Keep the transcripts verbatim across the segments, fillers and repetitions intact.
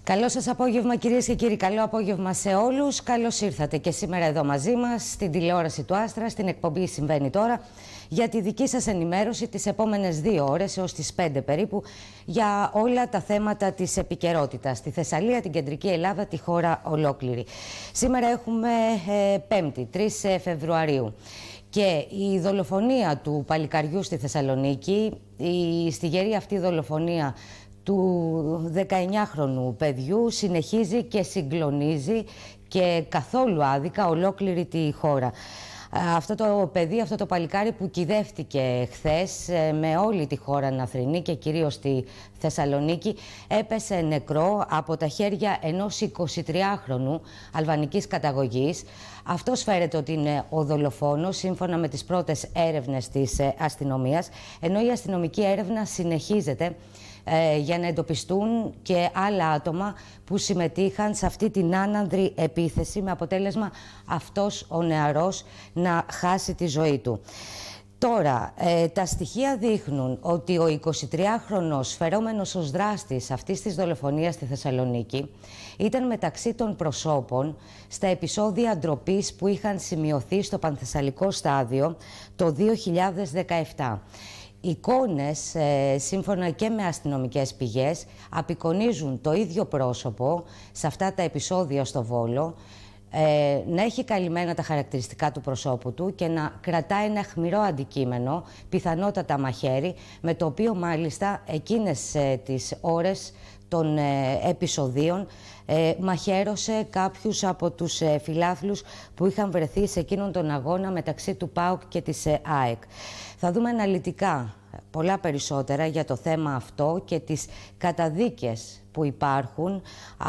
Καλό σας απόγευμα, κυρίες και κύριοι. Καλό απόγευμα σε όλους. Καλώς ήρθατε και σήμερα εδώ μαζί μας στην τηλεόραση του Άστρα, στην εκπομπή «Συμβαίνει τώρα», για τη δική σας ενημέρωση τις επόμενες δύο ώρες έως τις πέντε περίπου για όλα τα θέματα της επικαιρότητας στη Θεσσαλία, την Κεντρική Ελλάδα, τη χώρα ολόκληρη. Σήμερα έχουμε ε, Πέμπτη, τρεις Φεβρουαρίου. Και η δολοφονία του παλικαριού στη Θεσσαλονίκη, η στιγερή αυτή δολοφονία του δεκαεννιάχρονου παιδιού, συνεχίζει και συγκλονίζει και καθόλου άδικα ολόκληρη τη χώρα. Αυτό το παιδί, αυτό το παλικάρι που κυδεύτηκε χθες με όλη τη χώρα να θρηνεί και κυρίως στη Θεσσαλονίκη, έπεσε νεκρό από τα χέρια ενός εικοσιτριάχρονου αλβανικής καταγωγής. Αυτός φέρεται ότι είναι ο δολοφόνος, σύμφωνα με τις πρώτες έρευνες της αστυνομίας, ενώ η αστυνομική έρευνα συνεχίζεται ε, για να εντοπιστούν και άλλα άτομα που συμμετείχαν σε αυτή την άνανδρη επίθεση, με αποτέλεσμα αυτός ο νεαρός να χάσει τη ζωή του. Τώρα, ε, τα στοιχεία δείχνουν ότι ο εικοσιτριάχρονος φερόμενος ως δράστης αυτής της δολοφονίας στη Θεσσαλονίκη ήταν μεταξύ των προσώπων στα επεισόδια ντροπής που είχαν σημειωθεί στο πανθεσσαλικό στάδιο το δύο χιλιάδες δεκαεπτά. Εικόνες, ε, σύμφωνα και με αστυνομικές πηγές, απεικονίζουν το ίδιο πρόσωπο σε αυτά τα επεισόδια στο Βόλο, Ε, να έχει καλυμμένα τα χαρακτηριστικά του προσώπου του και να κρατάει ένα αιχμηρό αντικείμενο, πιθανότατα μαχαίρι, με το οποίο μάλιστα εκείνες ε, τις ώρες των ε, επεισοδίων ε, μαχαίρωσε κάποιους από τους ε, φιλάθλους που είχαν βρεθεί σε εκείνον τον αγώνα μεταξύ του ΠΑΟΚ και της ε, ΑΕΚ. Θα δούμε αναλυτικά πολλά περισσότερα για το θέμα αυτό και τις καταδίκες που υπάρχουν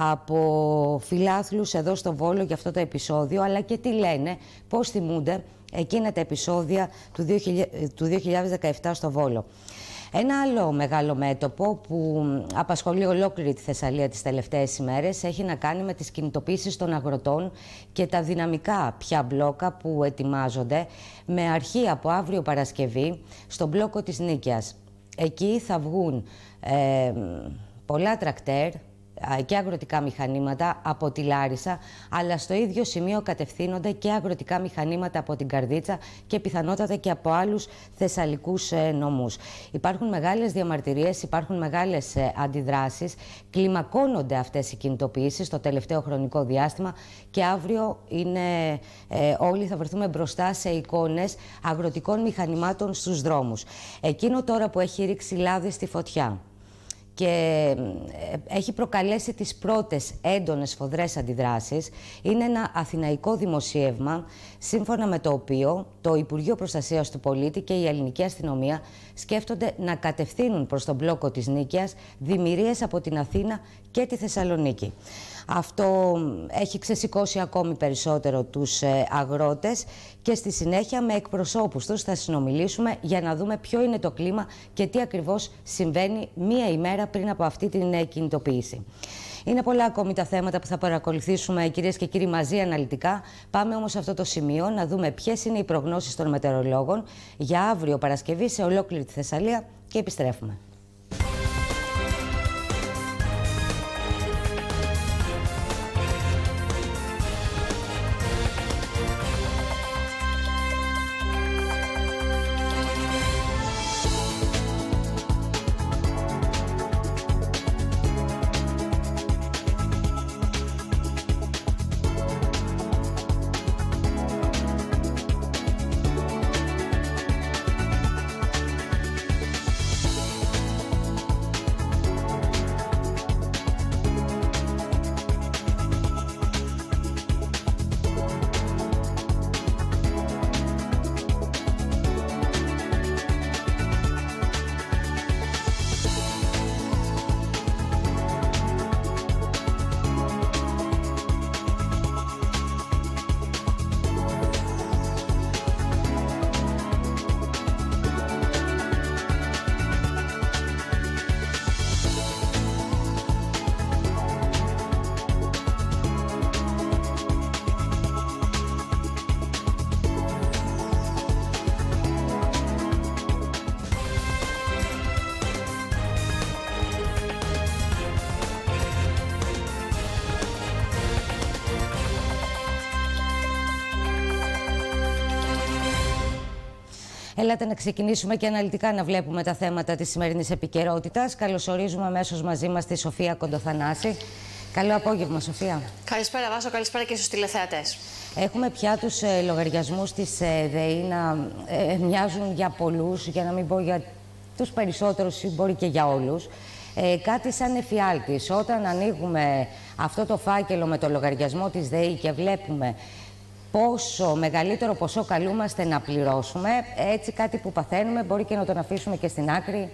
από φιλάθλους εδώ στο Βόλο για αυτό το επεισόδιο, αλλά και τι λένε, πώς θυμούνται εκείνα τα επεισόδια του δύο χιλιάδες δεκαεπτά στο Βόλο. Ένα άλλο μεγάλο μέτωπο που απασχολεί ολόκληρη τη Θεσσαλία τις τελευταίες ημέρες έχει να κάνει με τις κινητοποίησεις των αγροτών και τα δυναμικά πια μπλόκα που ετοιμάζονται, με αρχή από αύριο Παρασκευή στον μπλόκο της Νίκαιας. Εκεί θα βγουν ε, πολλά τρακτέρ και αγροτικά μηχανήματα από τη Λάρισα, αλλά στο ίδιο σημείο κατευθύνονται και αγροτικά μηχανήματα από την Καρδίτσα και πιθανότατα και από άλλους θεσσαλικούς νομούς. Υπάρχουν μεγάλες διαμαρτυρίες, υπάρχουν μεγάλες αντιδράσεις, κλιμακώνονται αυτές οι κινητοποιήσεις το τελευταίο χρονικό διάστημα και αύριο είναι, ε, όλοι θα βρεθούμε μπροστά σε εικόνες αγροτικών μηχανημάτων στους δρόμους. Εκείνο τώρα που έχει ρίξει λάδι στη φωτιά και έχει προκαλέσει τις πρώτες έντονες σφοδρές αντιδράσεις είναι ένα αθηναϊκό δημοσίευμα, σύμφωνα με το οποίο το Υπουργείο Προστασίας του Πολίτη και η ελληνική αστυνομία σκέφτονται να κατευθύνουν προς τον μπλόκο της Νίκαιας δημιουργίες από την Αθήνα και τη Θεσσαλονίκη. Αυτό έχει ξεσηκώσει ακόμη περισσότερο τους ε, αγρότες και στη συνέχεια με εκπροσώπους τους θα συνομιλήσουμε για να δούμε ποιο είναι το κλίμα και τι ακριβώς συμβαίνει μία ημέρα πριν από αυτή την ε, κινητοποίηση. Είναι πολλά ακόμη τα θέματα που θα παρακολουθήσουμε, κυρίες και κύριοι, μαζί αναλυτικά. Πάμε όμως σε αυτό το σημείο να δούμε ποιες είναι οι προγνώσεις των μετεωρολόγων για αύριο Παρασκευή σε ολόκληρη τη Θεσσαλία και επιστρέφουμε. Έλατε να ξεκινήσουμε και αναλυτικά να βλέπουμε τα θέματα της σημερινής επικαιρότητας. Καλωσορίζουμε αμέσως μαζί μας τη Σοφία Κοντοθανάση. Καλό απόγευμα, Σοφία. Καλησπέρα, Βάσο. Καλησπέρα και στους τηλεθεατές. Έχουμε πια τους ε, λογαριασμούς της ε, ΔΕΗ να ε, μοιάζουν για πολλούς, για να μην πω για τους περισσότερους, μπορεί και για όλους. Ε, κάτι σαν εφιάλτης. Όταν ανοίγουμε αυτό το φάκελο με το λογαριασμό της ΔΕΗ και βλέπουμε πόσο μεγαλύτερο ποσό καλούμαστε να πληρώσουμε, έτσι κάτι που παθαίνουμε μπορεί και να τον αφήσουμε και στην άκρη,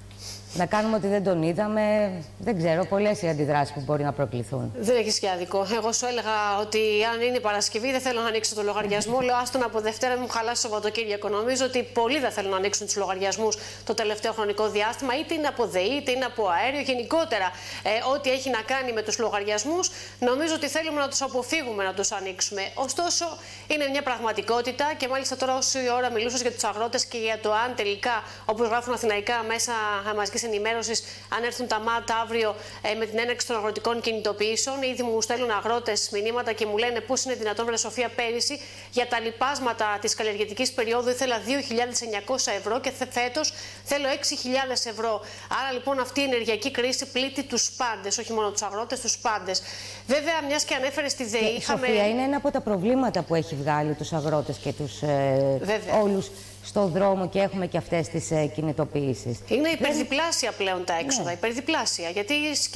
να κάνουμε ότι δεν τον είδαμε. Δεν ξέρω, πολλές οι αντιδράσεις που μπορεί να προκληθούν. Δεν έχεις και άδικο. Εγώ σου έλεγα ότι αν είναι Παρασκευή δεν θέλω να ανοίξω το λογαριασμό. Λέω άστον από Δευτέρα μου χαλάσει το Σαββατοκύριακο. Νομίζω ότι πολλοί δεν θέλουν να ανοίξουν τους λογαριασμούς το τελευταίο χρονικό διάστημα, είτε είναι από ΔΕΗ, είτε είναι από αέριο. Γενικότερα, ε, ό,τι έχει να κάνει με τους λογαριασμούς, νομίζω ότι θέλουμε να τους αποφύγουμε να τους ανοίξουμε. Ωστόσο, είναι μια πραγματικότητα και μάλιστα τώρα, όση ώρα μιλούσες για τους αγρότες και για το αν τελικά, όπως γράφουν αθηναϊκά μέσα μαζικής ενημέρωσης, αν έρθουν τα ΜΑΤ αύριο ε, με την έναρξη των αγροτικών κινητοποιήσεων. Ήδη μου στέλνουν αγρότες μηνύματα και μου λένε πώς είναι δυνατόν, βρε Σοφία, πέρυσι για τα λοιπάσματα της καλλιεργητικής περίοδου ήθελα δύο χιλιάδες εννιακόσια ευρώ και φέτος θέλω έξι χιλιάδες ευρώ. Άρα λοιπόν αυτή η ενεργειακή κρίση πλήττει τους πάντες, όχι μόνο τους αγρότες, τους πάντες. Βέβαια, μιας και ανέφερε στη ΔΕΗ. Είχαμε... Σοφία, είναι ένα από τα προβλήματα που έχει βγάλει τους αγρότες και τους ε, όλους στον δρόμο και έχουμε και αυτές τις ε, κινητοποιήσεις. Είναι υπερδιπλάσια πλέον τα έξοδα, ναι. υπερδιπλάσια. Γιατί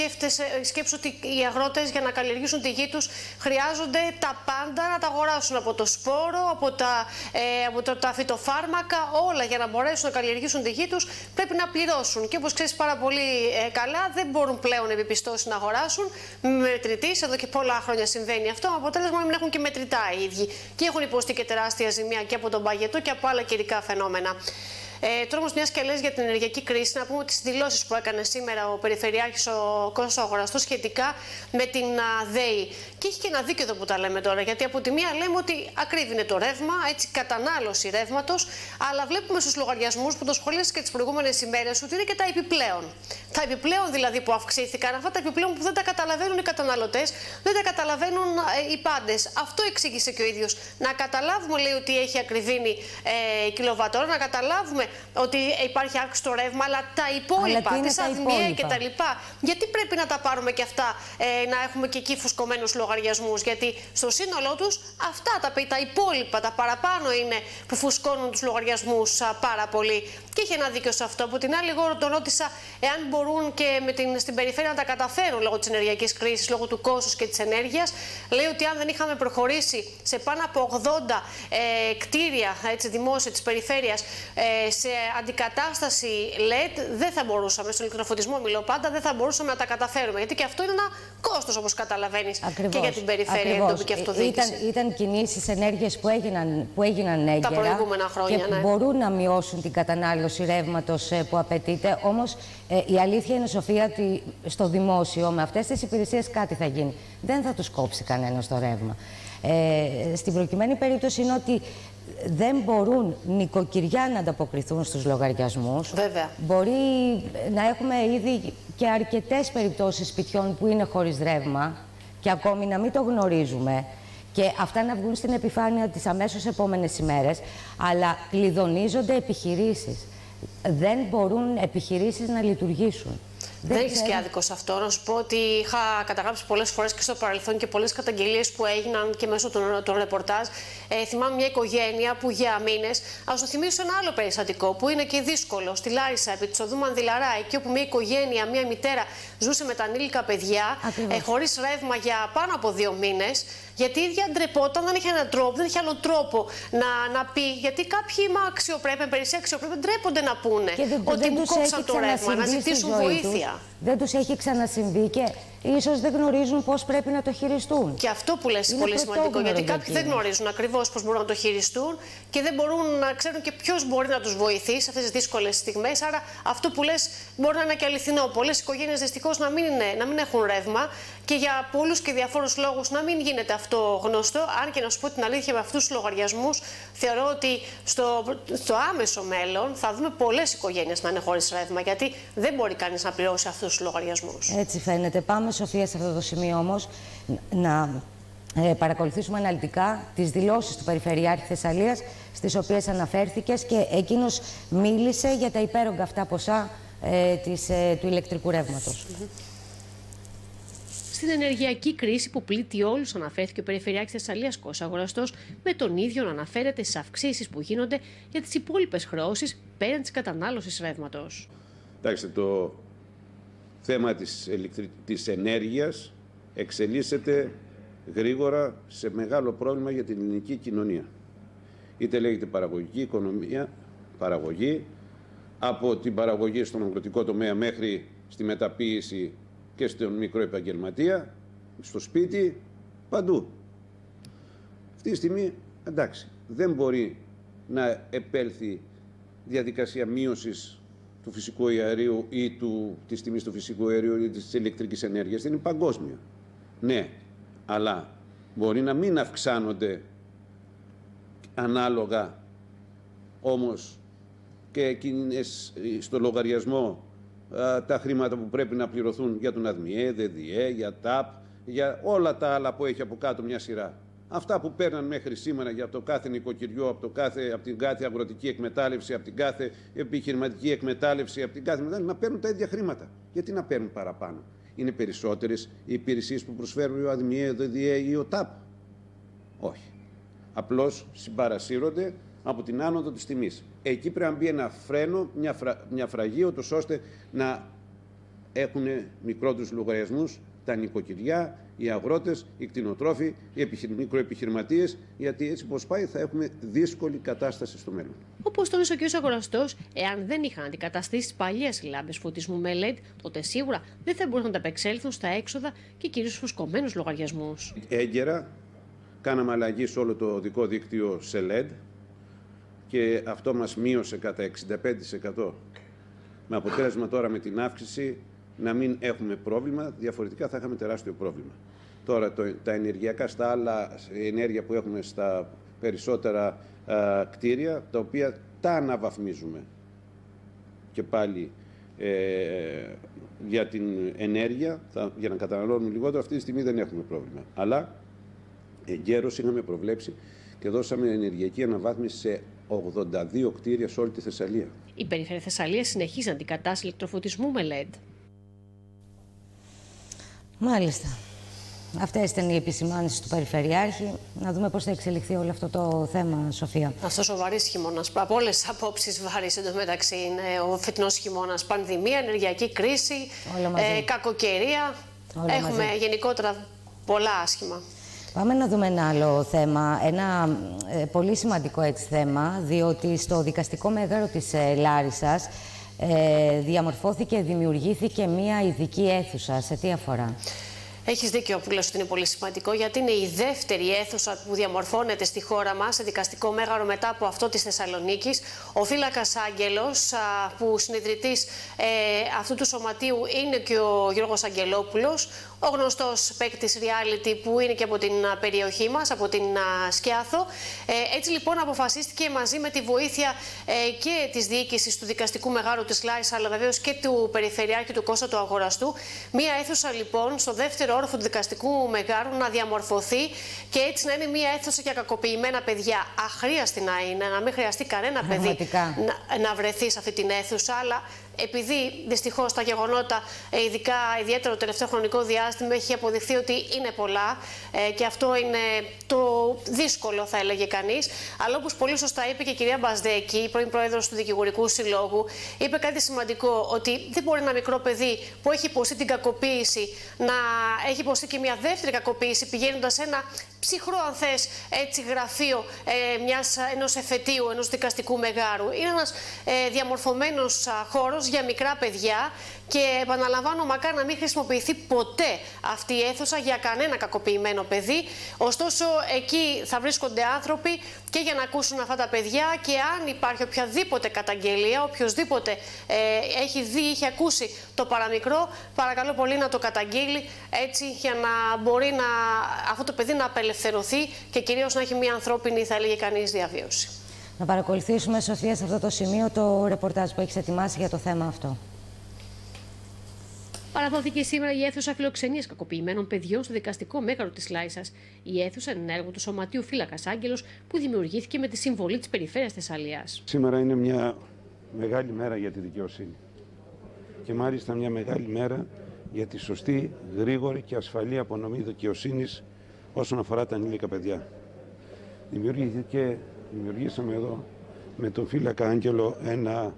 σκέψου ότι οι αγρότες για να καλλιεργήσουν τη γη τους χρειάζονται τα πάντα να τα αγοράσουν, από το σπόρο, από τα, ε, από το, τα φυτοφάρμακα, όλα για να μπορέσουν να καλλιεργήσουν τη γη τους πρέπει να πληρώσουν. Και όπως ξέρεις πάρα πολύ ε, καλά, δεν μπορούν πλέον επί πιστώσεις να αγοράσουν με μετρητής. Εδώ και πολλά χρόνια συμβαίνει αυτό. Αποτέλεσμα να μην έχουν και μετρητά οι ίδιοι. Και έχουν υποστεί και τεράστια ζημία και από τον παγετό και από άλλα καιρικά φαινόμενα. Ε, τώρα όμως, μιας και λες για την ενεργειακή κρίση, να πούμε τις δηλώσεις που έκανε σήμερα ο Περιφερειάρχης ο Κώστας Αγοραστός σχετικά με την α, ΔΕΗ. Και έχει και ένα δίκαιο εδώ που τα λέμε τώρα, γιατί από τη μία λέμε ότι ακρίβει είναι το ρεύμα, έτσι κατανάλωση ρεύματος, αλλά βλέπουμε στους λογαριασμούς που το σχολίασες και τις προηγούμενες ημέρες ότι είναι και τα επιπλέον. Τα επιπλέον δηλαδή που αυξήθηκαν, αυτά τα επιπλέον που δεν τα καταλαβαίνουν οι καταναλωτές, δεν τα καταλαβαίνουν ε, οι πάντες. Αυτό εξήγησε και ο ίδιος. Να καταλάβουμε, λέει, ότι έχει ακριβήνει ε, η κιλοβατόρα, να καταλάβουμε ότι υπάρχει αύξηση στο ρεύμα, αλλά τα υπόλοιπα, τις ΑΔΜΙΕ και τα λοιπά, γιατί πρέπει να τα πάρουμε και αυτά, ε, να έχουμε και εκεί φουσκωμένους λογαριασμούς? Γιατί στο σύνολό τους αυτά τα, τα υπόλοιπα, τα παραπάνω είναι που φουσκώνουν τους λογαριασμούς α, πάρα πολύ. Και είχε ένα δίκιο σε αυτό. Από την άλλη, εγώ τον ρώτησα εάν μπορούν και με την, στην περιφέρεια να τα καταφέρουν λόγω της ενεργειακής κρίσης, λόγω του κόστους και της ενέργειας. Λέει ότι αν δεν είχαμε προχωρήσει σε πάνω από ογδόντα ε, κτίρια έτσι, δημόσια της περιφέρειας ε, σε αντικατάσταση ελ ι ντι, δεν θα μπορούσαμε, στον ηλεκτροφωτισμό μιλώ πάντα, δεν θα μπορούσαμε να τα καταφέρουμε. Γιατί και αυτό είναι ένα κόστος, όπως καταλαβαίνεις, και για την περιφέρεια, την τοπική αυτοδιοίκηση. Ήταν, ήταν κινήσεις, ενέργειες που έγιναν, που έγιναν έγκαιρα τα προηγούμενα χρόνια, και που ναι. μπορούν να μειώσουν την κατανάλωση ρεύματος που απαιτείται. Όμως ε, η αλήθεια είναι, Σοφία, ότι στο δημόσιο με αυτές τις υπηρεσίες κάτι θα γίνει. Δεν θα τους κόψει κανένας το ρεύμα. Ε, στην προκειμένη περίπτωση είναι ότι δεν μπορούν νοικοκυριά να ανταποκριθούν στους λογαριασμούς. Βέβαια. Μπορεί να έχουμε ήδη και αρκετές περιπτώσεις σπιτιών που είναι χωρίς ρεύμα και ακόμη να μην το γνωρίζουμε και αυτά να βγουν στην επιφάνεια τις αμέσως επόμενες ημέρες, αλλά κλειδονίζονται επιχειρήσεις. Δεν μπορούν επιχειρήσεις να λειτουργήσουν. Δεν, δεν έχει και άδικο σε αυτό. Να σου πω ότι είχα καταγράψει πολλές φορές και στο παρελθόν και πολλές καταγγελίες που έγιναν και μέσω των, των ρεπορτάζ. Ε, θυμάμαι μια οικογένεια που για μήνες, ας το θυμίσω ένα άλλο περιστατικό που είναι και δύσκολο. Στη Λάρισα, επί της οδού Μανδυλαρά, εκεί όπου μια οικογένεια, μια μητέρα ζούσε με τα ανήλικα παιδιά, ε, χωρίς ρεύμα για πάνω από δύο μήνες. Γιατί η ίδια ντρεπόταν, δεν είχε έναν τρόπο, δεν είχε άλλο τρόπο να, να πει. Γιατί κάποιοι με αξιοπρέπεια, περισσία αξιοπρέπεια, ντρέπονται να πούνε δεν, ότι δεν μου κόψαν το ρεύμα, να ζητήσουν βοήθεια. Τους, δεν τους έχει ξανασυμβεί και ίσως δεν γνωρίζουν πώς πρέπει να το χειριστούν. Και αυτό που λες είναι πολύ σημαντικό, γιατί κάποιοι δεν γνωρίζουν ακριβώς πώς μπορούν να το χειριστούν και δεν μπορούν να ξέρουν και ποιος μπορεί να τους βοηθήσει σε αυτές τις δύσκολες στιγμές. Άρα αυτό που λες μπορεί να είναι και αληθινό. Πολλές οικογένειες δυστυχώς να μην, είναι, να μην έχουν ρεύμα και για πολλούς και διαφόρους λόγους να μην γίνεται αυτό γνωστό. Αν και να σου πω την αλήθεια, με αυτούς τους λογαριασμούς θεωρώ ότι στο, στο άμεσο μέλλον θα δούμε πολλές οικογένειες να είναι χωρίς ρεύμα, γιατί δεν μπορεί κανείς να πληρώσει αυτούς τους λογαριασμούς. Έτσι φαίνεται. Πάμε, Σοφία, σε αυτό το σημείο όμως να ε, παρακολουθήσουμε αναλυτικά τις δηλώσεις του Περιφερειάρχη Θεσσαλίας, στις οποίες αναφέρθηκες, και εκείνος μίλησε για τα υπέρογκα αυτά ποσά ε, της, ε, του ηλεκτρικού ρεύματος. Στην ενεργειακή κρίση που πλήττει όλους, αναφέρθηκε ο Περιφερειάρχης Θεσσαλίας Κώστας Αγοραστός, με τον ίδιο να αναφέρεται στις αυξήσεις που γίνονται για τις υπόλοιπες χρεώσεις πέραν της κατανάλωσης ρεύματος. Εντάξει, το θέμα της, ηλεκτρι... της ενέργειας εξελίσσεται γρήγορα σε μεγάλο πρόβλημα για την ελληνική κοινωνία. Είτε λέγεται παραγωγική οικονομία, παραγωγή, από την παραγωγή στον αγροτικό τομέα μέχρι στη μεταποίηση και στον μικρό επαγγελματία, στο σπίτι, παντού. Αυτή τη στιγμή, εντάξει, δεν μπορεί να επέλθει διαδικασία μείωσης του φυσικού αερίου ή του, της τιμής του φυσικού αερίου ή της ηλεκτρικής ενέργειας. Είναι παγκόσμια. Ναι, αλλά μπορεί να μην αυξάνονται ανάλογα όμως και εκείνες στο λογαριασμό τα χρήματα που πρέπει να πληρωθούν για τον ΑΔΜΙΕ, ΔΔΕ, για ΤΑΠ, για όλα τα άλλα που έχει από κάτω μια σειρά. Αυτά που παίρναν μέχρι σήμερα για το κάθε νοικοκυριό, από, το κάθε, από την κάθε αγροτική εκμετάλλευση, από την κάθε επιχειρηματική εκμετάλλευση, από την κάθε εκμετάλλευση, να παίρνουν τα ίδια χρήματα. Γιατί να παίρνουν παραπάνω? Είναι περισσότερες οι υπηρεσίες που προσφέρουν ο ΑΔΜΙΕ, ο ΔΔΕ ή ο ΤΑΠ? Όχι. Απλώς συμπαρασύρονται από την άνοδο της τιμής. Εκεί πρέπει να μπει ένα φρένο, μια, φρα, μια φραγή, ώστε να έχουν μικρότερους λογαριασμούς τα νοικοκυριά, οι αγρότες, οι κτηνοτρόφοι, οι μικροεπιχειρηματίες, γιατί έτσι πως πάει θα έχουμε δύσκολη κατάσταση στο μέλλον. Όπως τόνισε ο κ. Αγοραστός, εάν δεν είχαν αντικαταστήσει τις παλιές λάμπες φωτισμού με ελ ι ντι, τότε σίγουρα δεν θα μπορούσαν να ανταπεξέλθουν στα έξοδα και κυρίως στους κομμένους λογαριασμούς. Έγκαιρα κάναμε αλλαγή σε όλο το οδικό δίκτυο σε ελ ι ντι και αυτό μας μείωσε κατά εξήντα πέντε τοις εκατό. Με αποτέλεσμα τώρα με την αύξηση να μην έχουμε πρόβλημα, διαφορετικά θα είχαμε τεράστιο πρόβλημα. Τώρα το, τα ενεργειακά στα άλλα, η ενέργεια που έχουμε στα περισσότερα α, κτίρια, τα οποία τα αναβαθμίζουμε και πάλι ε, για την ενέργεια, θα, για να καταναλώνουμε λιγότερο, αυτή τη στιγμή δεν έχουμε πρόβλημα. Αλλά εγκαίρως είχαμε προβλέψει και δώσαμε ενεργειακή αναβάθμιση σε ογδόντα δύο κτίρια σε όλη τη Θεσσαλία. Η Περιφέρεια Θεσσαλίας συνεχίζει να αντικατάσσει ηλεκτροφωτισμού με ελ ι ντι. Μάλιστα. Αυτές ήταν οι επισημάνσεις του Περιφερειάρχη. Να δούμε πώς θα εξελιχθεί όλο αυτό το θέμα, Σοφία. Αυτό ο βαρύς χειμώνας, από όλες τις απόψεις βαρύς εντωμεταξύ, είναι ο φετινός χειμώνας. Πανδημία, ενεργειακή κρίση, ε, κακοκαιρία. Όλα Έχουμε μαζί. γενικότερα πολλά άσχημα. Πάμε να δούμε ένα άλλο θέμα, ένα ε, πολύ σημαντικό έτσι θέμα, διότι στο δικαστικό μέγαρο της ε, Λάρισσας ε, διαμορφώθηκε, δημιουργήθηκε μία ειδική αίθουσα. Σε τι αφορά? Έχεις δίκιο που λες ότι είναι πολύ σημαντικό, γιατί είναι η δεύτερη αίθουσα που διαμορφώνεται στη χώρα μας σε δικαστικό μέγαρο μετά από αυτό της Θεσσαλονίκης. Ο φύλακας Άγγελος, που συνειδητής ε, αυτού του σωματείου είναι και ο Γιώργος Αγγελόπουλος, ο γνωστός παίκτης reality που είναι και από την περιοχή μας, από την Σκιάθο. Ε, έτσι λοιπόν αποφασίστηκε μαζί με τη βοήθεια ε, και της διοίκησης του δικαστικού μεγάρου της Λάρισσας, αλλά βεβαίως και του Περιφερειάρχη του Κώστα του Αγοραστού, μία αίθουσα λοιπόν στο δεύτερο όροφο του δικαστικού μεγάρου να διαμορφωθεί και έτσι να είναι μία αίθουσα για κακοποιημένα παιδιά. Αχρίαστη να είναι, να μην χρειαστεί κανένα παιδί να, να βρεθεί σε αυτή την αίθουσα, αλλά επειδή δυστυχώς τα γεγονότα, ειδικά ιδιαίτερα το τελευταίο χρονικό διάστημα, έχει αποδειχθεί ότι είναι πολλά ε, και αυτό είναι το δύσκολο, θα έλεγε κανείς. Αλλά όπως πολύ σωστά είπε και η κυρία Μπασδέκη, η πρώην πρόεδρος του Δικηγορικού Συλλόγου, είπε κάτι σημαντικό, ότι δεν μπορεί ένα μικρό παιδί που έχει υποστεί την κακοποίηση να έχει υποστεί και μια δεύτερη κακοποίηση πηγαίνοντας σε ένα ψυχρό, αν θες, έτσι, γραφείο ε, μιας, ενός εφετείου, ενός δικαστικού μεγάρου. Είναι ένας ε, διαμορφωμένος α, χώρος για μικρά παιδιά και επαναλαμβάνω, μακάρι να μην χρησιμοποιηθεί ποτέ αυτή η αίθουσα για κανένα κακοποιημένο παιδί. Ωστόσο, εκεί θα βρίσκονται άνθρωποι και για να ακούσουν αυτά τα παιδιά, και αν υπάρχει οποιαδήποτε καταγγελία, οποιοδήποτε ε, έχει δει, έχει ακούσει το παραμικρό, παρακαλώ πολύ να το καταγγείλει, έτσι, για να μπορεί να, αυτό το παιδί να απελευθερωθεί και κυρίως να έχει μια ανθρώπινη, θα έλεγε κανείς, διαβίωση. Να παρακολουθήσουμε, Σοφία, σε αυτό το σημείο το ρεπορτάζ που έχεις ετοιμάσει για το θέμα αυτό. Παραδόθηκε σήμερα η αίθουσα φιλοξενίας κακοποιημένων παιδιών στο δικαστικό μέγαρο της Λάρισας. Η αίθουσα είναι ένα έργο του Σωματείου Φύλακας Άγγελος που δημιουργήθηκε με τη συμβολή της Περιφέρειας Θεσσαλίας. Σήμερα είναι μια μεγάλη μέρα για τη δικαιοσύνη. Και μάλιστα μια μεγάλη μέρα για τη σωστή, γρήγορη και ασφαλή απονομή δικαιοσύνης όσον αφορά τα ανήλικα παιδιά. Δημιουργήθηκε, δημιουργήσαμε εδώ με τον Φύλακα Άγγελο ένα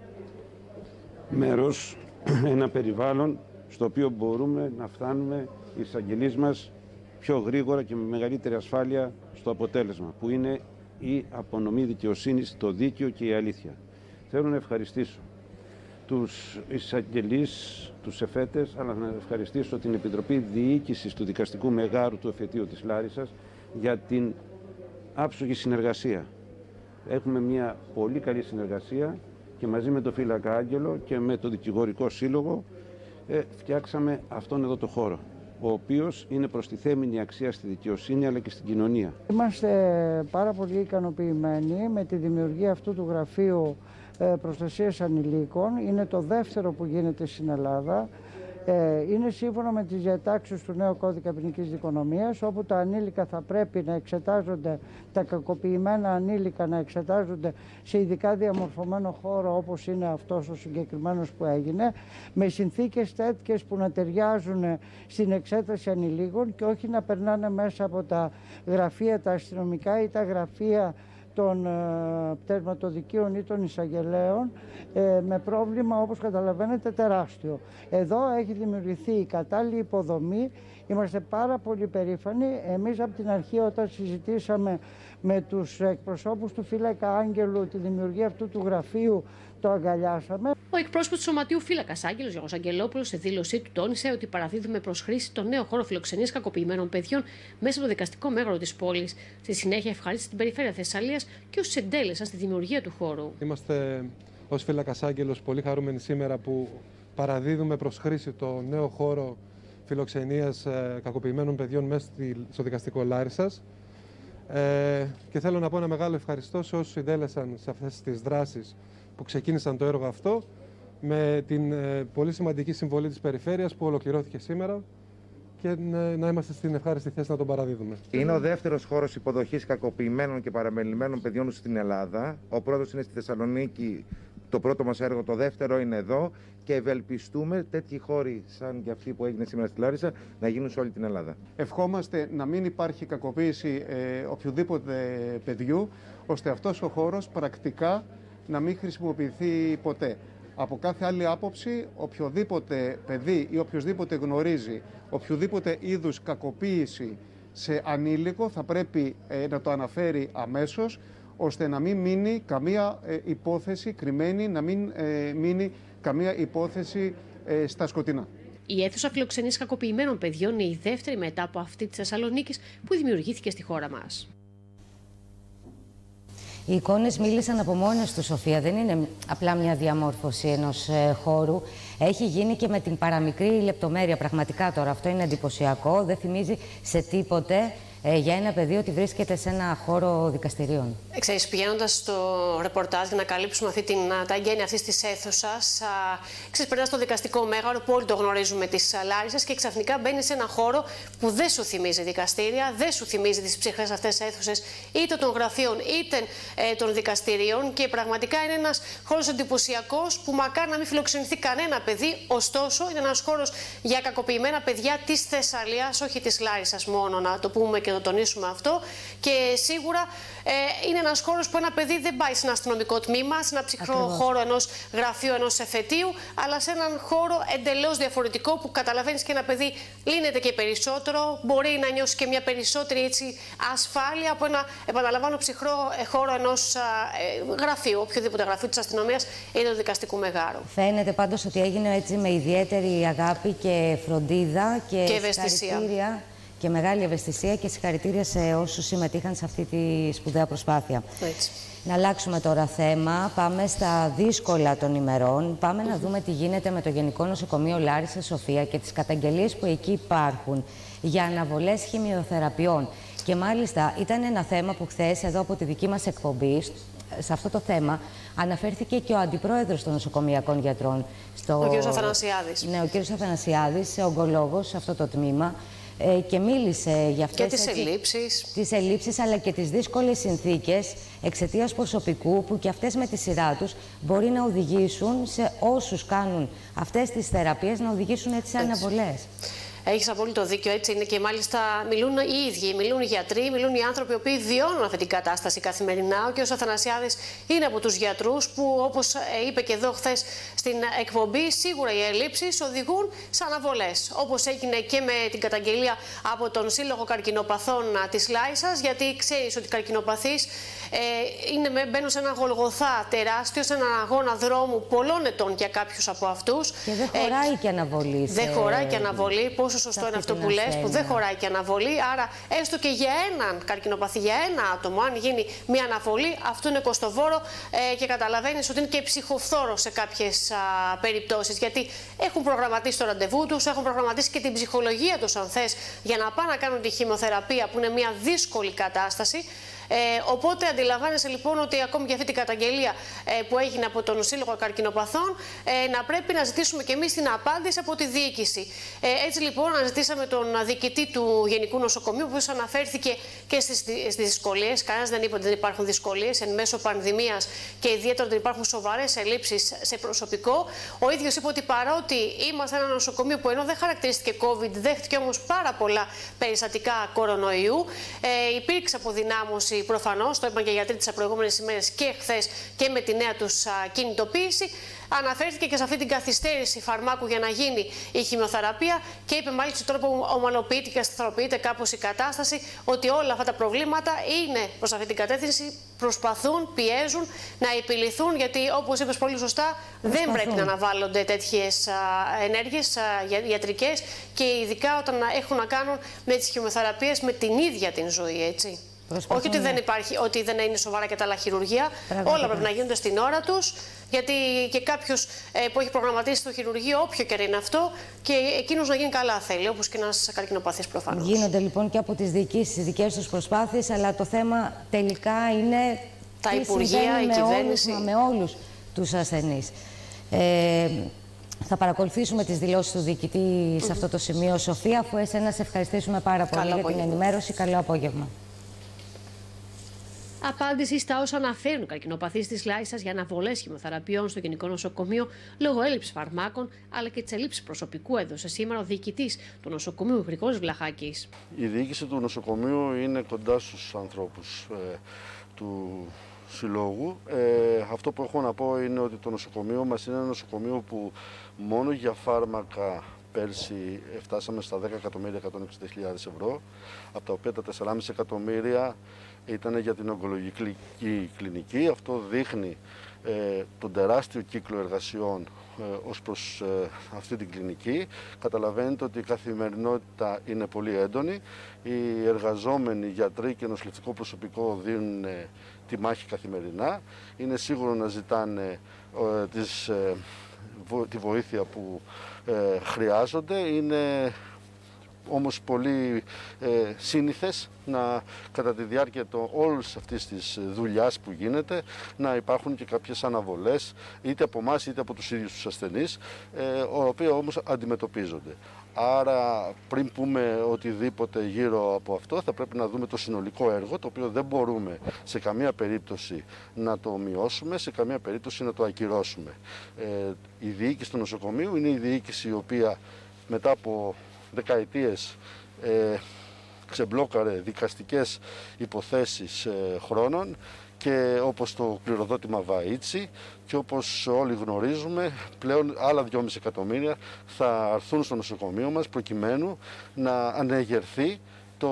μέρος, ένα περιβάλλον στο οποίο μπορούμε να φτάνουμε οι εισαγγελείς μας πιο γρήγορα και με μεγαλύτερη ασφάλεια στο αποτέλεσμα, που είναι η απονομή δικαιοσύνης, το δίκαιο και η αλήθεια. Θέλω να ευχαριστήσω τους εισαγγελείς, τους εφέτες, αλλά να ευχαριστήσω την Επιτροπή Διοίκησης του Δικαστικού Μεγάρου του Εφετείου της Λάρισσας για την άψογη συνεργασία. Έχουμε μια πολύ καλή συνεργασία και μαζί με τον Φύλακα Άγγελο και με το Δικηγορικό Σύλλογο ε, φτιάξαμε αυτόν εδώ το χώρο, ο οποίος είναι προστιθέμενη αξία στη δικαιοσύνη αλλά και στην κοινωνία. Είμαστε πάρα πολύ ικανοποιημένοι με τη δημιουργία αυτού του γραφείου προστασίας ανηλίκων. Είναι το δεύτερο που γίνεται στην Ελλάδα. Είναι σύμφωνα με τις διατάξεις του νέου κώδικα ποινικής δικονομίας, όπου τα ανήλικα θα πρέπει να εξετάζονται, τα κακοποιημένα ανήλικα να εξετάζονται σε ειδικά διαμορφωμένο χώρο, όπως είναι αυτός ο συγκεκριμένος που έγινε, με συνθήκες τέτοιες που να ταιριάζουν στην εξέταση ανηλίκων και όχι να περνάνε μέσα από τα γραφεία τα αστυνομικά ή τα γραφεία των ε, πτεσματοδικείων ή των εισαγγελέων ε, με πρόβλημα, όπως καταλαβαίνετε, τεράστιο. Εδώ έχει δημιουργηθεί η κατάλληλη υποδομή. Είμαστε πάρα πολύ περήφανοι. Εμείς από την αρχή, όταν συζητήσαμε με τους εκπροσώπους του Φύλακα Άγγελου τη δημιουργία αυτού του γραφείου, το αγκαλιάσαμε. Ο εκπρόσωπος του Σωματείου Φύλακας Άγγελος, Γιώργος Αγγελόπουλος, σε δήλωσή του τόνισε ότι παραδίδουμε προς χρήση το νέο χώρο φιλοξενίας κακοποιημένων παιδιών μέσα από το δικαστικό μέγαρο της πόλης. Στη συνέχεια, ευχαρίστησε την Περιφέρεια Θεσσαλίας και όσους συντέλεσαν στη δημιουργία του χώρου. Είμαστε ως Φύλακας Άγγελος πολύ χαρούμενοι σήμερα που παραδίδουμε προς χρήση το νέο χώρο φιλοξενίας κακοποιημένων παιδιών μέσα στο δικαστικό Λάρισσας. Ε, και θέλω να πω ένα μεγάλο ευχαριστώ σε όσους συντέλεσαν σε αυτές τις δράσεις που ξεκίνησαν το έργο αυτό, με την ε, πολύ σημαντική συμβολή της Περιφέρειας που ολοκληρώθηκε σήμερα και ε, να είμαστε στην ευχάριστη θέση να τον παραδίδουμε. Είναι ο δεύτερος χώρος υποδοχής κακοποιημένων και παραμελημένων παιδιών στην Ελλάδα. Ο πρώτος είναι στη Θεσσαλονίκη, το πρώτο μας έργο, το δεύτερο είναι εδώ και ευελπιστούμε τέτοιοι χώροι σαν και αυτοί που έγινε σήμερα στη Λάρισα να γίνουν σε όλη την Ελλάδα. Ευχόμαστε να μην υπάρχει κακοποίηση ε, οποιοδήποτε παιδιού, ώστε αυτός ο χώρος πρακτικά να μην χρησιμοποιηθεί ποτέ. Από κάθε άλλη άποψη, οποιοδήποτε παιδί ή οποιοδήποτε γνωρίζει οποιοδήποτε είδους κακοποίηση σε ανήλικο θα πρέπει ε, να το αναφέρει αμέσως, ώστε να μην μείνει καμία ε, υπόθεση κρυμμένη, να μην ε, μείνει καμία υπόθεση ε, στα σκοτεινά. Η αίθουσα φιλοξενίας κακοποιημένων παιδιών είναι η δεύτερη μετά από αυτή της Θεσσαλονίκης που δημιουργήθηκε στη χώρα μας. Οι εικόνες μίλησαν από μόνες του, Σοφία. Δεν είναι απλά μια διαμόρφωση ενός ε, χώρου. Έχει γίνει και με την παραμικρή λεπτομέρεια. Πραγματικά τώρα αυτό είναι εντυπωσιακό. Δεν θυμίζει σε τίποτε ε, για ένα παιδί ότι βρίσκεται σε ένα χώρο δικαστηρίων. Ξέρεις, πηγαίνοντας στο ρεπορτάζ για να καλύψουμε αυτή την, τα εγγένεια αυτής της αίθουσας, ξέρεις, περνάς στο δικαστικό μέγαρο που όλοι το γνωρίζουμε της Λάρισσας και ξαφνικά μπαίνεις σε ένα χώρο που δεν σου θυμίζει δικαστήρια, δεν σου θυμίζει τις ψυχρές αυτές αίθουσες είτε των γραφείων είτε ε, των δικαστηρίων και πραγματικά είναι ένας χώρος εντυπωσιακός που μακάρι να μην φιλοξενηθεί κανένα παιδί. Ωστόσο, είναι ένας χώρος για κακοποιημένα παιδιά της Θεσσαλίας, όχι της Λάρισσας μόνο, να το πούμε και το τονίσουμε αυτό. Και σίγουρα ε, είναι ένας χώρος που ένα παιδί δεν πάει σε ένα αστυνομικό τμήμα, σε ένα ψυχρό Ακριβώς. χώρο ενός γραφείου, ενός εφετείου, αλλά σε έναν χώρο εντελώς διαφορετικό που καταλαβαίνεις και ένα παιδί λύνεται και περισσότερο, μπορεί να νιώσει και μια περισσότερη έτσι, ασφάλεια από ένα, επαναλαμβάνω, ψυχρό χώρο ενός ε, γραφείου, οποιοδήποτε γραφείο της αστυνομίας ή του δικαστικού μεγάρου. Φαίνεται πάντως ότι έγινε έτσι με ιδιαίτερη αγάπη και φροντίδα και, και ευαισθησία. Και μεγάλη ευαισθησία και συγχαρητήρια σε όσους συμμετείχαν σε αυτή τη σπουδαία προσπάθεια. Έτσι. Να αλλάξουμε τώρα θέμα. Πάμε στα δύσκολα των ημερών. Πάμε mm-hmm. να δούμε τι γίνεται με το Γενικό Νοσοκομείο Λάρισα Σοφία και τις καταγγελίες που εκεί υπάρχουν για αναβολές χημειοθεραπείων. Και μάλιστα ήταν ένα θέμα που χθες εδώ από τη δική μας εκπομπή σε αυτό το θέμα αναφέρθηκε και ο αντιπρόεδρος των νοσοκομειακών γιατρών. Στο... Ο κ. Αθανασιάδης. Ναι, ο κ. Αθανασιάδης, ογκολόγος σε αυτό το τμήμα. Ε, και μίλησε για αυτές και τις έτσι, ελλείψεις. τις ελλείψεις αλλά και τις δύσκολες συνθήκες εξαιτίας προσωπικού που και αυτές με τη σειρά τους μπορεί να οδηγήσουν σε όσους κάνουν αυτές τις θεραπείες να οδηγήσουν έτσι σε αναβολές. Έχεις απόλυτο δίκιο, έτσι είναι και μάλιστα μιλούν οι ίδιοι, μιλούν οι γιατροί, μιλούν οι άνθρωποι οι οποίοι βιώνουν αυτή την κατάσταση καθημερινά. Ο κ. Αθανασιάδης είναι από τους γιατρούς που, όπως είπε και εδώ χθες στην εκπομπή, σίγουρα οι ελλείψεις οδηγούν σε αναβολές. Όπως έγινε και με την καταγγελία από τον Σύλλογο Καρκινοπαθών της Λάισσας, γιατί ξέρεις ότι οι καρκινοπαθείς ε, είναι, μπαίνουν σε ένα γολγοθά τεράστιο, σε έναν αγώνα δρόμου πολλών ετών για κάποιους από αυτούς. Και δεν χωράει ε, και αναβολή. Δεν σε... χωράει και αναβολή. Πόσο σωστό είναι αυτό που λες, που δεν χωράει και αναβολή. Άρα, έστω και για έναν καρκινοπαθή, για ένα άτομο, αν γίνει μια αναβολή, αυτό είναι κοστοβόρο ε, και καταλαβαίνεις ότι είναι και ψυχοφθόρο σε κάποιες περιπτώσεις. Γιατί έχουν προγραμματίσει το ραντεβού τους, έχουν προγραμματίσει και την ψυχολογία τους, αν θες, για να πάνε να κάνουν τη χημειοθεραπεία, που είναι μια δύσκολη κατάσταση. Ε, οπότε αντιλαμβάνεσαι λοιπόν ότι ακόμη και αυτή την καταγγελία ε, που έγινε από τον Σύλλογο Καρκινοπαθών ε, να πρέπει να ζητήσουμε και εμείς την απάντηση από τη διοίκηση. Ε, έτσι λοιπόν αναζητήσαμε τον διοικητή του Γενικού Νοσοκομείου, που αναφέρθηκε και στις, στις δυσκολίες. Κανένας δεν είπε ότι δεν υπάρχουν δυσκολίες εν μέσω πανδημίας και ιδιαίτερα ότι υπάρχουν σοβαρές ελλείψεις σε προσωπικό. Ο ίδιος είπε ότι παρότι είμαστε ένα νοσοκομείο που ενώ δεν χαρακτηρίστηκε COVID, δέχτηκε όμως πάρα πολλά περιστατικά κορονοϊού, ε, υπήρξε αποδυνάμωση. Προφανώς, το είπαν και οι γιατροί τις προηγούμενες ημέρες και χθες και με τη νέα τους α, κινητοποίηση. Αναφέρθηκε και σε αυτή την καθυστέρηση φαρμάκου για να γίνει η χημειοθεραπεία και είπε μάλιστα τώρα που ομαλοποιείται και σταθεροποιείται κάπως η κατάσταση, ότι όλα αυτά τα προβλήματα είναι προς αυτή την κατεύθυνση, προσπαθούν, πιέζουν να επιληθούν, γιατί όπως είπες πολύ σωστά, προσπαθούν. Δεν πρέπει να αναβάλλονται τέτοιες ενέργειες ιατρικές και ειδικά όταν έχουν να κάνουν με τις χημειοθεραπείες με την ίδια την ζωή, έτσι. Προσπαθούν, όχι ότι δεν υπάρχει, ότι δεν είναι σοβαρά και τα άλλα χειρουργεία. Πραγματικά. Όλα πρέπει να γίνονται στην ώρα τους, γιατί και κάποιος ε, που έχει προγραμματίσει το χειρουργείο, όποιο και είναι αυτό, και εκείνος να γίνει καλά θέλει, όπως και ένας καρκινοπαθής προφανώς. Γίνονται λοιπόν και από τις διοικήσεις οι δικές τους προσπάθειες, αλλά το θέμα τελικά είναι τα τι υπουργεία, η με κυβέρνηση. Όλους, με όλους τους ασθενείς. Ε, θα παρακολουθήσουμε τις δηλώσεις του διοικητή mm-hmm. σε αυτό το σημείο. Σοφία, αφού εσένα σε ευχαριστήσουμε πάρα πολύ για την ενημέρωση. Καλό απόγευμα. Απάντηση στα όσα αναφέρουν οι καρκινοπαθείς της Λάισσας για αναβολές χημειοθεραπείων στο Γενικό Νοσοκομείο λόγω έλλειψης φαρμάκων αλλά και της έλλειψης προσωπικού, έδωσε σήμερα ο διοικητής του νοσοκομείου Γρηγόρης Βλαχάκης. Η διοίκηση του νοσοκομείου είναι κοντά στους ανθρώπους ε, του συλλόγου. Ε, αυτό που έχω να πω είναι ότι το νοσοκομείο μας είναι ένα νοσοκομείο που μόνο για φάρμακα πέρσι φτάσαμε στα δέκα εκατομμύρια εκατόν εξήντα χιλιάδες ευρώ, από τα οποία τα τέσσερα κόμμα πέντε εκατομμύρια ήταν για την ογκολογική κλινική. Αυτό δείχνει ε, τον τεράστιο κύκλο εργασιών ε, ως προς ε, αυτή την κλινική. Καταλαβαίνετε ότι η καθημερινότητα είναι πολύ έντονη. Οι εργαζόμενοι γιατροί και νοσηλευτικό προσωπικό δίνουν ε, τη μάχη καθημερινά. Είναι σίγουρο να ζητάνε ε, τις, ε, βο, τη βοήθεια που ε, χρειάζονται. Είναι όμως πολύ ε, σύνηθες να κατά τη διάρκεια το, όλης αυτής της δουλειάς που γίνεται να υπάρχουν και κάποιες αναβολές είτε από εμάς είτε από τους ίδιους τους ασθενείς, ε, οποία όμως αντιμετωπίζονται. Άρα πριν πούμε οτιδήποτε γύρω από αυτό θα πρέπει να δούμε το συνολικό έργο, το οποίο δεν μπορούμε σε καμία περίπτωση να το μειώσουμε, σε καμία περίπτωση να το ακυρώσουμε. Ε, η διοίκηση του νοσοκομείου είναι η διοίκηση η οποία μετά από δεκαετίες ε, ξεμπλόκαρε δικαστικές υποθέσεις ε, χρόνων και όπως το κληροδότημα Βαΐτσι και όπως όλοι γνωρίζουμε πλέον άλλα δυόμισι εκατομμύρια θα έρθουν στο νοσοκομείο μας προκειμένου να ανεγερθεί το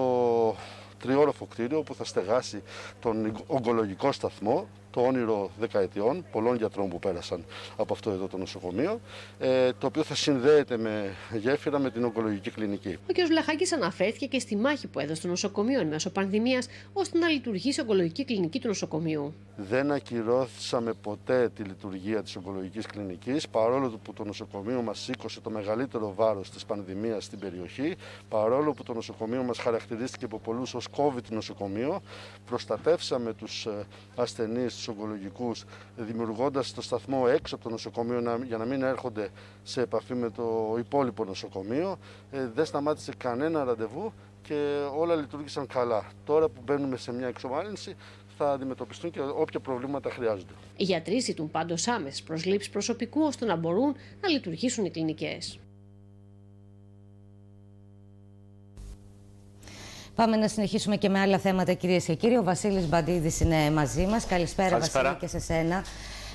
τριόροφο κτίριο που θα στεγάσει τον ογκολογικό σταθμό, το όνειρο δεκαετιών πολλών γιατρών που πέρασαν από αυτό εδώ το νοσοκομείο, ε, το οποίο θα συνδέεται με γέφυρα με την ογκολογική κλινική. Ο κ. Βλαχάκης αναφέρθηκε και στη μάχη που έδωσε το νοσοκομείο εν μέσω πανδημίας, ώστε να λειτουργήσει η ογκολογική κλινική του νοσοκομείου. Δεν ακυρώσαμε ποτέ τη λειτουργία της ογκολογικής κλινικής, παρόλο που το νοσοκομείο μας σήκωσε το μεγαλύτερο βάρος της πανδημίας στην περιοχή, παρόλο που το νοσοκομείο μας χαρακτηρίστηκε από πολλούς ως COVID νοσοκομείο, προστατεύσαμε τους ασθενείς, τους ογκολογικούς, δημιουργώντας το σταθμό έξω από το νοσοκομείο για να μην έρχονται σε επαφή με το υπόλοιπο νοσοκομείο. Δεν σταμάτησε κανένα ραντεβού και όλα λειτουργήσαν καλά. Τώρα που μπαίνουμε σε μια εξομάλυνση, θα αντιμετωπιστούν και όποια προβλήματα χρειάζονται. Οι γιατροί ζητούν πάντως άμεσες προσλήψεις προσωπικού ώστε να μπορούν να λειτουργήσουν οι κλινικές. Πάμε να συνεχίσουμε και με άλλα θέματα, κυρίες και κύριοι. Ο Βασίλης Μπαντίδης είναι μαζί μας. Καλησπέρα, Καλησπέρα. Βασίλη, και σε σένα.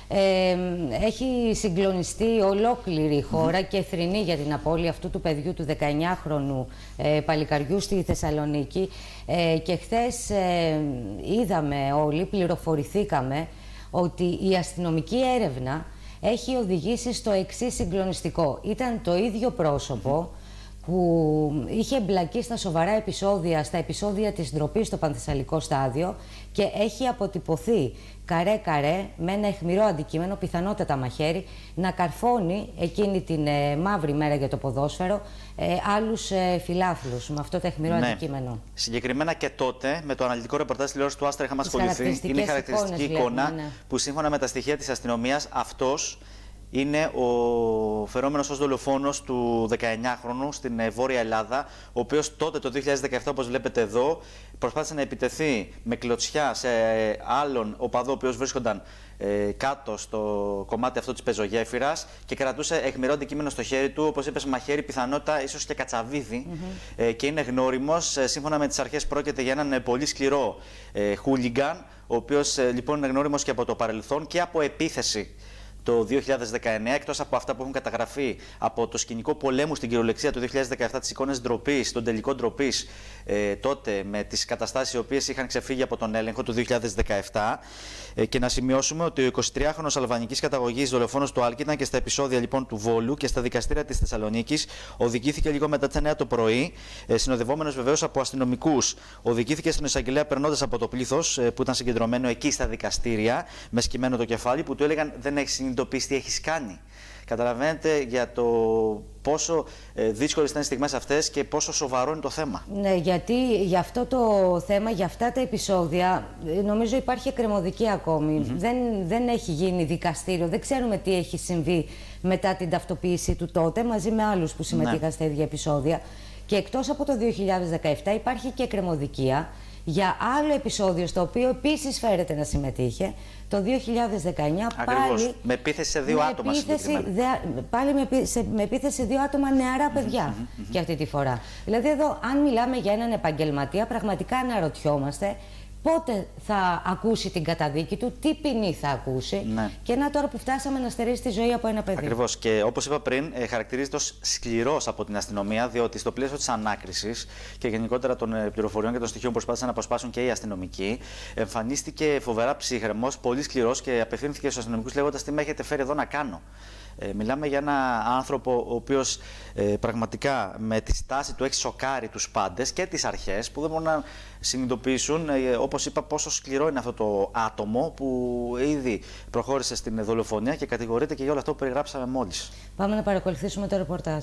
Ε, έχει συγκλονιστεί ολόκληρη η χώρα mm-hmm. και θρηνεί για την απώλεια αυτού του παιδιού του δεκαεννιάχρονου ε, παλικαριού στη Θεσσαλονίκη. Ε, και χθες ε, είδαμε όλοι, πληροφορηθήκαμε ότι η αστυνομική έρευνα έχει οδηγήσει στο εξής συγκλονιστικό. Ήταν το ίδιο πρόσωπο mm-hmm. που είχε εμπλακεί στα σοβαρά επεισόδια, στα επεισόδια της ντροπής στο Πανθεσσαλικό στάδιο και έχει αποτυπωθεί καρέ-καρέ με ένα αιχμηρό αντικείμενο, πιθανότατα μαχαίρι, να καρφώνει εκείνη την ε, μαύρη μέρα για το ποδόσφαιρο ε, άλλους ε, φιλάθλους με αυτό το αιχμηρό ναι. αντικείμενο. Συγκεκριμένα και τότε, με το αναλυτικό ρεπορτάζ τηλεόραση του Άστρα είχαμε ασχοληθεί. Είναι η χαρακτηριστική εικόνα βλέπουμε, ναι. που σύμφωνα με τα στοιχεία της αστυνομίας αυτός είναι ο φερόμενος ως δολοφόνος του δεκαεννιάχρονου στην Βόρεια Ελλάδα, ο οποίος τότε το δύο χιλιάδες δεκαεπτά, όπως βλέπετε εδώ, προσπάθησε να επιτεθεί με κλωτσιά σε άλλον οπαδό, ο οποίος βρίσκονταν ε, κάτω στο κομμάτι αυτό της πεζογέφυρας και κρατούσε αιχμηρό αντικείμενο στο χέρι του, όπως είπες, μαχαίρι, πιθανότητα ίσως και κατσαβίδι, mm-hmm. ε, και είναι γνώριμος. Ε, σύμφωνα με τις αρχές πρόκειται για έναν ε, πολύ σκληρό ε, χούλιγκαν, ο οποίος ε, λοιπόν είναι γνώριμος και από το παρελθόν και από επίθεση το δύο χιλιάδες δεκαεννιά, εκτός από αυτά που έχουν καταγραφεί από το σκηνικό πολέμου στην κυριολεξία του δύο χιλιάδες δεκαεπτά, τις εικόνες ντροπής, τον τελικό ντροπής, ε, τότε με τις καταστάσεις οι οποίες είχαν ξεφύγει από τον έλεγχο του δύο χιλιάδες δεκαεπτά. Ε, και να σημειώσουμε ότι ο εικοσιτριάχρονος αλβανικής καταγωγής δολοφόνος του Άλκη ήταν και στα επεισόδια λοιπόν του Βόλου και στα δικαστήρια της Θεσσαλονίκης. Οδηγήθηκε λίγο μετά τις εννιά το πρωί, ε, συνοδευόμενος βεβαίως από αστυνομικούς. Οδηγήθηκε στον εισαγγελέα περνώντας από το πλήθος ε, που ήταν συγκεντρωμένο εκεί στα δικαστήρια, με σκυμμένο το κεφάλι, που του έλεγαν δεν έχει συνειδητοποιήσει τι έχεις κάνει. Καταλαβαίνετε για το πόσο ε, δύσκολες ήταν οι στιγμές αυτές και πόσο σοβαρό είναι το θέμα. Ναι, γιατί για αυτό το θέμα, για αυτά τα επεισόδια, νομίζω υπάρχει εκκρεμωδική ακόμη. Mm-hmm. δεν, δεν έχει γίνει δικαστήριο, δεν ξέρουμε τι έχει συμβεί μετά την ταυτοποίηση του τότε, μαζί με άλλους που συμμετείχαν ναι. στα ίδια επεισόδια. Και εκτός από το δύο χιλιάδες δεκαεπτά υπάρχει και εκκρεμωδικία για άλλο επεισόδιο, στο οποίο επίσης φέρεται να συμμετείχε, το δύο χιλιάδες δεκαεννιά. Ακριβώς, πάλι με επίθεση σε δύο άτομα επίθεση, δε, πάλι με, σε, με επίθεση σε δύο άτομα νεαρά παιδιά mm-hmm, mm-hmm. και αυτή τη φορά. Δηλαδή εδώ, αν μιλάμε για έναν επαγγελματία, πραγματικά αναρωτιόμαστε πότε θα ακούσει την καταδίκη του, τι ποινή θα ακούσει. Ναι. Και να τώρα που φτάσαμε να στερήσει τη ζωή από ένα παιδί. Ακριβώς. Και όπως είπα πριν, ε, χαρακτηρίζεται ως σκληρός από την αστυνομία, διότι στο πλαίσιο της ανάκρισης και γενικότερα των ε, πληροφοριών και των στοιχείων που προσπάθησαν να αποσπάσουν και οι αστυνομικοί, εμφανίστηκε φοβερά ψύχρεμος, πολύ σκληρός και απευθύνθηκε στους αστυνομικούς λέγοντας τι με έχετε φέρει εδώ να κάνω. Ε, μιλάμε για ένα άνθρωπο ο οποίος ε, πραγματικά με τη στάση του έχει σοκάρει τους πάντες και τις αρχές που δεν μπορούν να συνειδητοποιήσουν, ε, όπως είπα, πόσο σκληρό είναι αυτό το άτομο που ήδη προχώρησε στην δολοφονία και κατηγορείται και για όλο αυτό που περιγράψαμε μόλις. Πάμε να παρακολουθήσουμε το ρεπορτάζ.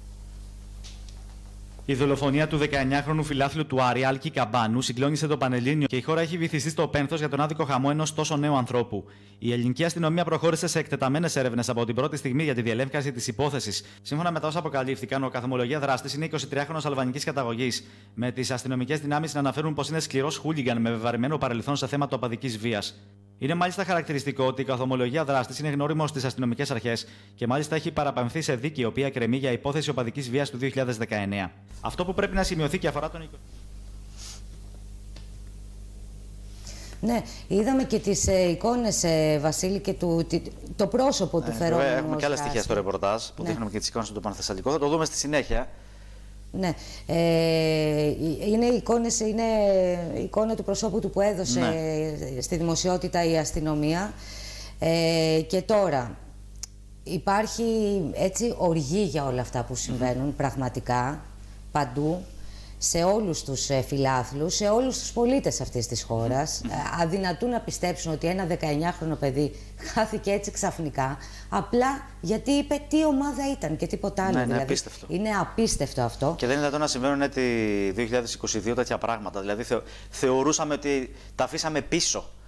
Η δολοφονία του δεκαεννιάχρονου φιλάθλου του Άρη, Άλκη Καμπάνου, συγκλώνησε το Πανελλήνιο και η χώρα έχει βυθιστεί στο πένθος για τον άδικο χαμό ενός τόσο νέου ανθρώπου. Η ελληνική αστυνομία προχώρησε σε εκτεταμένες έρευνες από την πρώτη στιγμή για τη διελεύκανση της υπόθεσης. Σύμφωνα με τα όσα αποκαλύφθηκαν, ο καθομολογία δράστης είναι εικοσιτριάχρονος αλβανικής καταγωγής, με τις αστυνομικές δυνάμεις να αναφέρουν πως είναι σκληρός χούλιγκαν με βεβαρημένο παρελθόν σε θέματα οπαδικής βίας. Είναι μάλιστα χαρακτηριστικό ότι η καθομολογία δράστης είναι γνώριμο στις αστυνομικές αρχές και μάλιστα έχει παραπεμφθεί σε δίκη η οποία κρεμεί για υπόθεση οπαδικής βίας του δύο χιλιάδες δεκαεννιά. Αυτό που πρέπει να σημειωθεί και αφορά τον. Ναι, είδαμε και τις ε, εικόνες, ε, Βασίλη, και του, τη, το πρόσωπο ναι, του φερόμενου. Έχουμε και άλλα στοιχεία στο ρεπορτάζ που ναι. δείχνουμε και τις εικόνες του Πανθεσσαλικό. Θα το δούμε στη συνέχεια. Ναι, ε, είναι, εικόνες, είναι η εικόνα του προσώπου του που έδωσε ναι. στη δημοσιότητα η αστυνομία. Ε, και τώρα υπάρχει έτσι οργή για όλα αυτά που συμβαίνουν mm-hmm. πραγματικά παντού, σε όλους τους φιλάθλους, σε όλους τους πολίτες αυτής της χώρας. Mm-hmm. Αδυνατούν να πιστέψουν ότι ένα δεκαεννιάχρονο παιδί χάθηκε έτσι ξαφνικά, απλά γιατί είπε τι ομάδα ήταν και τίποτα άλλο. Ναι, δηλαδή, είναι απίστευτο. Είναι απίστευτο αυτό. Και δεν είναι δυνατόν να συμβαίνουν έτη δύο χιλιάδες είκοσι δύο τέτοια πράγματα. Δηλαδή θε, θεωρούσαμε ότι τα αφήσαμε πίσω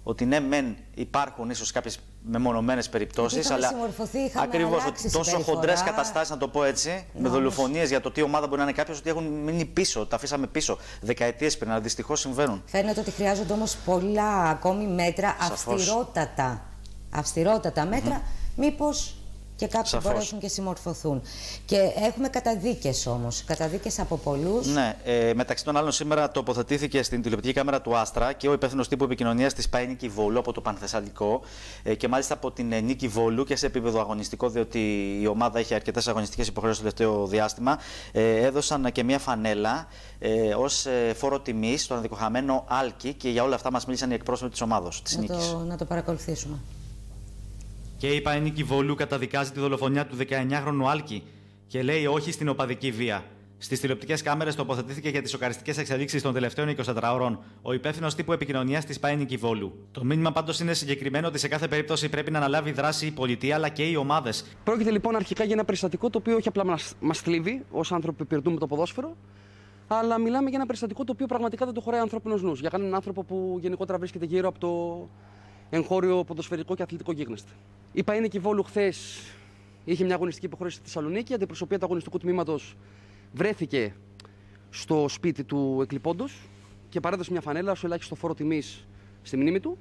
ότι ναι, μεν υπάρχουν ίσως κάποιες μεμονωμένες περιπτώσεις, αλλά ακριβώς τόσο χοντρές καταστάσεις, να το πω έτσι, ναι, με δολοφονίες για το τι ομάδα μπορεί να είναι κάποιος, ότι έχουν μείνει πίσω, τα αφήσαμε πίσω δεκαετίες πριν, αλλά δυστυχώς συμβαίνουν. Φαίνεται ότι χρειάζονται όμως πολλά ακόμη μέτρα, αυστηρότατα, αυστηρότατα μέτρα, mm-hmm. μήπως και κάποιοι Σαφώς. μπορέσουν και συμμορφωθούν. Και έχουμε καταδίκες όμως, καταδίκες από πολλούς. Ναι, ε, μεταξύ των άλλων σήμερα τοποθετήθηκε στην τηλεοπτική κάμερα του Άστρα και ο υπεύθυνος τύπου επικοινωνίας της ΠΑΕ Νίκη Βόλου από το Πανθεσσαλικό ε, και μάλιστα από την ε, Νίκη Βόλου και σε επίπεδο αγωνιστικό, διότι η ομάδα είχε αρκετές αγωνιστικές υποχρεώσεις το τελευταίο διάστημα. Ε, έδωσαν και μια φανέλα ε, ως ε, φόρο τιμής στον αδικοχαμένο Άλκη και για όλα αυτά μας μίλησαν οι εκπρόσωποι της ομάδος της να Νίκης. Το, να το παρακολουθήσουμε. Και η ΠΑΕ Νίκη Βόλου καταδικάζει τη δολοφονία του δεκαεννιάχρονου Άλκη και λέει όχι στην οπαδική βία. Στις τηλεοπτικές κάμερες τοποθετήθηκε για τις σοκαριστικές εξελίξεις των τελευταίων εικοσιτετρών ώρων ο υπεύθυνος τύπου επικοινωνίας της ΠΑΕ Νίκη Βόλου. Το μήνυμα πάντως είναι συγκεκριμένο ότι σε κάθε περίπτωση πρέπει να αναλάβει δράση η πολιτεία αλλά και οι ομάδες. Πρόκειται λοιπόν αρχικά για ένα περιστατικό το οποίο όχι απλά μας θλίβει ως άνθρωποι που υπηρετούμε το ποδόσφαιρο, αλλά μιλάμε για ένα περιστατικό το οποίο πραγματικά δεν το χωράει ανθρώπινος νους. Για κανέναν άνθρωπο που γενικότερα βρίσκεται γύρω από το εγχώριο ποδοσφαιρικό και αθλητικό γίγνεσθε. Η ΠΑΕ Νίκη Βόλου χθες είχε μια αγωνιστική υποχρέωση στη Θεσσαλονίκη. Η αντιπροσωπεία του αγωνιστικού τμήματος βρέθηκε στο σπίτι του εκλειπώντος και παρέδωσε μια φανέλα ως ελάχιστο φόρο τιμής στη μνήμη του.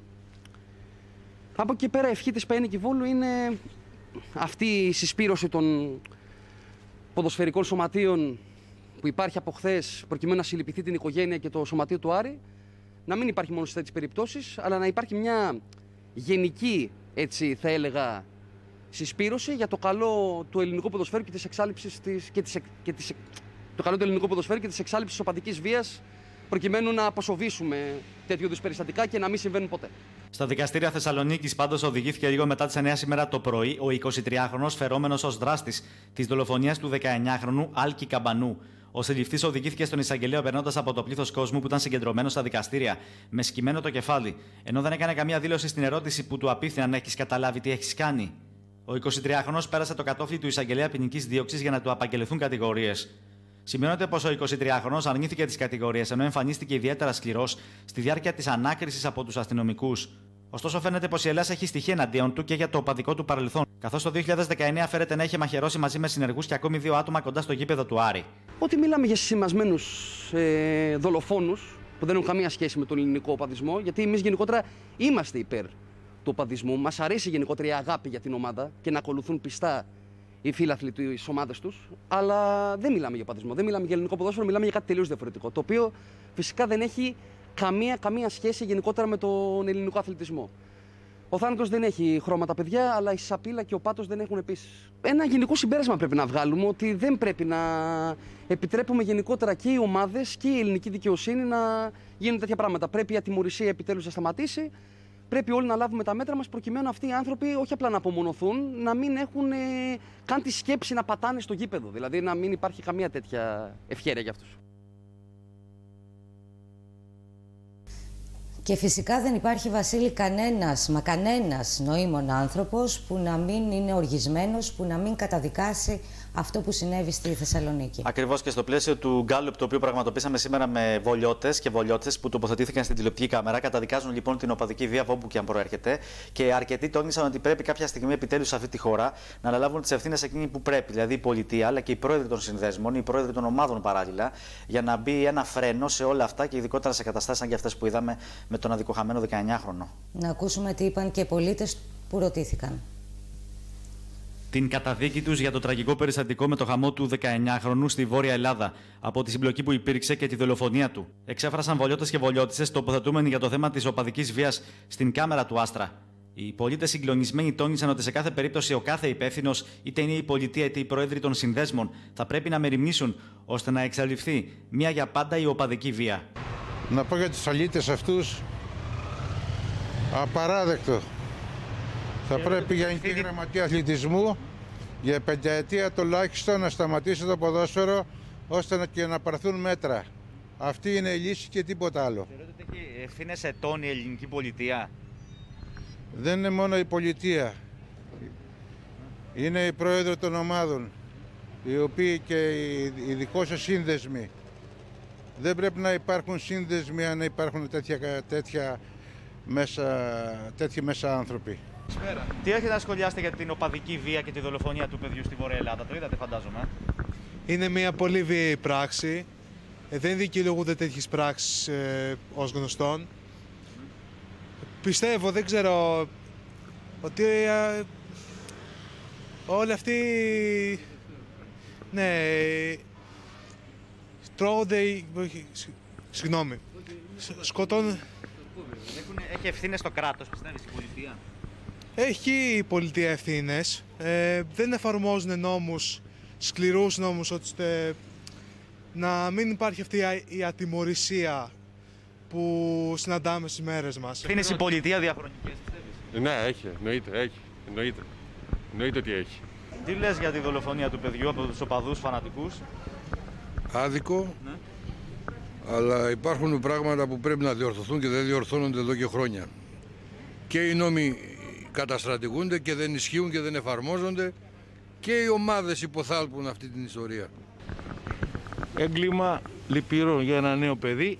Από εκεί πέρα, η ευχή της ΠΑΕ Νίκη Βόλου είναι αυτή η συσπήρωση των ποδοσφαιρικών σωματείων που υπάρχει από χθες, προκειμένου να συλληπιθεί την οικογένεια και το σωματείο του Άρη, να μην υπάρχει μόνο σε τέτοιες περιπτώσεις, αλλά να υπάρχει μια γενική, έτσι θα έλεγα, συσπήρωση για το καλό του ελληνικού ποδοσφαίρου και της εξάλειψης της, και της, και της, το καλό του ελληνικού ποδοσφαίρου και της εξάλειψης της οπαδικής βίας, προκειμένου να αποσοβήσουμε τέτοιου είδους περιστατικά και να μην συμβαίνουν ποτέ. Στα δικαστήρια Θεσσαλονίκης πάντως οδηγήθηκε λίγο μετά τις εννιά σήμερα το πρωί ο εικοσιτριάχρονος φερόμενος ως δράστης της δολοφονίας του δεκαεννιάχρονου Άλκη Καμπανού. Ο συλληφθής οδηγήθηκε στον εισαγγελέα περνώντας από το πλήθος κόσμου που ήταν συγκεντρωμένο στα δικαστήρια, με σκυμμένο το κεφάλι, ενώ δεν έκανε καμία δήλωση στην ερώτηση που του απίφθηναν: έχεις καταλάβει τι έχεις κάνει? Ο εικοσιτριάχρονος πέρασε το κατόφλι του εισαγγελέα ποινικής δίωξης για να του απαγγελθούν κατηγορίες. Σημειώνεται πως ο εικοσιτριάχρονος αρνήθηκε τις κατηγορίες, ενώ εμφανίστηκε ιδιαίτερα σκληρός στη διάρκεια της ανάκρισης από τους αστυνομικούς. Ωστόσο, φαίνεται πως η Ελλάς έχει στοιχεία εναντίον του και για το οπαδικό του παρελθόν, καθώς το δύο χιλιάδες δεκαεννιά φέρεται να είχε μαχαιρώσει μαζί με συνεργούς και ακόμη δύο άτομα κοντά στο γήπεδο του Άρη. Ότι μιλάμε για σημασμένους ε, δολοφόνους που δεν έχουν καμία σχέση με τον ελληνικό οπαδισμό, γιατί εμείς γενικότερα είμαστε υπέρ του οπαδισμού. Μας αρέσει γενικότερα η αγάπη για την ομάδα και να ακολουθούν πιστά οι φίλαθλοι της ομάδας τους, αλλά δεν μιλάμε για οπαδισμό, δεν μιλάμε για ελληνικό ποδόσφαιρο, μιλάμε για κάτι τελείως διαφορετικό. Το οποίο φυσικά δεν έχει καμία, καμία σχέση γενικότερα με τον ελληνικό αθλητισμό. Ο θάνατος δεν έχει χρώματα, παιδιά, αλλά η σαπίλα και ο πάτος δεν έχουν επίσης. Ένα γενικό συμπέρασμα πρέπει να βγάλουμε, ότι δεν πρέπει να επιτρέπουμε γενικότερα και οι ομάδες και η ελληνική δικαιοσύνη να γίνουν τέτοια πράγματα. Πρέπει η ατιμωρησία επιτέλους να σταματήσει. Πρέπει όλοι να λάβουμε τα μέτρα μας προκειμένου αυτοί οι άνθρωποι όχι απλά να απομονωθούν, να μην έχουν ε, καν τη σκέψη να πατάνε στο γήπεδο. Δηλαδή να μην υπάρχει καμία τέτοια ευχέρεια για αυτούς. Και φυσικά δεν υπάρχει, Βασίλη, κανένας, μα κανένας νοήμων άνθρωπος που να μην είναι οργισμένος, που να μην καταδικάσει αυτό που συνέβη στη Θεσσαλονίκη. Ακριβώς, και στο πλαίσιο του γκάλουπ, το οποίο πραγματοποίησαμε σήμερα με βολιώτες και βολιώτες που τοποθετήθηκαν στην τηλεοπτική κάμερα, καταδικάζουν λοιπόν την οπαδική βία από όπου και αν προέρχεται. Και αρκετοί τόνισαν ότι πρέπει κάποια στιγμή επιτέλους σε αυτή τη χώρα να αναλάβουν τις ευθύνες εκείνοι που πρέπει, δηλαδή η πολιτεία αλλά και οι πρόεδροι των συνδέσμων, οι πρόεδροι των ομάδων παράλληλα, για να μπει ένα φρένο σε όλα αυτά και ειδικότερα σε καταστάσεις σαν και αυτές που είδαμε με τον αδικοχαμένο δεκαεννιάχρονο. Να ακούσουμε τι είπαν και οι πολίτες που ρωτήθηκαν. Την καταδίκη τους για το τραγικό περιστατικό με το χαμό του δεκαεννιάχρονου στη Βόρεια Ελλάδα, από τη συμπλοκή που υπήρξε και τη δολοφονία του, εξέφρασαν βολιώτες και βολιώτισσες τοποθετούμενοι για το θέμα της οπαδικής βίας στην κάμερα του Άστρα. Οι πολίτες συγκλονισμένοι τόνισαν ότι σε κάθε περίπτωση ο κάθε υπεύθυνος, είτε είναι η πολιτεία είτε οι πρόεδροι των συνδέσμων, θα πρέπει να μεριμνήσουν ώστε να εξαλειφθεί μία για πάντα η οπαδική βία. Να πω για τους αλήτες αυτούς, απαράδεκτο. Θα πρέπει για Γενική Γραμματεία Αθλητισμού για πενταετία τουλάχιστον να σταματήσει το ποδόσφαιρο ώστε να, και να πάρθουν μέτρα. Αυτή είναι η λύση και τίποτα άλλο. Θεωρείτε ότι έχει ευθύνες ετών η ελληνική πολιτεία? Δεν είναι μόνο η πολιτεία. Είναι οι πρόεδροι των ομάδων, οι οποίοι και οι ειδικώς σύνδεσμοι. Δεν πρέπει να υπάρχουν σύνδεσμοι αν υπάρχουν τέτοια, τέτοια μέσα, τέτοιοι μέσα άνθρωποι. Τι έχετε να σχολιάσετε για την οπαδική βία και τη δολοφονία του παιδιού στη Βόρεια Ελλάδα? Το είδατε, φαντάζομαι. Είναι μια πολύ βίαιη πράξη. Ε, δεν δικαιολογούνται τέτοιες πράξεις ε, ως γνωστόν. Πιστεύω, δεν ξέρω, ότι ε, όλοι αυτοί, ναι, τρώγονται, συγγνώμη, σκοτώνουν. Έχει ευθύνες το κράτος, πιστεύεις, η πολιτεία? Έχει η πολιτεία ευθύνες. Ε, δεν εφαρμόζουν νόμους, σκληρούς νόμους, ώστε να μην υπάρχει αυτή η ατιμωρησία που συναντάμε στις μέρες μας. Ευθύνες η πολιτεία διαχρονικές, πιστεύεις? Ναι, έχει, εννοείται, έχει, εννοείται. Εννοείται ότι έχει. Τι λες για τη δολοφονία του παιδιού από τους οπαδούς φανατικούς? Άδικο, ναι. Αλλά υπάρχουν πράγματα που πρέπει να διορθωθούν και δεν διορθώνονται εδώ και χρόνια. Και οι νόμοι καταστρατηγούνται και δεν ισχύουν και δεν εφαρμόζονται και οι ομάδες υποθάλπουν αυτή την ιστορία. Έγκλημα λυπηρό για ένα νέο παιδί,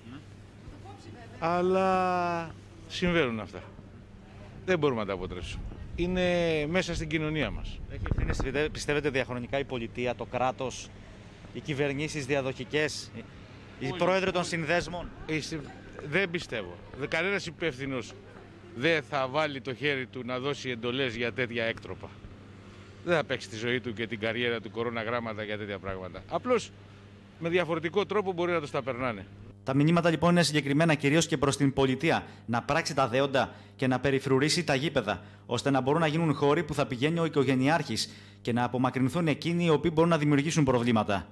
αλλά συμβαίνουν αυτά. Δεν μπορούμε να τα αποτρέψουμε. Είναι μέσα στην κοινωνία μας. Έχει ευθύνες, πιστεύετε, διαχρονικά η πολιτεία, το κράτος, οι κυβερνήσεις διαδοχικές, οι πρόεδροι των συνδέσμων? Δεν πιστεύω. Κανένας υπεύθυνος δεν θα βάλει το χέρι του να δώσει εντολές για τέτοια έκτροπα. Δεν θα παίξει τη ζωή του και την καριέρα του κοροναγράμματα για τέτοια πράγματα. Απλώς με διαφορετικό τρόπο μπορεί να τους τα περνάνε. Τα μηνύματα λοιπόν είναι συγκεκριμένα κυρίως και προς την πολιτεία να πράξει τα δέοντα και να περιφρουρήσει τα γήπεδα, ώστε να μπορούν να γίνουν χώροι που θα πηγαίνει ο οικογενειάρχης και να απομακρυνθούν εκείνοι οι οποίοι μπορούν να δημιουργήσουν προβλήματα.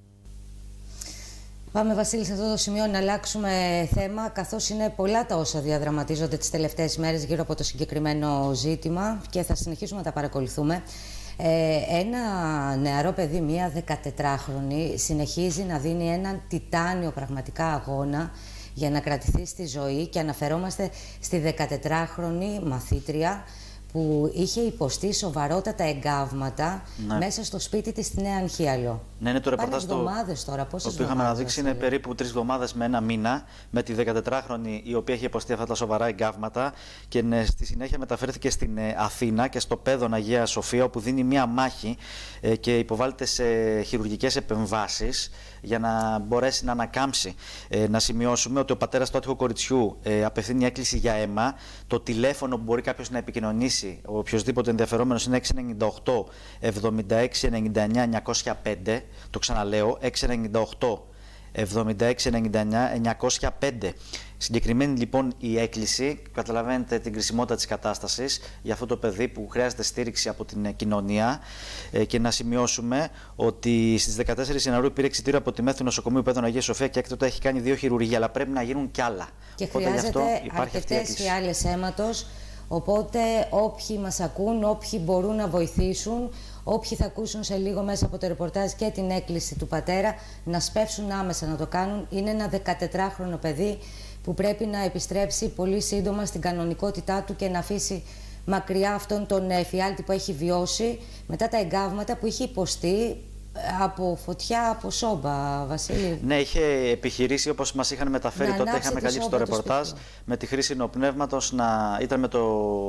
Πάμε, Βασίλη, σε αυτό το σημείο να αλλάξουμε θέμα, καθώς είναι πολλά τα όσα διαδραματίζονται τις τελευταίες μέρες γύρω από το συγκεκριμένο ζήτημα και θα συνεχίσουμε να τα παρακολουθούμε. Ε, ένα νεαρό παιδί, μία δεκατετράχρονη, συνεχίζει να δίνει έναν τιτάνιο πραγματικά αγώνα για να κρατηθεί στη ζωή και αναφερόμαστε στη δεκατετράχρονη μαθήτρια που είχε υποστεί σοβαρότατα εγκάβματα, ναι, μέσα στο σπίτι της στη Νέα Αγχίαλο. Ναι, είναι το ρεπορτάζ το τώρα, πόσες που είχαμε αναδείξει, είναι περίπου τρεις εβδομάδες με ένα μήνα, με τη δεκατετράχρονη η οποία είχε υποστεί αυτά τα σοβαρά εγκάβματα και ναι, στη συνέχεια μεταφέρθηκε στην ε, Αθήνα και στο Πέδον Αγία Σοφία, όπου δίνει μία μάχη ε, και υποβάλλεται σε χειρουργικές επεμβάσεις για να μπορέσει να ανακάμψει. Ε, να σημειώσουμε ότι ο πατέρας του άτυχου κοριτσιού ε, απευθύνει έκκληση για αίμα. Το τηλέφωνο που μπορεί κάποιος να επικοινωνήσει, ο οποιοσδήποτε ενδιαφερόμενος, είναι έξι εννιά οκτώ εβδομήντα έξι ενενήντα εννιά εννιακόσια πέντε. Το ξαναλέω, έξι εννιά οκτώ εβδομήντα έξι ενενήντα εννιά εννιακόσια πέντε. Συγκεκριμένη λοιπόν η έκκληση, καταλαβαίνετε την κρισιμότητα της κατάστασης για αυτό το παιδί που χρειάζεται στήριξη από την κοινωνία. Ε, και να σημειώσουμε ότι στις δεκατέσσερις Ιανουαρίου πήρε εξιτήριο από τη ΜΕΘ του Νοσοκομείου Πέδων Αγία Σοφία και έκτοτε έχει κάνει δύο χειρουργία, αλλά πρέπει να γίνουν κι άλλα. Και οπότε χρειάζεται αρκετές φιάλες αίματος. Οπότε όποιοι μας ακούν, όποιοι μπορούν να βοηθήσουν, όποιοι θα ακούσουν σε λίγο μέσα από το ρεπορτάζ και την έκκληση του πατέρα, να σπεύσουν άμεσα να το κάνουν. Είναι ένα δεκατετράχρονο παιδί που πρέπει να επιστρέψει πολύ σύντομα στην κανονικότητά του και να αφήσει μακριά αυτόν τον εφιάλτη που έχει βιώσει μετά τα εγκάβματα που είχε υποστεί από φωτιά, από σόμπα, Βασίλη. Ναι, είχε επιχειρήσει, όπως μας είχαν μεταφέρει, να τότε είχαμε καλύψει το ρεπορτάζ, με τη χρήση νοπνεύματος, να ήταν με, το,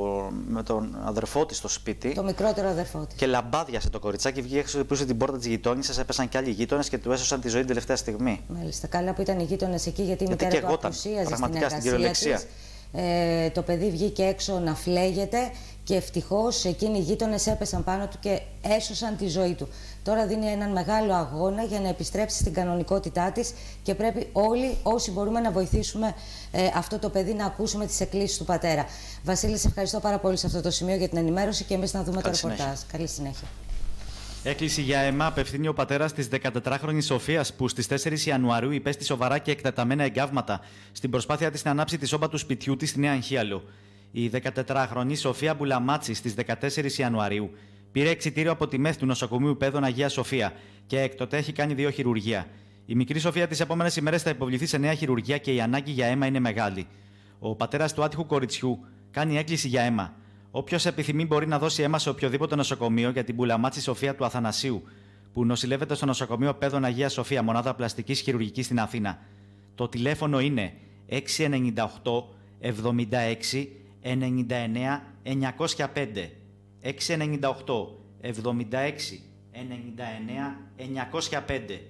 με τον αδερφό της στο σπίτι. Το μικρότερο αδερφό της. Και λαμπάδιασε το κοριτσάκι, βγήκε έξω, πούσε την πόρτα της γειτόνισσας, έπεσαν και άλλοι γείτονες και του έσωσαν τη ζωή την τελευταία στιγμή. Μάλιστα, καλά που ήταν οι γείτονες εκεί, γιατί η μητέρα του απουσίαζε στην εργασία της. Ε, το παιδί βγήκε έξω να φλέγεται και ευτυχώς εκείνοι οι γείτονες έπεσαν πάνω του και έσωσαν τη ζωή του. Τώρα δίνει έναν μεγάλο αγώνα για να επιστρέψει στην κανονικότητά της και πρέπει όλοι όσοι μπορούμε να βοηθήσουμε ε, αυτό το παιδί, να ακούσουμε τις εκκλήσεις του πατέρα. Βασίλη, σε ευχαριστώ πάρα πολύ σε αυτό το σημείο για την ενημέρωση και εμείς να δούμε Καλή το ρεπορτάζ. Καλή συνέχεια. Έκκληση για αίμα απευθύνει ο πατέρας της δεκατετράχρονης Σοφίας, που στις τέσσερις Ιανουαρίου υπέστη σοβαρά και εκτεταμένα εγκάβματα στην προσπάθεια της να ανάψει τη σόμπα του σπιτιού της στη Νέα Αγχίαλο. Η δεκατετράχρονη Σοφία Μπουλαμάτση στις δεκατέσσερις Ιανουαρίου πήρε εξιτήριο από τη ΜΕΘ του Νοσοκομείου Πέδων Αγία Σοφία και έκτοτε έχει κάνει δύο χειρουργία. Η μικρή Σοφία τις επόμενες ημέρες θα υποβληθεί σε νέα χειρουργία και η ανάγκη για αίμα είναι μεγάλη. Ο πατέρας του άτυχου κοριτσιού κάνει έκκληση για αίμα. Όποιος επιθυμεί μπορεί να δώσει αίμα σε οποιοδήποτε νοσοκομείο για την Μπουλαμάτση Σοφία του Αθανασίου, που νοσηλεύεται στο Νοσοκομείο Πέδων Αγία Σοφία, μονάδα πλαστικής χειρουργικής στην Αθήνα. Το τηλέφωνο είναι έξι εννιά οκτώ εβδομήντα έξι ενενήντα εννέα εννιακόσια πέντε. έξι εννιά οκτώ εβδομήντα έξι ενενήντα εννέα εννιακόσια πέντε.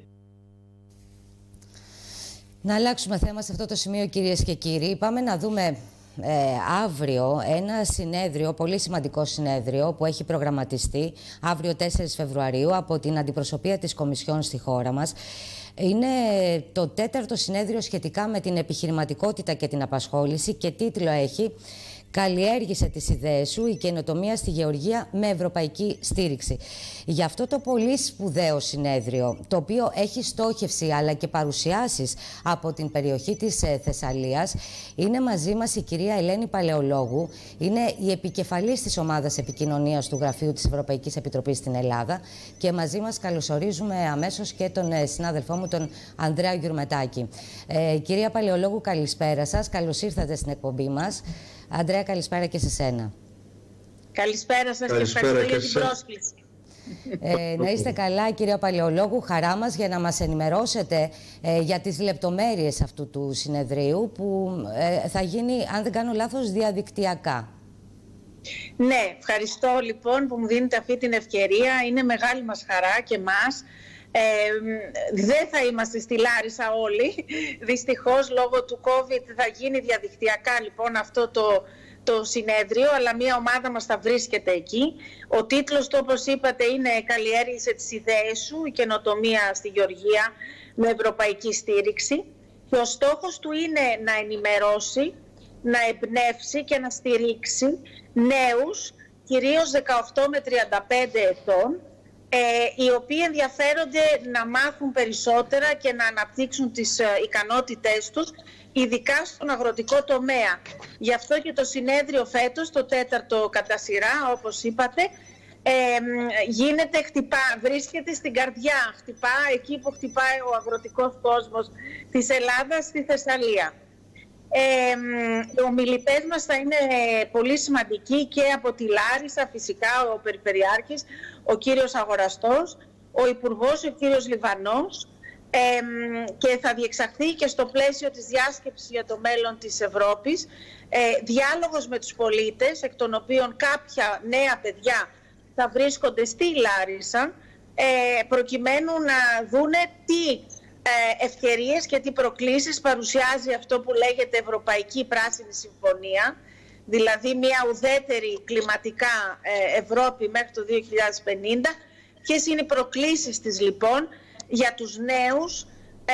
Να αλλάξουμε θέμα σε αυτό το σημείο, κυρίες και κύριοι. Πάμε να δούμε ε, αύριο ένα συνέδριο, πολύ σημαντικό συνέδριο που έχει προγραμματιστεί αύριο τέσσερις Φεβρουαρίου από την αντιπροσωπεία της Κομισιόν στη χώρα μας. Είναι το τέταρτο συνέδριο σχετικά με την επιχειρηματικότητα και την απασχόληση και τίτλο έχει «Καλλιέργησε τις ιδέες σου, η καινοτομία στη γεωργία με ευρωπαϊκή στήριξη». Για αυτό το πολύ σπουδαίο συνέδριο, το οποίο έχει στόχευση αλλά και παρουσιάσεις από την περιοχή της Θεσσαλίας, είναι μαζί μας η κυρία Ελένη Παλαιολόγου, είναι η επικεφαλής της ομάδας επικοινωνίας του Γραφείου της Ευρωπαϊκής Επιτροπής στην Ελλάδα και μαζί μας καλωσορίζουμε αμέσως και τον συνάδελφό μου, τον Ανδρέα Γιουρμετάκη. Ε, κυρία Παλαιολόγου, καλησπέρα σας, καλώς ήρθατε στην εκπομπή μας. Αντρέα, καλησπέρα και σε σένα. Καλησπέρα σας καλησπέρα και ευχαριστώ για την πρόσκληση. Ε, να είστε καλά, κυρία Παλαιολόγου. Χαρά μας για να μας ενημερώσετε ε, για τις λεπτομέρειες αυτού του συνεδρίου που ε, θα γίνει, αν δεν κάνω λάθος, διαδικτυακά. Ναι, ευχαριστώ λοιπόν που μου δίνετε αυτή την ευκαιρία. Είναι μεγάλη μας χαρά και μας. Ε, δεν θα είμαστε στη Λάρισα όλοι. Δυστυχώς λόγω του COVID θα γίνει διαδικτυακά λοιπόν αυτό το, το συνέδριο, αλλά μια ομάδα μας θα βρίσκεται εκεί. Ο τίτλος του, όπως είπατε, είναι «Καλλιέργησε τις ιδέες σου, η καινοτομία στη γεωργία με ευρωπαϊκή στήριξη». Και ο στόχος του είναι να ενημερώσει, να εμπνεύσει και να στηρίξει νέους, κυρίως δεκαοκτώ με τριάντα πέντε ετών, Ε, οι οποίοι ενδιαφέρονται να μάθουν περισσότερα και να αναπτύξουν τις ε, ικανότητές τους, ειδικά στον αγροτικό τομέα. Γι' αυτό και το συνέδριο φέτος, το τέταρτο κατά σειρά, όπως είπατε, ε, γίνεται, χτυπά, βρίσκεται στην καρδιά, χτυπά εκεί που χτυπάει ο αγροτικός κόσμος της Ελλάδας, στη Θεσσαλία. Ε, οι ομιλητές μας θα είναι πολύ σημαντικοί και από τη Λάρισα, φυσικά ο Περιφερειάρχης, ο κύριος Αγοραστός, ο Υπουργός, ο κύριος Λιβανός, ε, και θα διεξαχθεί και στο πλαίσιο της διάσκεψης για το μέλλον της Ευρώπης ε, διάλογος με τους πολίτες, εκ των οποίων κάποια νέα παιδιά θα βρίσκονται στη Λάρισα, ε, προκειμένου να δούνε τι ευκαιρίες και τι προκλήσεις παρουσιάζει αυτό που λέγεται Ευρωπαϊκή Πράσινη Συμφωνία, δηλαδή μια ουδέτερη κλιματικά Ευρώπη μέχρι το δύο χιλιάδες πενήντα. Ποιες είναι οι προκλήσεις της λοιπόν για τους νέους ε,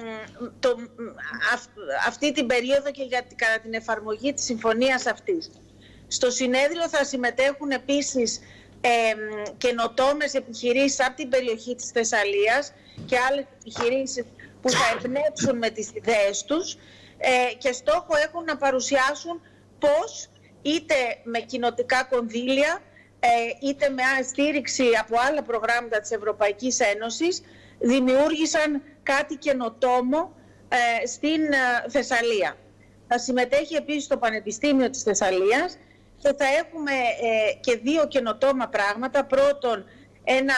το, αυ, αυτή την περίοδο και για, κατά την εφαρμογή της συμφωνίας αυτής. Στο συνέδριο θα συμμετέχουν επίσης ε, καινοτόμες επιχειρήσεις από την περιοχή της Θεσσαλίας και άλλες επιχειρήσεις που θα εμπνεύσουν με τις ιδέες τους ε, και στόχο έχουν να παρουσιάσουν πώς είτε με κοινοτικά κονδύλια ε, είτε με στήριξη από άλλα προγράμματα της Ευρωπαϊκής Ένωσης δημιούργησαν κάτι καινοτόμο ε, στην ε, Θεσσαλία. Θα συμμετέχει επίσης το Πανεπιστήμιο της Θεσσαλίας και θα έχουμε ε, και δύο καινοτόμα πράγματα. Πρώτον, ένα,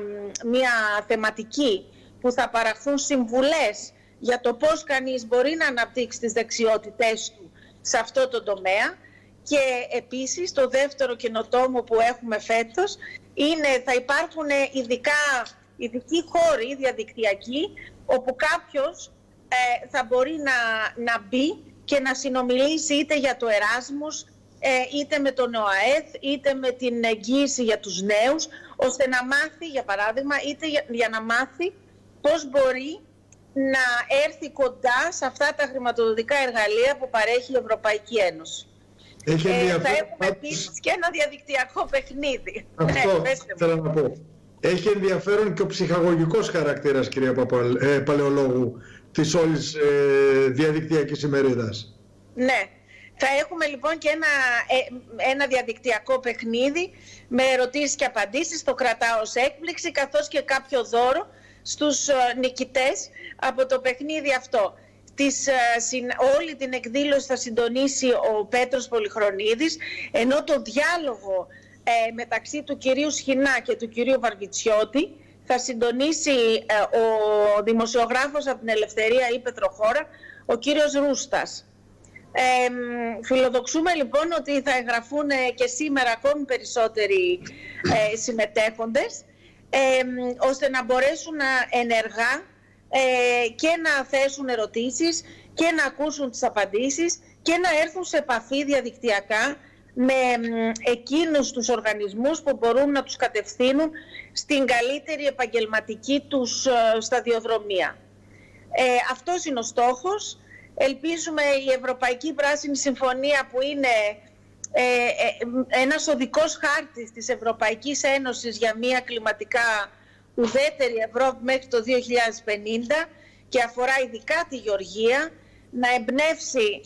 μια θεματική που θα παραχθούν συμβουλές για το πώς κανείς μπορεί να αναπτύξει τις δεξιότητές του σε αυτό το τομέα. Και επίσης το δεύτερο καινοτόμο που έχουμε φέτος είναι θα υπάρχουν ειδικά, ειδικοί χώροι διαδικτυακοί όπου κάποιος ε, θα μπορεί να, να μπει και να συνομιλήσει είτε για το Εράσμους, ε, είτε με τον ΟΑΕΘ, είτε με την εγγύηση για τους νέους, ώστε να μάθει, για παράδειγμα, είτε για, για να μάθει πώς μπορεί να έρθει κοντά σε αυτά τα χρηματοδοτικά εργαλεία που παρέχει η Ευρωπαϊκή Ένωση. Έχει ε, θα έχουμε επίσης και ένα διαδικτυακό παιχνίδι. Αυτό ναι, θέλω να πω. Έχει ενδιαφέρον και ο ψυχαγωγικός χαρακτήρας, κυρία Παπα, ε, Παλαιολόγου, της όλης ε, διαδικτυακής ημερίδας. Ναι. Θα έχουμε λοιπόν και ένα, ε, ένα διαδικτυακό παιχνίδι με ερωτήσεις και απαντήσεις, το κρατάω ως έκπληξη, καθώς και κάποιο δώρο στους ε, νικητές από το παιχνίδι αυτό. Της, ε, συν, όλη την εκδήλωση θα συντονίσει ο Πέτρος Πολυχρονίδης, ενώ το διάλογο ε, μεταξύ του κυρίου Σχοινά και του κυρίου Βαρβιτσιώτη θα συντονίσει ε, ο δημοσιογράφος από την Ελευθερία ή Πετροχώρα, ο κύριος Ρούστας. Ε, φιλοδοξούμε λοιπόν ότι θα εγγραφούν και σήμερα ακόμη περισσότεροι ε, συμμετέχοντες, ε, ώστε να μπορέσουν να ενεργά ε, και να θέσουν ερωτήσεις και να ακούσουν τις απαντήσεις και να έρθουν σε επαφή διαδικτυακά με εκείνους τους οργανισμούς που μπορούν να τους κατευθύνουν στην καλύτερη επαγγελματική τους σταδιοδρομία. Ε, αυτός είναι ο στόχος. Ελπίζουμε η Ευρωπαϊκή Πράσινη Συμφωνία, που είναι ε, ε, ένας οδικός χάρτης της Ευρωπαϊκής Ένωσης για μια κλιματικά ουδέτερη Ευρώπη μέχρι το δύο χιλιάδες πενήντα και αφορά ειδικά τη γεωργία, να εμπνεύσει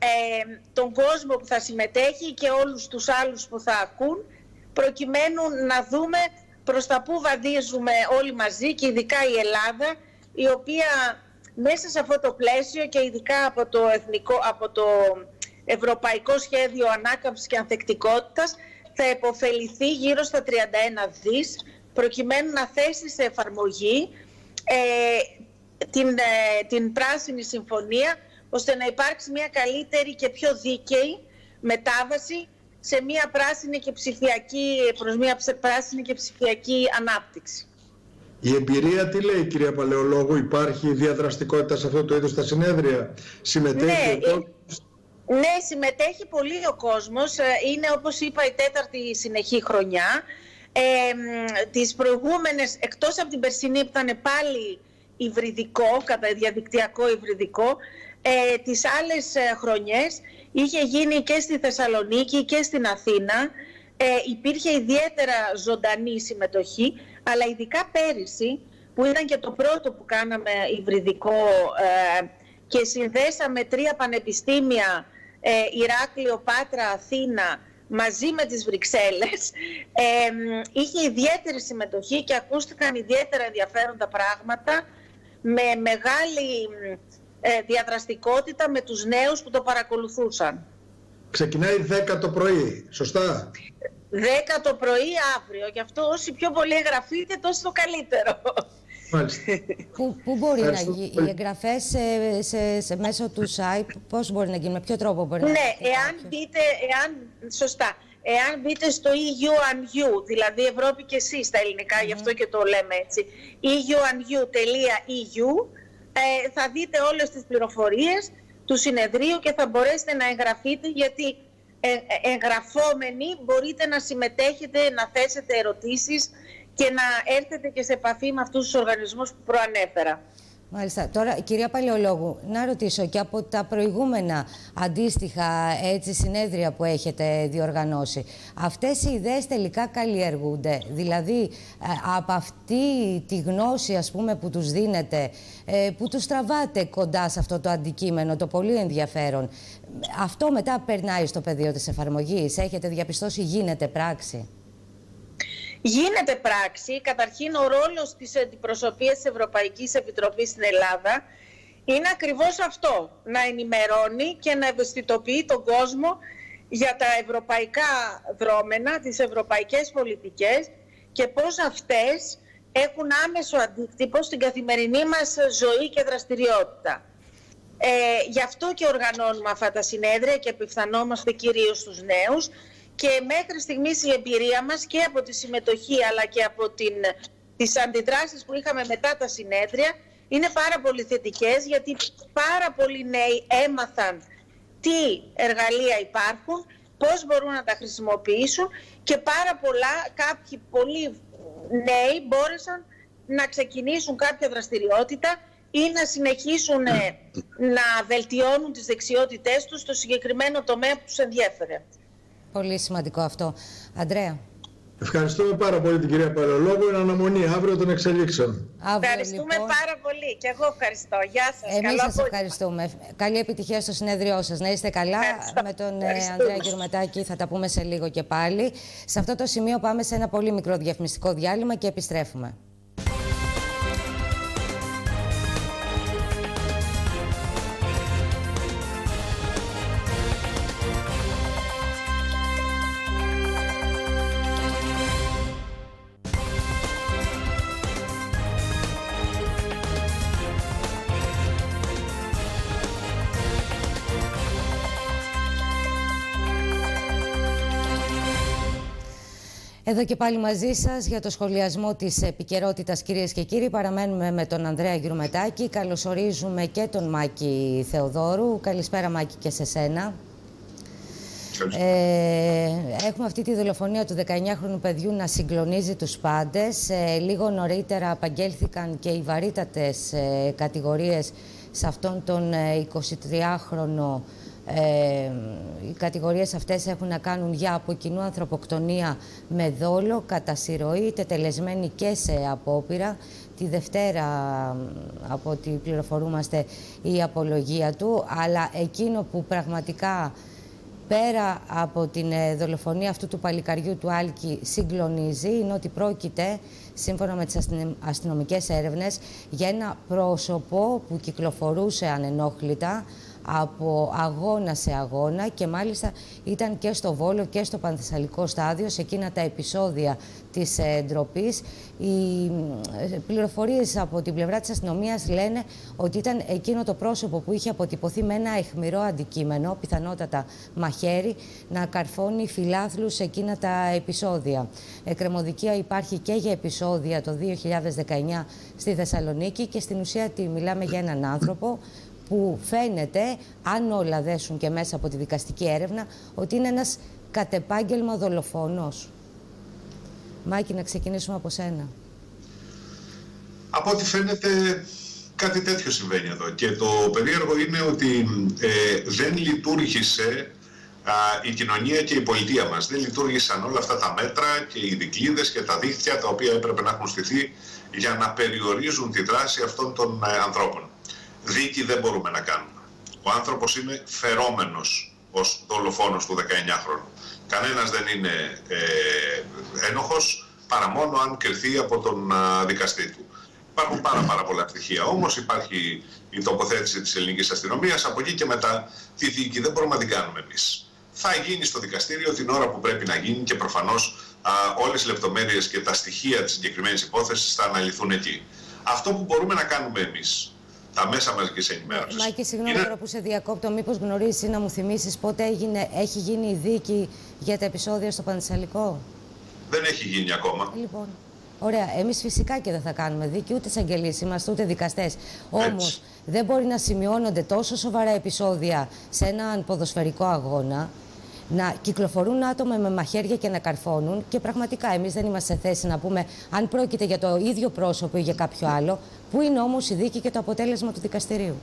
ε, τον κόσμο που θα συμμετέχει και όλους τους άλλους που θα ακούν, προκειμένου να δούμε προς τα που βαδίζουμε όλοι μαζί, και ειδικά η Ελλάδα, η οποία μέσα σε αυτό το πλαίσιο και ειδικά από το, εθνικό, από το Ευρωπαϊκό Σχέδιο Ανάκαμψης και Ανθεκτικότητας θα επωφεληθεί γύρω στα τριάντα ένα δις, προκειμένου να θέσει σε εφαρμογή ε, την, ε, την Πράσινη Συμφωνία, ώστε να υπάρξει μια καλύτερη και πιο δίκαιη μετάβαση σε μια πράσινη και ψηφιακή, προς μια πράσινη και ψηφιακή ανάπτυξη. Η εμπειρία τι λέει, κυρία Παλαιολόγου, υπάρχει διαδραστικότητα σε αυτό το είδος τα συνέδρια? Συμμετέχει Ναι, ο... ναι, συμμετέχει πολύ ο κόσμος. Είναι, όπως είπα, η τέταρτη συνεχή χρονιά. Ε, τις προηγούμενες, εκτός από την περσινή που ήταν πάλι υβριδικό, κατά διαδικτυακό υβριδικό, ε, τις άλλες χρονιές είχε γίνει και στη Θεσσαλονίκη και στην Αθήνα. Ε, υπήρχε ιδιαίτερα ζωντανή συμμετοχή, αλλά ειδικά πέρυσι, που ήταν και το πρώτο που κάναμε υβριδικό ε, και συνδέσαμε τρία πανεπιστήμια, ε, Ηράκλειο, Πάτρα, Αθήνα, μαζί με τις Βρυξέλλες, ε, είχε ιδιαίτερη συμμετοχή και ακούστηκαν ιδιαίτερα ενδιαφέροντα πράγματα, με μεγάλη ε, διαδραστικότητα με τους νέους που το παρακολουθούσαν. Ξεκινάει δέκα το πρωί, σωστά? δέκα το πρωί αύριο, γι' αυτό όσοι πιο πολύ εγγραφείτε τόσο το καλύτερο. Πού, πού μπορεί να γίνει οι εγγραφές σε, σε, σε μέσω του site, πώς μπορεί να γίνει, με ποιο τρόπο μπορεί ναι, να γίνει? Ναι, εάν μπείτε, εάν, σωστά, εάν μπείτε στο E U and You, δηλαδή Ευρώπη και εσύ στα ελληνικά, mm-hmm. γι' αυτό και το λέμε έτσι, e u and you τελεία e u, ε, θα δείτε όλες τις πληροφορίες του συνεδρίου και θα μπορέσετε να εγγραφείτε, γιατί ε, ε, εγγραφόμενοι μπορείτε να συμμετέχετε, να θέσετε ερωτήσεις και να έρθετε και σε επαφή με αυτούς τους οργανισμούς που προανέφερα. Μάλιστα. Τώρα, κυρία Παλαιολόγου, να ρωτήσω, και από τα προηγούμενα αντίστοιχα έτσι, συνέδρια που έχετε διοργανώσει, αυτές οι ιδέες τελικά καλλιεργούνται? Δηλαδή, από αυτή τη γνώση, ας πούμε, που τους δίνετε, που τους τραβάτε κοντά σε αυτό το αντικείμενο, το πολύ ενδιαφέρον, αυτό μετά περνάει στο πεδίο της εφαρμογής? Έχετε διαπιστώσει, γίνεται πράξη? Γίνεται πράξη. Καταρχήν, ο ρόλος της αντιπροσωπείας της Ευρωπαϊκής Επιτροπής στην Ελλάδα είναι ακριβώς αυτό. Να ενημερώνει και να ευαισθητοποιεί τον κόσμο για τα ευρωπαϊκά δρόμενα, τις ευρωπαϊκές πολιτικές και πώς αυτές έχουν άμεσο αντίκτυπο στην καθημερινή μας ζωή και δραστηριότητα. Ε, γι' αυτό και οργανώνουμε αυτά τα συνέδρια και επιφθανόμαστε κυρίως στους νέους. Και μέχρι στιγμής η εμπειρία μας και από τη συμμετοχή αλλά και από την, τις αντιδράσεις που είχαμε μετά τα συνέδρια είναι πάρα πολύ θετικές, γιατί πάρα πολλοί νέοι έμαθαν τι εργαλεία υπάρχουν, πώς μπορούν να τα χρησιμοποιήσουν και πάρα πολλά, κάποιοι πολλοί νέοι μπόρεσαν να ξεκινήσουν κάποια δραστηριότητα ή να συνεχίσουν να βελτιώνουν τις δεξιότητές τους στο συγκεκριμένο τομέα που τους ενδιέφερε. Πολύ σημαντικό αυτό. Αντρέα. Ευχαριστούμε πάρα πολύ την κυρία Παλαιολόγου. Εν αναμονή αύριο των εξελίξεων. Αύριο, ευχαριστούμε λοιπόν πάρα πολύ. Και εγώ ευχαριστώ. Γεια σας. Εμείς σας ευχαριστούμε. Καλή επιτυχία στο συνέδριό σας. Να είστε καλά. Ευχαριστώ. Με τον Ανδρέα Γερματάκη θα τα πούμε σε λίγο και πάλι. Σε αυτό το σημείο πάμε σε ένα πολύ μικρό διαφημιστικό διάλειμμα και επιστρέφουμε. Εδώ και πάλι μαζί σας για το σχολιασμό της επικαιρότητας, κυρίες και κύριοι. Παραμένουμε με τον Ανδρέα Γιουρματάκη. Καλωσορίζουμε και τον Μάκη Θεοδόρου. Καλησπέρα, Μάκη, και σε σένα. Ε, έχουμε αυτή τη δολοφονία του δεκαεννιάχρονου παιδιού να συγκλονίζει τους πάντες. Ε, λίγο νωρίτερα απαγγέλθηκαν και οι βαρύτατες ε, κατηγορίες σε αυτόν τον ε, εικοσιτριάχρονο. Ε, οι κατηγορίες αυτές έχουν να κάνουν για από κοινού ανθρωποκτονία με δόλο, κατά συρροή, τετελεσμένη και σε απόπειρα. Τη Δευτέρα, από ό,τι πληροφορούμαστε, η απολογία του. Αλλά εκείνο που πραγματικά, πέρα από την δολοφονία αυτού του παλικαριού του Άλκη, συγκλονίζει, είναι ότι πρόκειται, σύμφωνα με τις αστυνομικές έρευνες, για ένα πρόσωπο που κυκλοφορούσε ανενόχλητα από αγώνα σε αγώνα και μάλιστα ήταν και στο Βόλο και στο Πανθεσσαλικό στάδιο σε εκείνα τα επεισόδια της ε, ντροπής. Οι ε, πληροφορίες από την πλευρά της αστυνομίας λένε ότι ήταν εκείνο το πρόσωπο που είχε αποτυπωθεί με ένα αιχμηρό αντικείμενο, πιθανότατα μαχαίρι, να καρφώνει φιλάθλους σε εκείνα τα επεισόδια. Εκκρεμωδικία υπάρχει και για επεισόδια το δύο χιλιάδες δεκαεννιά στη Θεσσαλονίκη και στην ουσία μιλάμε για έναν άνθρωπο που φαίνεται, αν όλα δέσουν και μέσα από τη δικαστική έρευνα, ότι είναι ένας κατ' επάγγελμα δολοφόνος. Μάκη, να ξεκινήσουμε από σένα. Από ό,τι φαίνεται κάτι τέτοιο συμβαίνει εδώ. Και το περίεργο είναι ότι ε, δεν λειτουργήσε α, η κοινωνία και η πολιτεία μας. Δεν λειτουργήσαν όλα αυτά τα μέτρα και οι δικλείδες και τα δίχτυα τα οποία έπρεπε να έχουν στηθεί για να περιορίζουν τη δράση αυτών των ε, ανθρώπων. Δίκη δεν μπορούμε να κάνουμε. Ο άνθρωπος είναι φερόμενος ως δολοφόνος του δεκαεννιάχρονου. Κανένας δεν είναι ε, ένοχος παρά μόνο αν κριθεί από τον α, δικαστή του. Υπάρχουν πάρα, πάρα πολλά στοιχεία. Όμως υπάρχει η τοποθέτηση της ελληνικής αστυνομίας. Από εκεί και μετά τη δίκη δεν μπορούμε να την κάνουμε εμείς. Θα γίνει στο δικαστήριο την ώρα που πρέπει να γίνει και προφανώς α, όλες οι λεπτομέρειες και τα στοιχεία της συγκεκριμένης υπόθεσης θα αναλυθούν εκεί. Αυτό που μπορούμε να κάνουμε εμείς, τα μέσα μαζικής ενημέρωσης. Μάκη, συγγνώμη τώρα που σε διακόπτω, μήπως γνωρίζεις ή να μου θυμίσεις πότε έγινε, έχει γίνει η δίκη για τα επεισόδια στο Πανθεσσαλικό? Δεν έχει γίνει ακόμα. Λοιπόν, ωραία. Εμείς φυσικά και δεν θα κάνουμε δίκη, ούτε εισαγγελείς είμαστε, ούτε δικαστές. Όμως δεν μπορεί να σημειώνονται τόσο σοβαρά επεισόδια σε έναν ποδοσφαιρικό αγώνα, να κυκλοφορούν άτομα με μαχαίρια και να καρφώνουν, και πραγματικά εμείς δεν είμαστε σε θέση να πούμε αν πρόκειται για το ίδιο πρόσωπο ή για κάποιο άλλο. Πού είναι όμως η δίκη και το αποτέλεσμα του δικαστηρίου?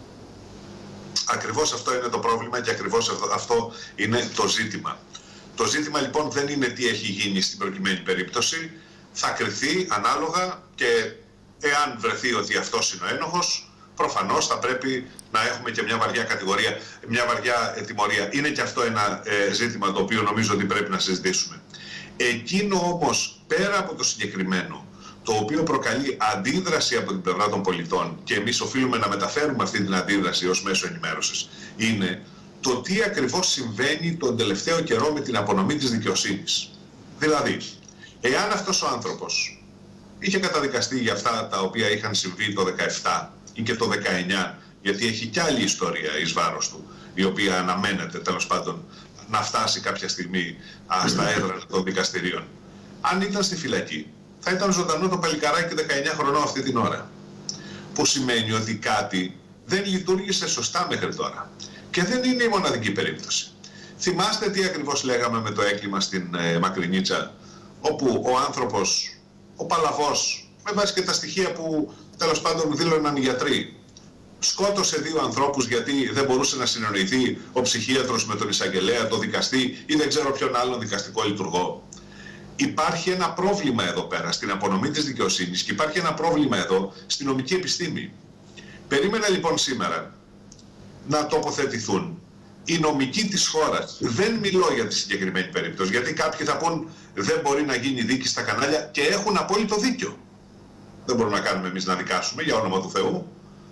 Ακριβώς αυτό είναι το πρόβλημα και ακριβώς αυτό είναι το ζήτημα. Το ζήτημα λοιπόν δεν είναι τι έχει γίνει στην προκειμένη περίπτωση. Θα κριθεί ανάλογα και εάν βρεθεί ότι αυτός είναι ο ένοχος, προφανώς θα πρέπει να έχουμε και μια βαριά κατηγορία, μια βαριά τιμωρία. Είναι και αυτό ένα ε, ζήτημα το οποίο νομίζω ότι πρέπει να συζητήσουμε. Εκείνο όμως, πέρα από το συγκεκριμένο, το οποίο προκαλεί αντίδραση από την πλευρά των πολιτών και εμείς οφείλουμε να μεταφέρουμε αυτή την αντίδραση ως μέσο ενημέρωσης, είναι το τι ακριβώς συμβαίνει τον τελευταίο καιρό με την απονομή της δικαιοσύνης. Δηλαδή, εάν αυτός ο άνθρωπος είχε καταδικαστεί για αυτά τα οποία είχαν συμβεί το δεκαεπτά ή και το δεκαεννιά, γιατί έχει κι άλλη ιστορία εις βάρος του, η οποία αναμένεται τέλος πάντων να φτάσει κάποια στιγμή α, στα έδρανα των δικαστηρίων, αν ήταν στη φυλακή, θα ήταν ζωντανό το παλικαράκι δεκαεννιά χρονών αυτή την ώρα. Που σημαίνει ότι κάτι δεν λειτουργήσε σωστά μέχρι τώρα. Και δεν είναι η μοναδική περίπτωση. Θυμάστε τι ακριβώς λέγαμε με το έγκλημα στην ε, Μακρινίτσα, όπου ο άνθρωπος, ο παλαβός, με βάση και τα στοιχεία που τέλος πάντων δήλωναν οι γιατροί, σκότωσε δύο ανθρώπους γιατί δεν μπορούσε να συνεννοηθεί ο ψυχίατρος με τον εισαγγελέα, τον δικαστή ή δεν ξέρω ποιον άλλον δικαστικό λειτουργό. Υπάρχει ένα πρόβλημα εδώ πέρα στην απονομή της δικαιοσύνης και υπάρχει ένα πρόβλημα εδώ στην νομική επιστήμη. Περίμενα λοιπόν σήμερα να τοποθετηθούν οι νομικοί της χώρας. Δεν μιλώ για τη συγκεκριμένη περίπτωση, γιατί κάποιοι θα πούν δεν μπορεί να γίνει δίκη στα κανάλια και έχουν απόλυτο δίκιο. Δεν μπορούμε να κάνουμε εμείς να δικάσουμε, για όνομα του Θεού.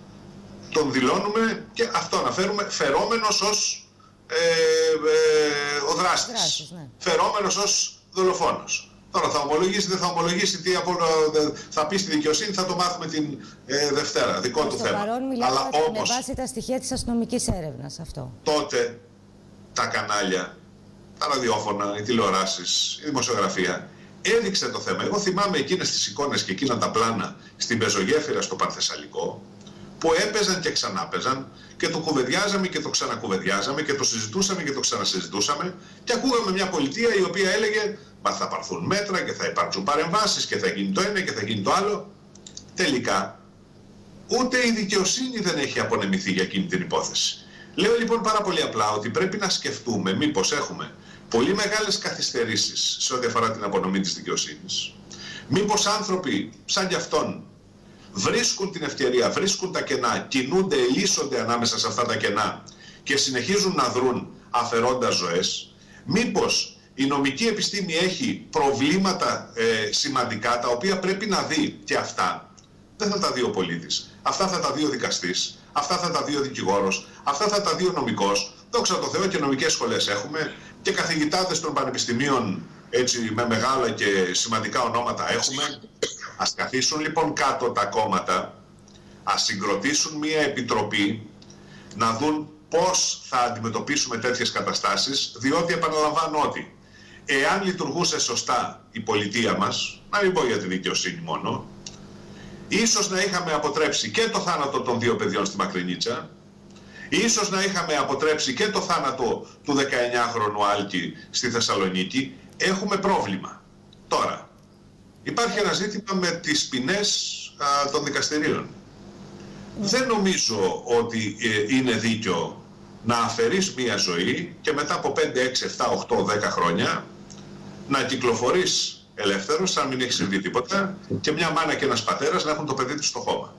Τον δηλώνουμε και αυτό αναφέρουμε φερόμενος ως ε, ε, ο δράστης. δράστης ναι. Φερόμενος ως δολοφόνος. Τώρα θα ομολογήσει, δεν θα ομολογήσει, τι από, θα πει στη δικαιοσύνη, θα το μάθουμε την ε, Δευτέρα. Δικό του θέμα. Αλλά όμως, με βάση τα στοιχεία της αστυνομικής έρευνας αυτό. Τότε τα κανάλια, τα ραδιόφωνα, οι τηλεοράσεις, η δημοσιογραφία έδειξε το θέμα. Εγώ θυμάμαι εκείνες τις εικόνες και εκείνα τα πλάνα στην πεζογέφυρα στο Πανθεσσαλικό, που έπαιζαν και ξανάπαιζαν και το κουβεντιάζαμε και το ξανακουβεντιάζαμε και το συζητούσαμε και το ξανασυζητούσαμε και ακούγαμε μια πολιτεία η οποία έλεγε «Μα θα πάρθουν μέτρα και θα υπάρξουν παρεμβάσεις και θα γίνει το ένα και θα γίνει το άλλο». Τελικά, ούτε η δικαιοσύνη δεν έχει απονεμηθεί για εκείνη την υπόθεση. Λέω λοιπόν πάρα πολύ απλά ότι πρέπει να σκεφτούμε μήπως έχουμε πολύ μεγάλες καθυστερήσεις σε ό,τι αφορά την απονομή της δικαιοσύνης. Μήπως άνθρωποι σαν κι αυτόν βρίσκουν την ευκαιρία, βρίσκουν τα κενά, κινούνται, ελίσσονται ανάμεσα σε αυτά τα κενά και συνεχίζουν να δρουν αφαιρώντας ζωές. Μήπως η νομική επιστήμη έχει προβλήματα ε, σημαντικά τα οποία πρέπει να δει και αυτά. Δεν θα τα δει ο πολίτης. Αυτά θα τα δει ο δικαστής, αυτά θα τα δει ο δικηγόρος, αυτά θα τα δει ο νομικός. Δόξα τω Θεώ και νομικές σχολές έχουμε και καθηγητάδες των πανεπιστημίων έτσι με μεγάλα και σημαντικά ονόματα έχουμε. Ας καθίσουν λοιπόν κάτω τα κόμματα, ας συγκροτήσουν μία επιτροπή να δουν πώς θα αντιμετωπίσουμε τέτοιες καταστάσεις, διότι επαναλαμβάνω ότι εάν λειτουργούσε σωστά η πολιτεία μας, να μην πω για τη δικαιοσύνη μόνο, ίσως να είχαμε αποτρέψει και το θάνατο των δύο παιδιών στη Μακρινίτσα, ίσως να είχαμε αποτρέψει και το θάνατο του δεκαεννιάχρονου Άλκη στη Θεσσαλονίκη. Έχουμε πρόβλημα. Τώρα, υπάρχει ένα ζήτημα με τις ποινές α, των δικαστηρίων. Δεν νομίζω ότι ε, είναι δίκιο να αφαιρείς μία ζωή και μετά από πέντε, έξι, επτά, οκτώ, δέκα χρόνια να κυκλοφορείς ελεύθερος, σαν μην έχει συμβεί τίποτα, και μια μάνα και ένας πατέρας να έχουν το παιδί τους στο χώμα.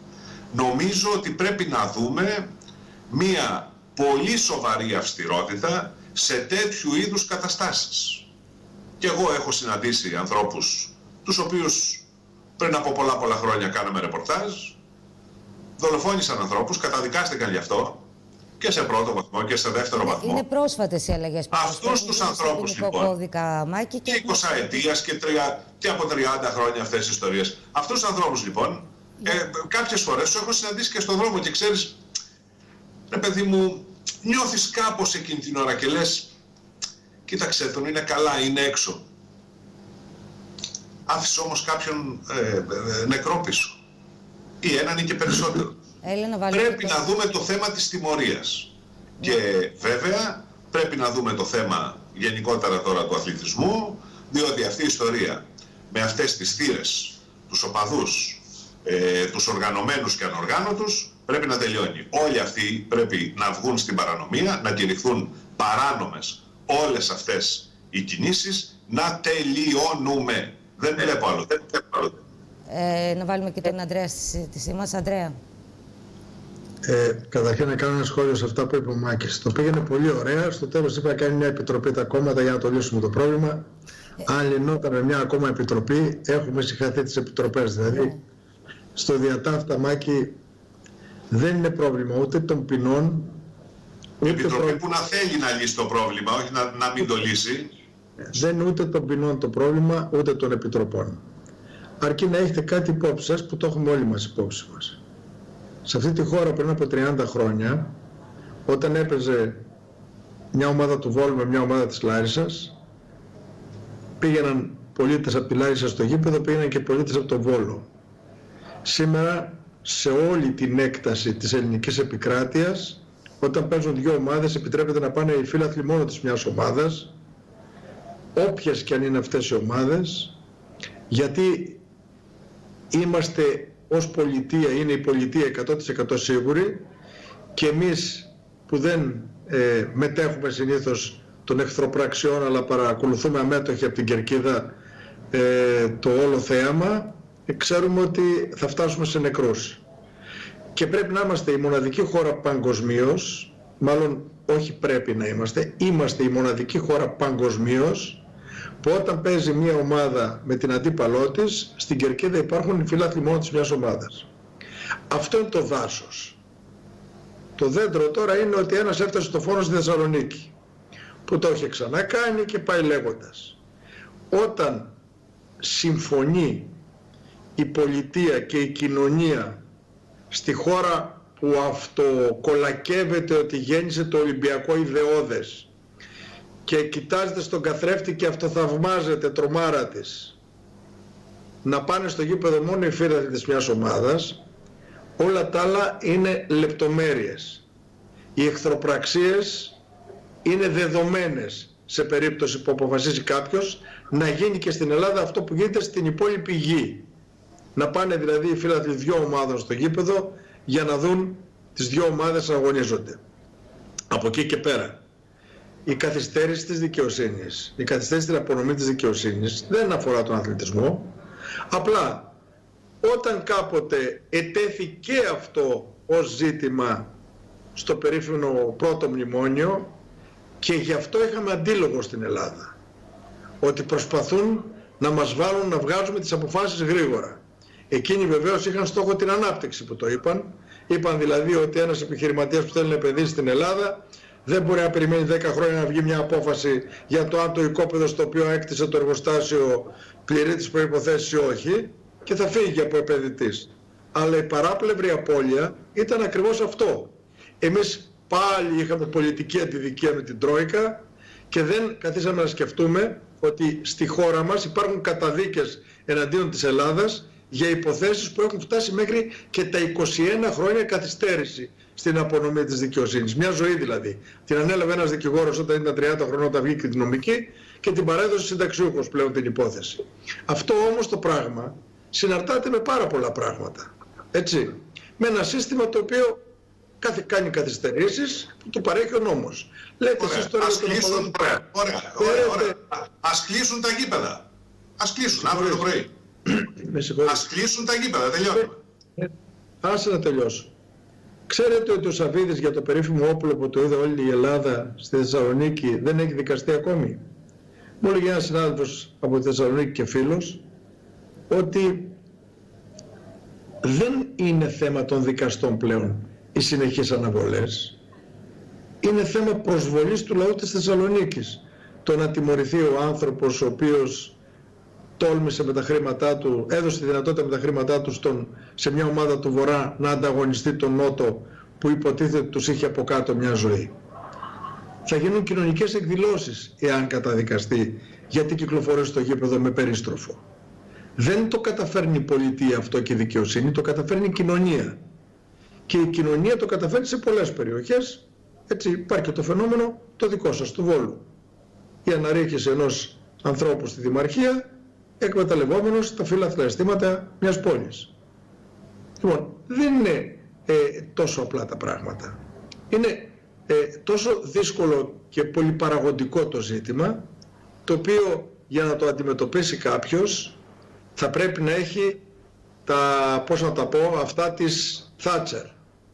Νομίζω ότι πρέπει να δούμε μία πολύ σοβαρή αυστηρότητα σε τέτοιου είδους καταστάσεις. Και εγώ έχω συναντήσει ανθρώπους, τους οποίους πριν από πολλά πολλά χρόνια κάναμε ρεπορτάζ, δολοφόνησαν ανθρώπους, καταδικάστηκαν γι' αυτό, και σε πρώτο βαθμό και σε δεύτερο βαθμό. Είναι πρόσφατες οι αλλαγές. Αυτούς τους ανθρώπους λοιπόν, κώδικα, Μάκη, και εικοσαετίας και, τρια... και από τριάντα χρόνια αυτές οι ιστορίες. Αυτούς τους ανθρώπους λοιπόν, ε, κάποιες φορές τους έχω συναντήσει και στον δρόμο και ξέρεις, ρε παιδί μου, νιώθεις κάπως εκείνη την ώρα και λες, κοίταξε τον, είναι καλά, είναι έξω. Άφησε όμως κάποιον ε, ε, νεκρό πίσω. Ή έναν ή και περισσότερο. Έλενα, πρέπει το... να δούμε το θέμα της τιμωρίας. Yeah. Και βέβαια πρέπει να δούμε το θέμα γενικότερα τώρα του αθλητισμού, διότι αυτή η ιστορία με αυτές τις θύρες, τους οπαδούς, ε, τους οργανωμένους και ανοργάνωτους, πρέπει να τελειώνει. Όλοι αυτοί πρέπει να βγουν στην παρανομία, να κηρυχθούν παράνομες όλες αυτές οι κινήσεις, να τελειώνουμε. Δεν βλέπω άλλο. Δεν βλέπω άλλο. Ε, να βάλουμε και τον Ανδρέα στη συζήτησή μας. Ανδρέα. Ε, καταρχήν να κάνω ένα σχόλιο σε αυτά που είπε ο Μάκης. Το πήγαινε πολύ ωραία. Στο τέλος είπα να κάνει μια επιτροπή τα κόμματα για να το λύσουμε το πρόβλημα. Ε. Αν λυνόταν με μια ακόμα επιτροπή, έχουμε συγχαθεί τις επιτροπές. Δηλαδή, ε. στο διατάφτα, Μάκη, δεν είναι πρόβλημα ούτε των ποινών. Η επιτροπή προ... που να θέλει να λύσει το πρόβλημα, όχι να, να μην το λύσει. Δεν είναι ούτε των ποινών το πρόβλημα, ούτε των επιτροπών. Αρκεί να έχετε κάτι υπόψη σας, που το έχουμε όλοι μας υπόψη μας. Σε αυτή τη χώρα πριν από τριάντα χρόνια, όταν έπαιζε μια ομάδα του Βόλου με μια ομάδα της Λάρισσας, πήγαιναν πολίτες από τη Λάρισα στο γήπεδο, πήγαιναν και πολίτες από τον Βόλο. Σήμερα, σε όλη την έκταση της ελληνικής επικράτειας, όταν παίζουν δύο ομάδες, επιτρέπεται να πάνε οι φίλαθλοι μόνο της μιας ομάδας, όποιες και αν είναι αυτές οι ομάδες, γιατί είμαστε ως πολιτεία, είναι η πολιτεία εκατό τοις εκατό σίγουρη, και εμείς που δεν ε, μετέχουμε συνήθως των εχθροπραξιών, αλλά παρακολουθούμε αμέτωχοι από την κερκίδα ε, το όλο θέαμα, ε, ξέρουμε ότι θα φτάσουμε σε νεκρούς. Και πρέπει να είμαστε η μοναδική χώρα παγκοσμίως, μάλλον όχι πρέπει να είμαστε, είμαστε η μοναδική χώρα παγκοσμίως, που όταν παίζει μια ομάδα με την αντίπαλό της, στην κερκίδα υπάρχουν οι φίλαθλοι μόνο της μιας ομάδας. Αυτό είναι το δάσος. Το δέντρο τώρα είναι ότι ένας έφτασε στο φόνο στη Θεσσαλονίκη, που το έχει ξανακάνει και πάει λέγοντας. Όταν συμφωνεί η πολιτεία και η κοινωνία στη χώρα που αυτοκολακεύεται ότι γέννησε το Ολυμπιακό ιδεώδες και κοιτάζεται στον καθρέφτη και αυτοθαυμάζεται τρομάρα της να πάνε στο γήπεδο μόνο οι φίλαθλοι της μιας ομάδας, όλα τα άλλα είναι λεπτομέρειες. Οι εχθροπραξίες είναι δεδομένες σε περίπτωση που αποφασίσει κάποιος να γίνει και στην Ελλάδα αυτό που γίνεται στην υπόλοιπη γη. Να πάνε δηλαδή οι φίλαθλοι δυο ομάδων στο γήπεδο για να δουν τις δυο ομάδες να αγωνίζονται. Από εκεί και πέρα, η καθυστέρηση της δικαιοσύνης, η καθυστέρηση στην απονομή της δικαιοσύνης δεν αφορά τον αθλητισμό. Απλά όταν κάποτε ετέθη και αυτό ως ζήτημα στο περίφημο πρώτο μνημόνιο, και γι' αυτό είχαμε αντίλογο στην Ελλάδα, ότι προσπαθούν να μας βάλουν να βγάζουμε τις αποφάσεις γρήγορα. Εκείνοι βεβαίως είχαν στόχο την ανάπτυξη που το είπαν. Είπαν δηλαδή ότι ένας επιχειρηματίας που θέλει να επενδύσει στην Ελλάδα δεν μπορεί να περιμένει δέκα χρόνια να βγει μια απόφαση για το αν το οικόπεδο στο οποίο έκτισε το εργοστάσιο πληρεί τις προϋποθέσεις ή όχι, και θα φύγει από επενδυτής. Αλλά η παράπλευρη απώλεια ήταν ακριβώς αυτό. Εμείς πάλι είχαμε πολιτική αντιδικία με την Τρόικα και δεν καθίσαμε να σκεφτούμε ότι στη χώρα μας υπάρχουν καταδίκες εναντίον της Ελλάδας για υποθέσεις που έχουν φτάσει μέχρι και τα είκοσι ένα χρόνια καθυστέρηση στην απονομή της δικαιοσύνης. Μια ζωή δηλαδή. Την ανέλαβε ένας δικηγόρος όταν ήταν τριάντα χρονών, όταν βγήκε την νομική, και την παρέδωσε συνταξιούχος πλέον την υπόθεση. Αυτό όμως το πράγμα συναρτάται με πάρα πολλά πράγματα. Έτσι. Με ένα σύστημα το οποίο κάνει καθυστερήσεις που του παρέχει ο νόμος. Λέτε εσείς τώρα ας κλείσουν, ωραία, ωραία, ωραία, ωραία. Ας κλείσουν τα γήπεδα. Ας κλείσουν αύριο το πρωί. Ας κλείσουν τα γήπεδα, τελειώνουμε. Άσε να τελειώσω. Ξέρετε ότι ο Σαββίδης για το περίφημο όπλο που το είδε όλη η Ελλάδα στη Θεσσαλονίκη δεν έχει δικαστεί ακόμη? Μου έλεγε ένας συνάδελφος από τη Θεσσαλονίκη και φίλος ότι δεν είναι θέμα των δικαστών πλέον οι συνεχείς αναβολές. Είναι θέμα προσβολής του λαού της Θεσσαλονίκης. Το να τιμωρηθεί ο άνθρωπος ο οποίος τόλμησε με τα χρήματά του, έδωσε τη δυνατότητα με τα χρήματά του στον, σε μια ομάδα του Βορρά να ανταγωνιστεί τον Νότο που υποτίθεται τους είχε από κάτω μια ζωή. Θα γίνουν κοινωνικές εκδηλώσεις εάν καταδικαστεί γιατί κυκλοφορεί στο γήπεδο με περίστροφο. Δεν το καταφέρνει η πολιτεία αυτό και η δικαιοσύνη, το καταφέρνει η κοινωνία. Και η κοινωνία το καταφέρνει σε πολλές περιοχές. Έτσι υπάρχει και το φαινόμενο το δικό σας, του Βόλου. Η αναρρίχηση ενός ανθρώπου στη Δημαρχία εκμεταλλευόμενος τα φύλαθλα αισθήματα μιας πόλης. Λοιπόν, δεν είναι ε, τόσο απλά τα πράγματα. Είναι ε, τόσο δύσκολο και πολυπαραγοντικό το ζήτημα, το οποίο για να το αντιμετωπίσει κάποιος θα πρέπει να έχει τα, πώς να τα πω, αυτά της Θάτσερ.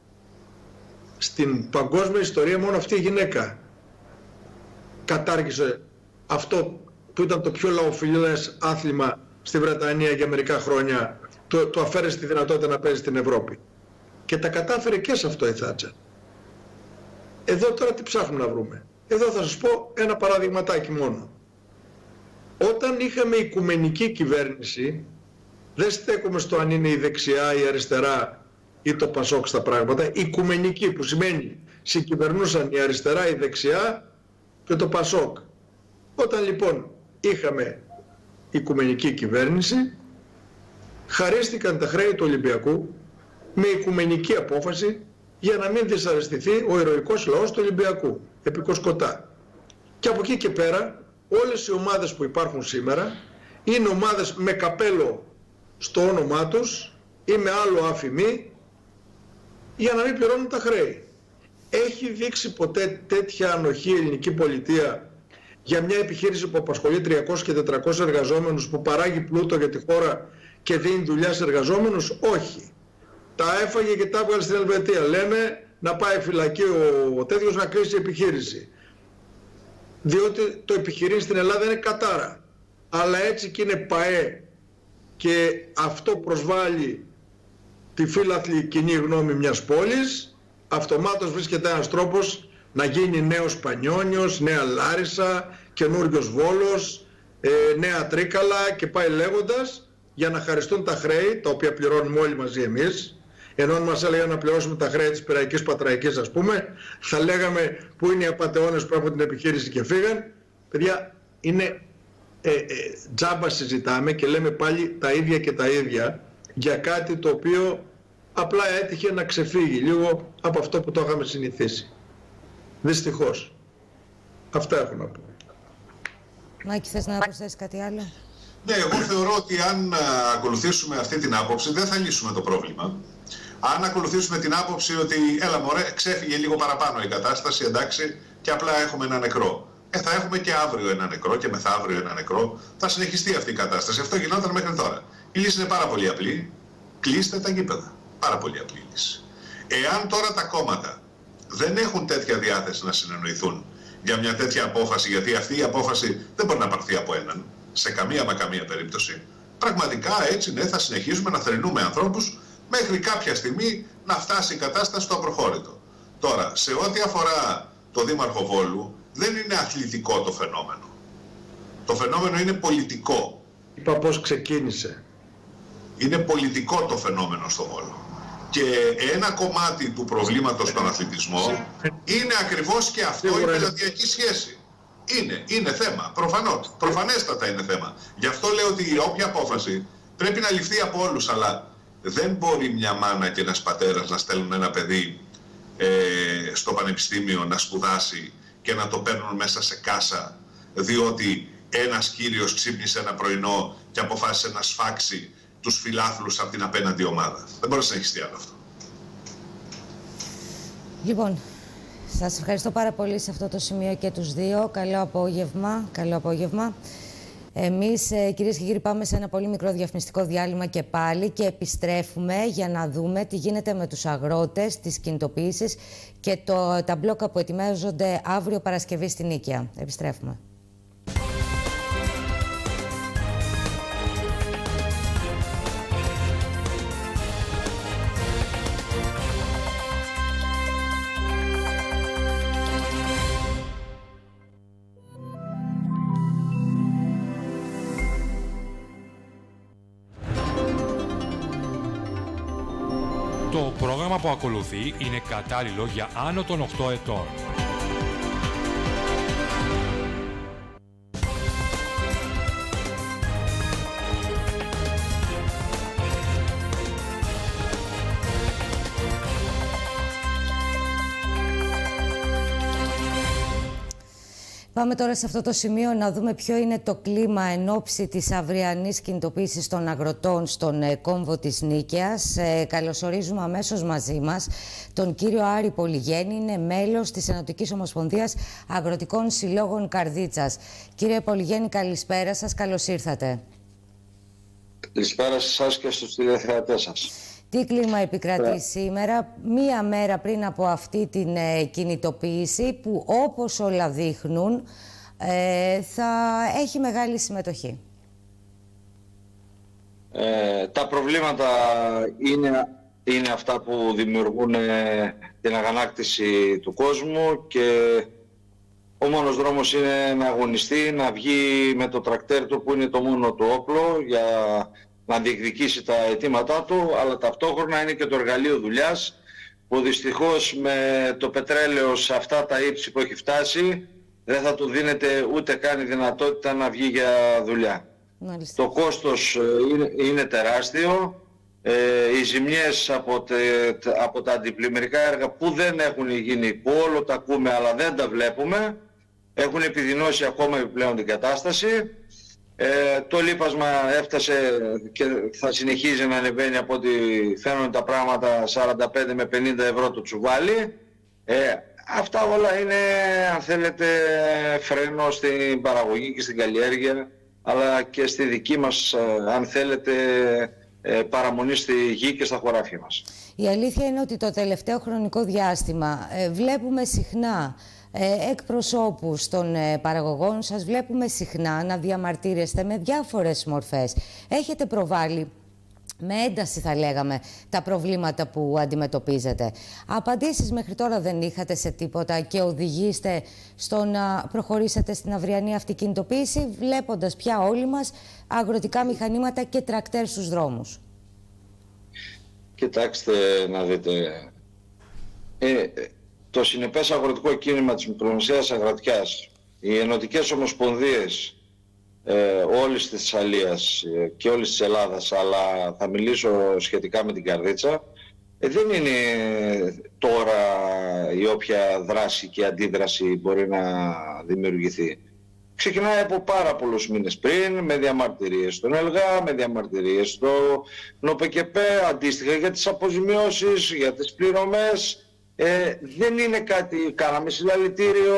Στην παγκόσμια ιστορία μόνο αυτή η γυναίκα κατάργησε αυτό που ήταν το πιο λαοφιλές άθλημα στη Βρετανία για μερικά χρόνια, το, το αφαίρεσε τη δυνατότητα να παίζει στην Ευρώπη. Και τα κατάφερε και σε αυτό η Θάτσερ. Εδώ τώρα τι ψάχνουμε να βρούμε? Εδώ θα σας πω ένα παραδειγματάκι μόνο. Όταν είχαμε οικουμενική κυβέρνηση, δεν στέκομαι στο αν είναι η δεξιά, η αριστερά ή το Πασόκ στα πράγματα, οικουμενική που σημαίνει συγκυβερνούσαν η αριστερά, η δεξιά και το Πασόκ. Όταν λοιπόν είχαμε οικουμενική κυβέρνηση, χαρίστηκαν τα χρέη του Ολυμπιακού με οικουμενική απόφαση για να μην δυσαρεστηθεί ο ηρωικός λαός του Ολυμπιακού, επί Κοσκοτά. Και από εκεί και πέρα όλες οι ομάδες που υπάρχουν σήμερα είναι ομάδες με καπέλο στο όνομά τους ή με άλλο άφημί για να μην πληρώνουν τα χρέη. Έχει δείξει ποτέ τέτοια ανοχή η ελληνική πολιτεία για μια επιχείρηση που απασχολεί τριακόσιους και τετρακόσιους εργαζόμενους, που παράγει πλούτο για τη χώρα και δίνει δουλειά σε εργαζόμενους? Όχι. Τα έφαγε και τα έβγαλε στην Ελβετία. Λένε να πάει φυλακή ο, ο τέτοιος, να κλείσει η επιχείρηση. Διότι το επιχειρήν στην Ελλάδα είναι κατάρα. Αλλά έτσι και είναι ΠΑΕ και αυτό προσβάλλει τη φύλαθλη κοινή γνώμη μιας πόλης, αυτομάτως βρίσκεται ένας τρόπος να γίνει νέος Πανιόνιος, νέα Λάρισα, καινούριος Βόλος, ε, νέα Τρίκαλα και πάει λέγοντας, για να χαριστούν τα χρέη, τα οποία πληρώνουμε όλοι μαζί εμείς. Ενώ αν μας έλεγαν να πληρώσουμε τα χρέη της Πειραϊκής Πατραϊκής, ας πούμε, θα λέγαμε πού είναι οι απατεώνες που έχουν την επιχείρηση και φύγαν, Παιδιά, είναι ε, ε, τζάμπα συζητάμε και λέμε πάλι τα ίδια και τα ίδια για κάτι το οποίο απλά έτυχε να ξεφύγει λίγο από αυτό που το είχαμε συνηθίσει. Δυστυχώς. Αυτά έχω να πω. Μάκη, θες να προσθέσεις κάτι άλλο? Ναι, εγώ θεωρώ ότι αν ακολουθήσουμε αυτή την άποψη δεν θα λύσουμε το πρόβλημα. Αν ακολουθήσουμε την άποψη ότι έλα μωρέ, ξέφυγε λίγο παραπάνω η κατάσταση, εντάξει, και απλά έχουμε ένα νεκρό. Ε, θα έχουμε και αύριο ένα νεκρό και μεθαύριο ένα νεκρό. Θα συνεχιστεί αυτή η κατάσταση. Αυτό γινόταν μέχρι τώρα. Η λύση είναι πάρα πολύ απλή. Κλείστε τα γήπεδα. Πάρα πολύ απλή λύση. Εάν τώρα τα κόμματα δεν έχουν τέτοια διάθεση να συνεννοηθούν για μια τέτοια απόφαση, γιατί αυτή η απόφαση δεν μπορεί να πάρθει από έναν, σε καμία μα καμία περίπτωση, πραγματικά έτσι ναι, θα συνεχίσουμε να θρηνούμε ανθρώπους μέχρι κάποια στιγμή να φτάσει η κατάσταση στο απροχώρητο. Τώρα, σε ό,τι αφορά το Δήμαρχο Βόλου, δεν είναι αθλητικό το φαινόμενο. Το φαινόμενο είναι πολιτικό. Είπα πώς ξεκίνησε. Είναι πολιτικό το φαινόμενο στο Βόλο. Και ένα κομμάτι του προβλήματος στον αθλητισμό είναι ακριβώς και αυτό η πελατειακή σχέση. Είναι, είναι θέμα, προφανώς, προφανέστατα είναι θέμα. Γι' αυτό λέω ότι η όποια απόφαση πρέπει να ληφθεί από όλους, αλλά δεν μπορεί μια μάνα και ένας πατέρας να στέλνουν ένα παιδί ε, στο πανεπιστήμιο να σπουδάσει και να το παίρνουν μέσα σε κάσα, διότι ένας κύριος ξύπνησε ένα πρωινό και αποφάσισε να σφάξει τους φιλάθλους από την απέναντι ομάδα. Δεν μπορεί να συνεχιστεί άλλο αυτό. Λοιπόν, σας ευχαριστώ πάρα πολύ σε αυτό το σημείο και τους δύο. Καλό απόγευμα. Καλό απόγευμα. Εμείς, κυρίες και κύριοι, πάμε σε ένα πολύ μικρό διαφημιστικό διάλειμμα και πάλι και επιστρέφουμε για να δούμε τι γίνεται με τους αγρότες, τις κινητοποιήσεις και το, τα μπλόκα που ετοιμάζονται αύριο Παρασκευή στην Νίκαια. Επιστρέφουμε. Το πρόγραμμα που ακολουθεί είναι κατάλληλο για άνω των οκτώ ετών. Πάμε τώρα σε αυτό το σημείο να δούμε ποιο είναι το κλίμα εν ώψη της αυριανής κινητοποίησης των αγροτών στον ε, κόμβο της Νίκαιας. Ε, καλωσορίζουμε αμέσως μαζί μας τον κύριο Άρη Πολυγέννη, είναι μέλος της Ενωτικής Ομοσπονδίας Αγροτικών Συλλόγων Καρδίτσας. Κύριε Πολυγέννη, καλησπέρα σας, καλώς ήρθατε. Καλησπέρα σε εσάς και στους τηλεθεατές σας. Τι κλίμα επικρατεί yeah. σήμερα, μία μέρα πριν από αυτή την ε, κινητοποίηση που όπως όλα δείχνουν ε, θα έχει μεγάλη συμμετοχή. Ε, τα προβλήματα είναι, είναι αυτά που δημιουργούν ε, την αγανάκτηση του κόσμου και ο μόνος δρόμος είναι να αγωνιστεί, να βγει με το τρακτέρ του που είναι το μόνο του όπλο για να διεκδικήσει τα αιτήματά του, αλλά ταυτόχρονα είναι και το εργαλείο δουλειάς που δυστυχώς με το πετρέλαιο σε αυτά τα ύψη που έχει φτάσει δεν θα του δίνεται ούτε καν η δυνατότητα να βγει για δουλειά. Μάλιστα. Το κόστος είναι, είναι τεράστιο, ε, οι ζημιές από, τε, από τα αντιπλημμυρικά έργα που δεν έχουν γίνει, που όλο τα ακούμε αλλά δεν τα βλέπουμε, έχουν επιδεινώσει ακόμα επιπλέον την κατάσταση. Ε, το λίπασμα έφτασε και θα συνεχίζει να ανεβαίνει από ό,τι φαίνονται τα πράγματα σαράντα πέντε με πενήντα ευρώ το τσουβάλι. Ε, αυτά όλα είναι, αν θέλετε, φρένο στην παραγωγή και στην καλλιέργεια, αλλά και στη δική μας, αν θέλετε, παραμονή στη γη και στα χωράφια μας. Η αλήθεια είναι ότι το τελευταίο χρονικό διάστημα ε, βλέπουμε συχνά Ε, εκπροσώπους των ε, παραγωγών σας, βλέπουμε συχνά να διαμαρτύρεστε με διάφορες μορφές. Έχετε προβάλει με ένταση, θα λέγαμε, τα προβλήματα που αντιμετωπίζετε. Απαντήσεις μέχρι τώρα δεν είχατε σε τίποτα και οδηγείστε στο να προχωρήσετε στην αυριανή αυτή κινητοποίηση, βλέποντας πια όλοι μας αγροτικά μηχανήματα και τρακτέρ στους δρόμους. Κοιτάξτε να δείτε... Ε, Το συνεπές αγροτικό κίνημα της μικρομεσαίας αγροτιάς οι ενωτικές ομοσπονδίες ε, όλης της Θεσσαλίας και όλης της Ελλάδας, αλλά θα μιλήσω σχετικά με την Καρδίτσα, ε, δεν είναι τώρα η όποια δράση και αντίδραση μπορεί να δημιουργηθεί. Ξεκινάει από πάρα πολλούς μήνες πριν, με διαμαρτυρίες στον ΕΛΓΑ, με διαμαρτυρίες στο ΝΟΠΕΚΕΠΕ, αντίστοιχα για τις αποζημιώσεις, για τις πληρωμές. Ε, δεν είναι κάτι, κάναμε συλλαλητήριο,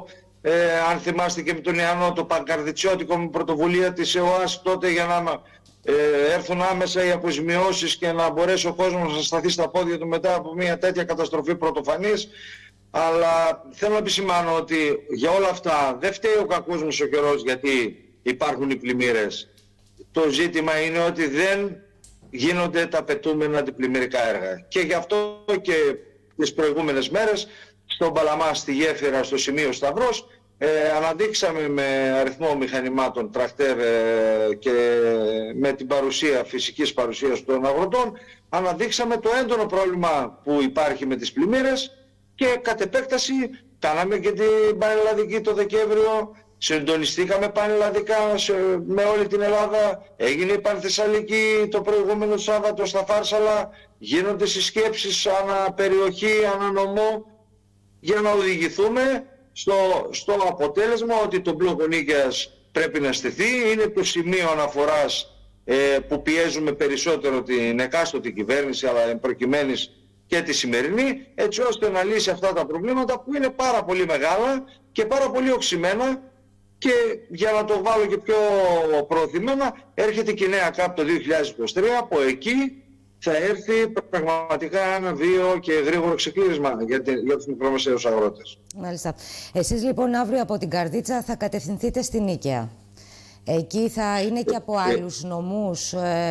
ε, αν θυμάστε και με τον Ιαννό, το πανκαρδιτσιώτικο με πρωτοβουλία της ΕΟΑΣ τότε για να ε, έρθουν άμεσα οι αποζημιώσεις και να μπορέσει ο κόσμος να σταθεί στα πόδια του μετά από μια τέτοια καταστροφή πρωτοφανής. Αλλά θέλω να επισημάνω ότι για όλα αυτά δεν φταίει ο κακός μας ο καιρός γιατί υπάρχουν οι πλημμύρες. Το ζήτημα είναι ότι δεν γίνονται τα απαιτούμενα αντιπλημμυρικά έργα. Και γι' αυτό και τις προηγούμενες μέρες στον Παλαμά, στη Γέφυρα, στο σημείο Σταυρός, ε, αναδείξαμε με αριθμό μηχανημάτων, τρακτέρ ε, και με την παρουσία, φυσικής παρουσίας των αγροτών, αναδείξαμε το έντονο πρόβλημα που υπάρχει με τις πλημμύρες. Και κατ' επέκταση κάναμε και την πανελλαδική το Δεκέμβριο, συντονιστήκαμε πανελλαδικά με όλη την Ελλάδα, έγινε η πανθεσσαλική το προηγούμενο Σάββατο στα Φάρσαλα, γίνονται συσκέψεις ανά περιοχή, ανά νομό, για να οδηγηθούμε στο, στο αποτέλεσμα ότι το μπλοκ Νίκαιας πρέπει να στηθεί, είναι το σημείο αναφοράς ε, που πιέζουμε περισσότερο την εκάστοτε κυβέρνηση, αλλά εν προκειμένης και τη σημερινή, έτσι ώστε να λύσει αυτά τα προβλήματα που είναι πάρα πολύ μεγάλα και πάρα πολύ οξυμένα. Και για να το βάλω και πιο προωθημένα, έρχεται και η νέα ΚΑΠ το δύο χιλιάδες είκοσι τρία, από εκεί θα έρθει πραγματικά ένα βίο και γρήγορο ξεκλήρισμα για, για τους μικρομεσαίους αγρότες. Μάλιστα. Εσείς λοιπόν αύριο από την Καρδίτσα θα κατευθυνθείτε στη Νίκαια. Εκεί θα είναι και από άλλους νομούς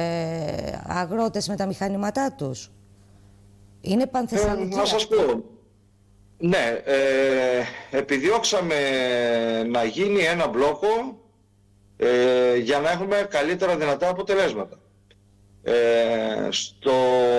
ε, αγρότες με τα μηχανήματά τους. Είναι πανθεσσαλική. Ε, να σας πω, ναι, ε, επιδιώξαμε να γίνει ένα μπλόκο ε, για να έχουμε καλύτερα δυνατά αποτελέσματα. Ε, στο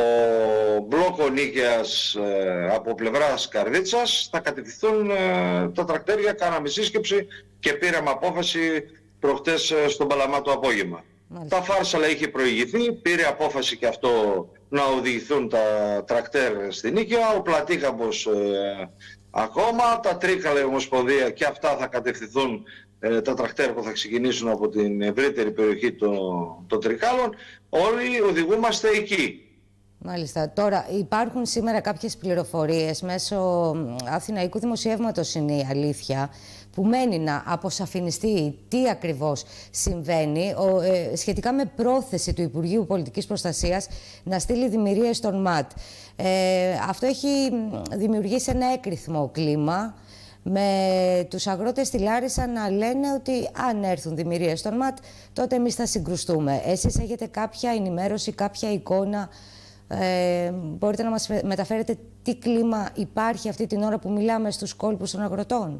μπλόκο Νίκαιας ε, από πλευράς Καρδίτσας θα κατευθυνθούν ε, τα τρακτέρια, κάναμε σύσκεψη και πήραμε απόφαση προχτές ε, στον Παλαμά το απόγευμα. Μάλιστα. Τα Φάρσαλα είχε προηγηθεί, πήρε απόφαση και αυτό να οδηγηθούν τα τρακτέρ στη Νίκαια, ο Πλατήχαμπος ε, ακόμα, τα Τρίκαλα Ομοσπονδία και αυτά θα κατευθυνθούν, ε, τα τρακτέρ που θα ξεκινήσουν από την ευρύτερη περιοχή των, των Τρικάλων, όλοι οδηγούμαστε εκεί. Μάλιστα. Τώρα υπάρχουν σήμερα κάποιες πληροφορίες μέσω αθηναϊκού δημοσιεύματος, είναι η αλήθεια, που μένει να αποσαφινιστεί τι ακριβώς συμβαίνει ο, ε, σχετικά με πρόθεση του Υπουργείου Πολιτικής Προστασίας να στείλει δημιουργίες στον ΜΑΤ. Ε, αυτό έχει δημιουργήσει ένα έκρηθμο κλίμα, με τους αγρότες στη Λάρισα να λένε ότι αν έρθουν δημιουργίες στον ΜΑΤ, τότε εμείς θα συγκρουστούμε. Εσείς έχετε κάποια ενημέρωση, κάποια εικόνα, ε, μπορείτε να μας μεταφέρετε τι κλίμα υπάρχει αυτή την ώρα που μιλάμε στους κόλπους των αγροτών?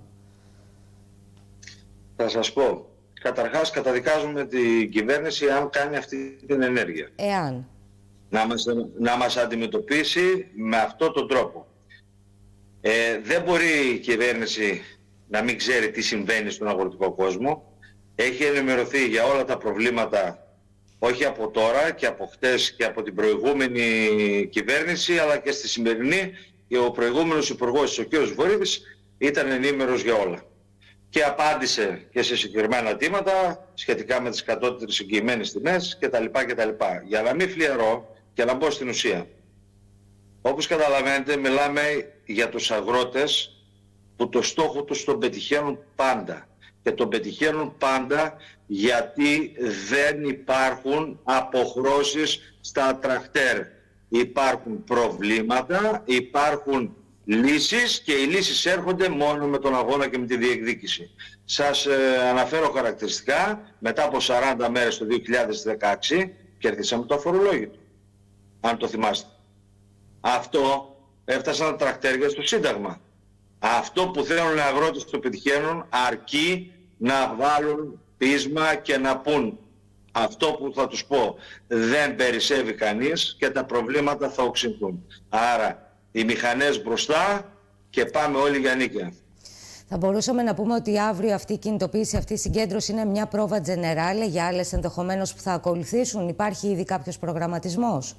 Θα σας πω, καταρχάς καταδικάζουμε την κυβέρνηση αν κάνει αυτή την ενέργεια. Εάν. Να μας, να μας αντιμετωπίσει με αυτόν τον τρόπο. Ε, δεν μπορεί η κυβέρνηση να μην ξέρει τι συμβαίνει στον αγροτικό κόσμο. Έχει ενημερωθεί για όλα τα προβλήματα, όχι από τώρα και από χτες και από την προηγούμενη κυβέρνηση, αλλά και στη σημερινή. Ο προηγούμενος υπουργός, ο κ. Βορύδης, ήταν ενήμερος για όλα. Και απάντησε και σε συγκεκριμένα αιτήματα σχετικά με τις κατώτερες εγγυημένες τιμές κτλ. κτλ. Για να μην φλιαρώ και να μπω στην ουσία. Όπως καταλαβαίνετε, μιλάμε για τους αγρότες που το στόχο τους τον πετυχαίνουν πάντα. Και τον πετυχαίνουν πάντα γιατί δεν υπάρχουν αποχρώσεις στα τρακτέρ. Υπάρχουν προβλήματα, υπάρχουν λύσεις και οι λύσεις έρχονται μόνο με τον αγώνα και με τη διεκδίκηση. Σας ε, αναφέρω χαρακτηριστικά, μετά από σαράντα μέρες το δύο χιλιάδες δεκαέξι κερδίσαμε το αφορολόγητο, αν το θυμάστε. Αυτό έφτασαν τα τρακτέρια στο Σύνταγμα. Αυτό που θέλουν οι αγρότες το πετυχαίνουν, αρκεί να βάλουν πείσμα και να πούν αυτό που θα τους πω. Δεν περισσεύει κανείς και τα προβλήματα θα οξυνθούν. Άρα οι μηχανές μπροστά και πάμε όλοι για νίκαια. Θα μπορούσαμε να πούμε ότι αύριο αυτή η κινητοποίηση, αυτή η συγκέντρωση είναι μια πρόβα τζενεράλε για άλλες ενδεχομένως που θα ακολουθήσουν. Υπάρχει ήδη κάποιος προγραμματισμός?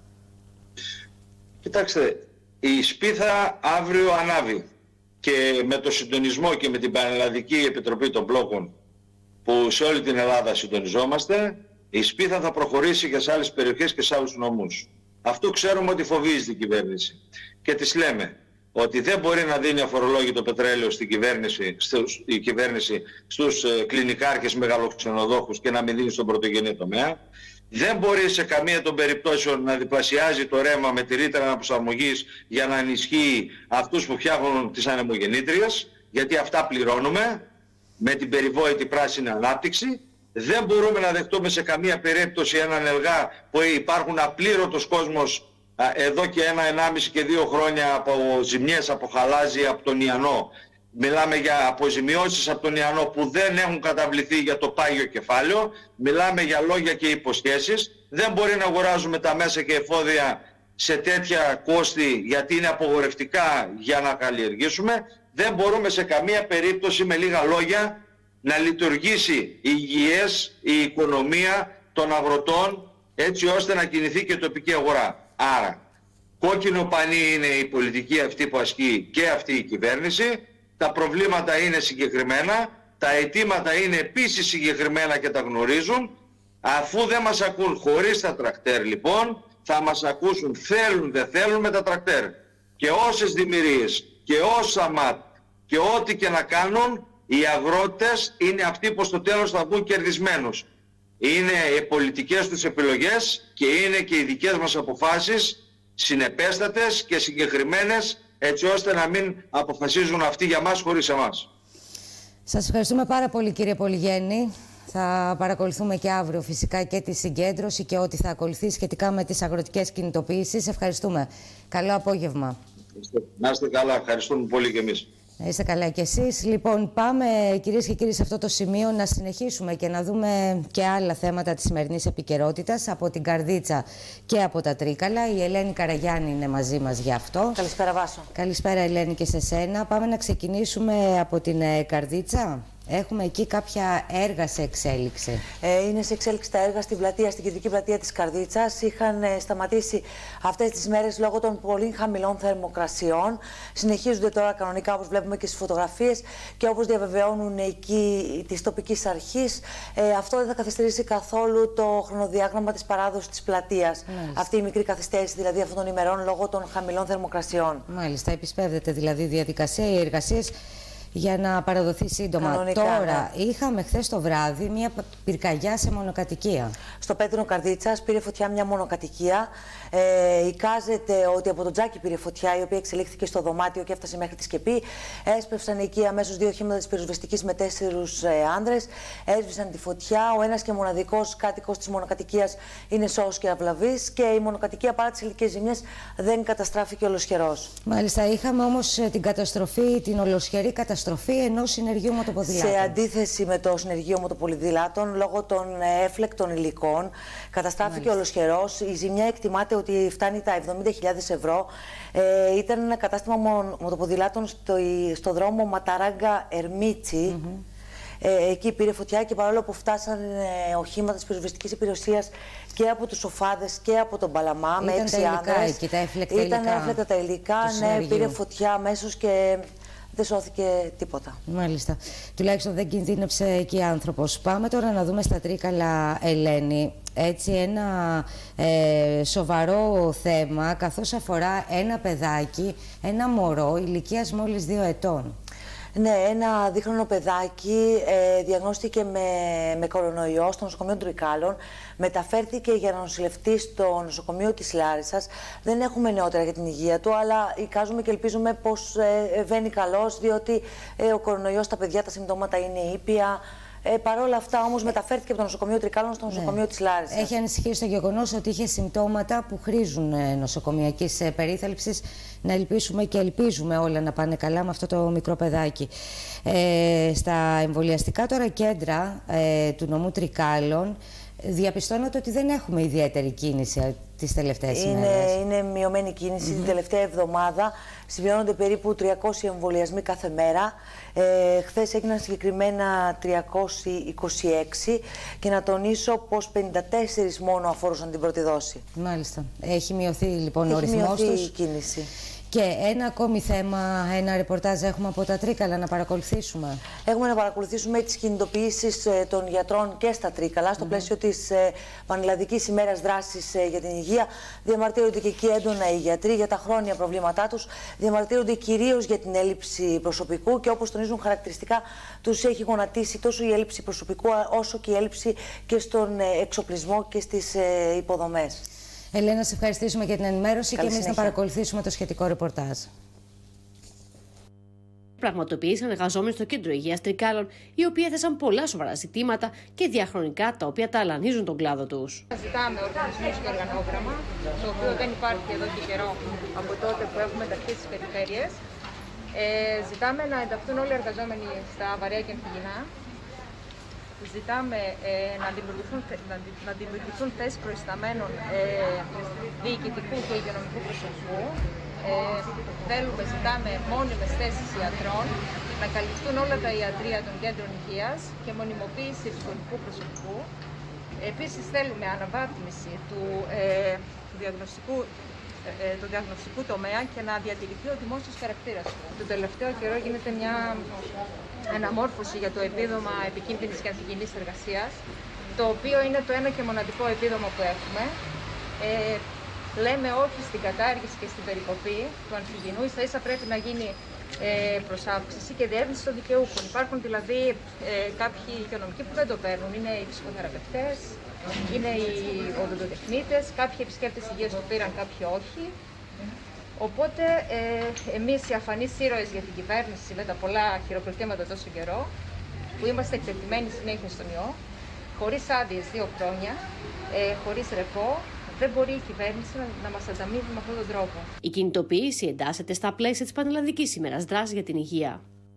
Κοιτάξτε, η σπίθα αύριο ανάβει και με το συντονισμό και με την Πανελλαδική Επιτροπή των Μπλόκων που σε όλη την Ελλάδα συντονιζόμαστε, η σπίθα θα προχωρήσει και σε άλλες περιοχές και σε άλλους νομούς. Αυτό ξέρουμε ότι φοβίζει την κυβέρνηση και της λέμε ότι δεν μπορεί να δίνει αφορολόγητο πετρέλαιο στην κυβέρνηση, στους, η κυβέρνηση στους ε, κλινικάρχες μεγαλοξενοδόχους και να μην δίνει στον πρωτογενή τομέα. Δεν μπορεί σε καμία των περιπτώσεων να διπλασιάζει το ρέμα με τη ρήτρα αναπροσαρμογής για να ενισχύει αυτούς που φτιάχνουν τις ανεμογεννήτριες, γιατί αυτά πληρώνουμε με την περιβόητη πράσινη ανάπτυξη. Δεν μπορούμε να δεχτούμε σε καμία περίπτωση έναν ΕΛΓΑ που υπάρχουν απλήρωτος κόσμος εδώ και ένα, ενάμιση και δύο χρόνια από ζημιές, από χαλάζι, από τον Ιαννό. Μιλάμε για αποζημιώσεις από τον Ιαννό που δεν έχουν καταβληθεί για το πάγιο κεφάλαιο. Μιλάμε για λόγια και υποσχέσεις. Δεν μπορεί να αγοράζουμε τα μέσα και εφόδια σε τέτοια κόστη γιατί είναι απογορευτικά για να καλλιεργήσουμε. Δεν μπορούμε σε καμία περίπτωση, με λίγα λόγια, να λειτουργήσει υγιές η οικονομία των αγροτών έτσι ώστε να κινηθεί και η τοπική αγορά. Άρα, κόκκινο πανί είναι η πολιτική αυτή που ασκεί και αυτή η κυβέρνηση. Τα προβλήματα είναι συγκεκριμένα, τα αιτήματα είναι επίσης συγκεκριμένα και τα γνωρίζουν. Αφού δεν μας ακούν χωρίς τα τρακτέρ λοιπόν, θα μας ακούσουν θέλουν δεν θέλουν με τα τρακτέρ. Και όσες δημιουργίες και όσα ματ και ό,τι και να κάνουν, οι αγρότες είναι αυτοί που στο τέλος θα βγουν κερδισμένους. Είναι οι πολιτικές τους επιλογές και είναι και οι δικές μας αποφάσεις συνεπέστατες και συγκεκριμένες, έτσι ώστε να μην αποφασίζουν αυτοί για μας χωρίς εμάς. Σας ευχαριστούμε πάρα πολύ, κύριε Πολυγέννη. Θα παρακολουθούμε και αύριο φυσικά και τη συγκέντρωση και ό,τι θα ακολουθεί σχετικά με τις αγροτικές κινητοποιήσεις. Ευχαριστούμε. Καλό απόγευμα. Να είστε καλά. Ευχαριστούμε πολύ και εμείς. Να είστε καλά κι εσείς. Λοιπόν, πάμε κυρίες και κύριοι σε αυτό το σημείο να συνεχίσουμε και να δούμε και άλλα θέματα της σημερινής επικαιρότητας από την Καρδίτσα και από τα Τρίκαλα. Η Ελένη Καραγιάννη είναι μαζί μας γι' αυτό. Καλησπέρα, Βάσο. Καλησπέρα, Ελένη, και σε σένα. Πάμε να ξεκινήσουμε από την Καρδίτσα. Έχουμε εκεί κάποια έργα σε εξέλιξη. Ε, είναι σε εξέλιξη τα έργα στην πλατεία, στην κεντρική πλατεία της Καρδίτσας. Είχαν ε, σταματήσει αυτές τις μέρες λόγω των πολύ χαμηλών θερμοκρασιών. Συνεχίζονται τώρα κανονικά, όπως βλέπουμε και στις φωτογραφίες και όπως διαβεβαιώνουν εκεί της τοπικής αρχής. Ε, αυτό δεν θα καθυστερήσει καθόλου το χρονοδιάγραμμα της παράδοσης της πλατείας. Μάλιστα. Αυτή η μικρή καθυστέρηση δηλαδή αυτών των ημερών λόγω των χαμηλών θερμοκρασιών. Μάλιστα, επισπεύδεται δηλαδή η διαδικασία, οι εργασίες για να παραδοθεί σύντομα. Κανονικά, Τώρα, ναι. είχαμε χθες το βράδυ μια πυρκαγιά σε μονοκατοικία. Στο Πέτρινο Καρδίτσας πήρε φωτιά μια μονοκατοικία. Ε, εικάζεται ότι από τον Τζάκη πήρε φωτιά, η οποία εξελίχθηκε στο δωμάτιο και έφτασε μέχρι τη σκεπή. Έσπευσαν εκεί αμέσως δύο οχήματα της πυροσβεστικής με τέσσερους ε, άνδρες. Έσβησαν τη φωτιά. Ο ένας και μοναδικός κάτοικος της μονοκατοικίας είναι σώος και αυλαβής. Και η μονοκατοικία, παρά τις ηλικές ζημιές, δεν καταστράφηκε ολοσχερός. Μάλιστα, είχαμε όμως την καταστροφή, την ολοσχερή καταστροφή ενός συνεργείου μοτοποδηλάτων. Σε αντίθεση με το συνεργείο μοτοποδηλάτων, λόγω των έφλεκτων υλικών, καταστράφηκε ολοσχερός. Η ζημιά εκτιμάται ότι φτάνει τα εβδομήντα χιλιάδες ευρώ. Ε, ήταν ένα κατάστημα μοτοποδηλάτων στο, στο δρόμο Ματαράγκα-Ερμίτσι. Mm-hmm. ε, εκεί πήρε φωτιά και παρόλο που φτάσαν ε, οχήματα της πυροσβεστικής υπηρεσίας και από τους σοφάδες και από τον Παλαμά, με έξι άνδρες. Εκεί, τα έφλεκτα ήταν υλικά. έφλεκτα τα υλικά, ναι, πήρε φωτιά αμέσως και δεν σώθηκε τίποτα. Μάλιστα. Τουλάχιστον δεν κινδύνεψε εκεί άνθρωπος. Πάμε τώρα να δούμε στα Τρίκαλα, Ελένη. Έτσι ένα ε, σοβαρό θέμα, καθώς αφορά ένα παιδάκι, ένα μωρό ηλικίας μόλις δύο ετών. Ναι, ένα δίχρονο παιδάκι ε, διαγνώστηκε με, με κορονοϊό στο νοσοκομείο των Τρικάλων. Μεταφέρθηκε για να νοσηλευτεί στο νοσοκομείο της Λάρισσας. Δεν έχουμε νεότερα για την υγεία του, αλλά εικάζουμε και ελπίζουμε πως ε, βαίνει καλός, διότι ε, ο κορονοϊός στα παιδιά, τα συμπτώματα είναι ήπια. Ε, Παρ' όλα αυτά, όμως, μεταφέρθηκε από το νοσοκομείο Τρικάλων στο νοσοκομείο ναι. της Λάρισσας. Έχει ανησυχήσει το γεγονός ότι είχε συμπτώματα που χρήζουν ε, νοσοκομιακής ε, περίθαλψης. Να ελπίσουμε και ελπίζουμε όλα να πάνε καλά με αυτό το μικρό παιδάκι. Ε, στα εμβολιαστικά τώρα κέντρα ε, του νομού Τρικάλων, διαπιστώνεται ότι δεν έχουμε ιδιαίτερη κίνηση. τις τελευταίες είναι, ημέρες. Είναι μειωμένη κίνηση. Mm-hmm. Την τελευταία εβδομάδα σημειώνονται περίπου τριακόσιοι εμβολιασμοί κάθε μέρα. Ε, χθες έγιναν συγκεκριμένα τριακόσιοι είκοσι έξι και να τονίσω πως πενήντα τέσσερις μόνο αφορούσαν την πρώτη δόση. Μάλιστα. Έχει μειωθεί λοιπόν ο Έχει ρυθμός μειωθεί τους. η κίνηση. Και ένα ακόμη θέμα, ένα ρεπορτάζ έχουμε από τα Τρίκαλα να παρακολουθήσουμε. Έχουμε να παρακολουθήσουμε τις κινητοποιήσεις των γιατρών και στα Τρίκαλα. Στο mm-hmm. πλαίσιο της ε, Πανελλαδικής ημέρας δράσης ε, για την υγεία, διαμαρτύρονται και εκεί έντονα οι γιατροί για τα χρόνια προβλήματά τους. Διαμαρτύρονται κυρίως για την έλλειψη προσωπικού και όπως τονίζουν χαρακτηριστικά, τους έχει γονατίσει τόσο η έλλειψη προσωπικού όσο και η έλλειψη και στον ε, εξοπλισμό και στις ε, υποδομές. Ελένα, σε ευχαριστήσουμε για την ενημέρωση. Καλή και εμείς να παρακολουθήσουμε το σχετικό ρεπορτάζ. Πραγματοποίησαν εργαζόμενοι στο Κέντρο Υγείας Τρικάλων, οι οποίοι έθεσαν πολλά σοβαρά ζητήματα και διαχρονικά τα οποία ταλανίζουν τον κλάδο τους. Ζητάμε οργανισμούς και οργανόγραμμα, το οποίο δεν υπάρχει εδώ και καιρό από τότε που έχουμε ενταχθεί στις περιφέρειες. Ε, ζητάμε να ενταχθούν όλοι οι εργαζόμενοι στα βαρέα και εμφυγινά. Ζητάμε ε, να, δημιουργηθούν, να, να δημιουργηθούν θέσεις προϊσταμένων ε, διοικητικού και υγειονομικού προσωπικού. Ε, θέλουμε, ζητάμε μόνιμες θέσεις ιατρών, να καλυφθούν όλα τα ιατρεία των κέντρων υγείας και μονιμοποίηση επιστολικού προσωπικού. Επίσης θέλουμε αναβάθμιση του, ε, του διαγνωστικού το διαγνωστικού τομέα και να διατηρηθεί ο δημόσιος χαρακτήρας του. Τον τελευταίο καιρό γίνεται μια αναμόρφωση για το επίδομα επικίνδυνης και ανθυγιεινής εργασίας, το οποίο είναι το ένα και μοναδικό επίδομα που έχουμε. Ε, λέμε όχι στην κατάργηση και στην περικοπή του ανθυγιεινού, ίσα ίσα πρέπει να γίνει ε, προς αύξηση και διεύρυνση των δικαιούχων. Υπάρχουν δηλαδή ε, κάποιοι υγειονομικοί που δεν το παίρνουν, είναι οι ψυχοθεραπευτές, είναι οι οδοντοτεχνίτες, κάποιοι επισκέπτες υγείας το πήραν, κάποιοι όχι. Οπότε ε, εμείς οι αφανείς ήρωες για την κυβέρνηση με τα πολλά χειροκροτήματα τόσο καιρό, που είμαστε εκτεθειμένοι συνέχεια στον ιό, χωρίς άδειες δύο χρόνια, ε, χωρίς ρεπό, δεν μπορεί η κυβέρνηση να, να μας ανταμείβει με αυτόν τον τρόπο. Η κινητοποίηση εντάσσεται στα πλαίσια της Πανελλαδικής ημέρας δράσης για την υγεία.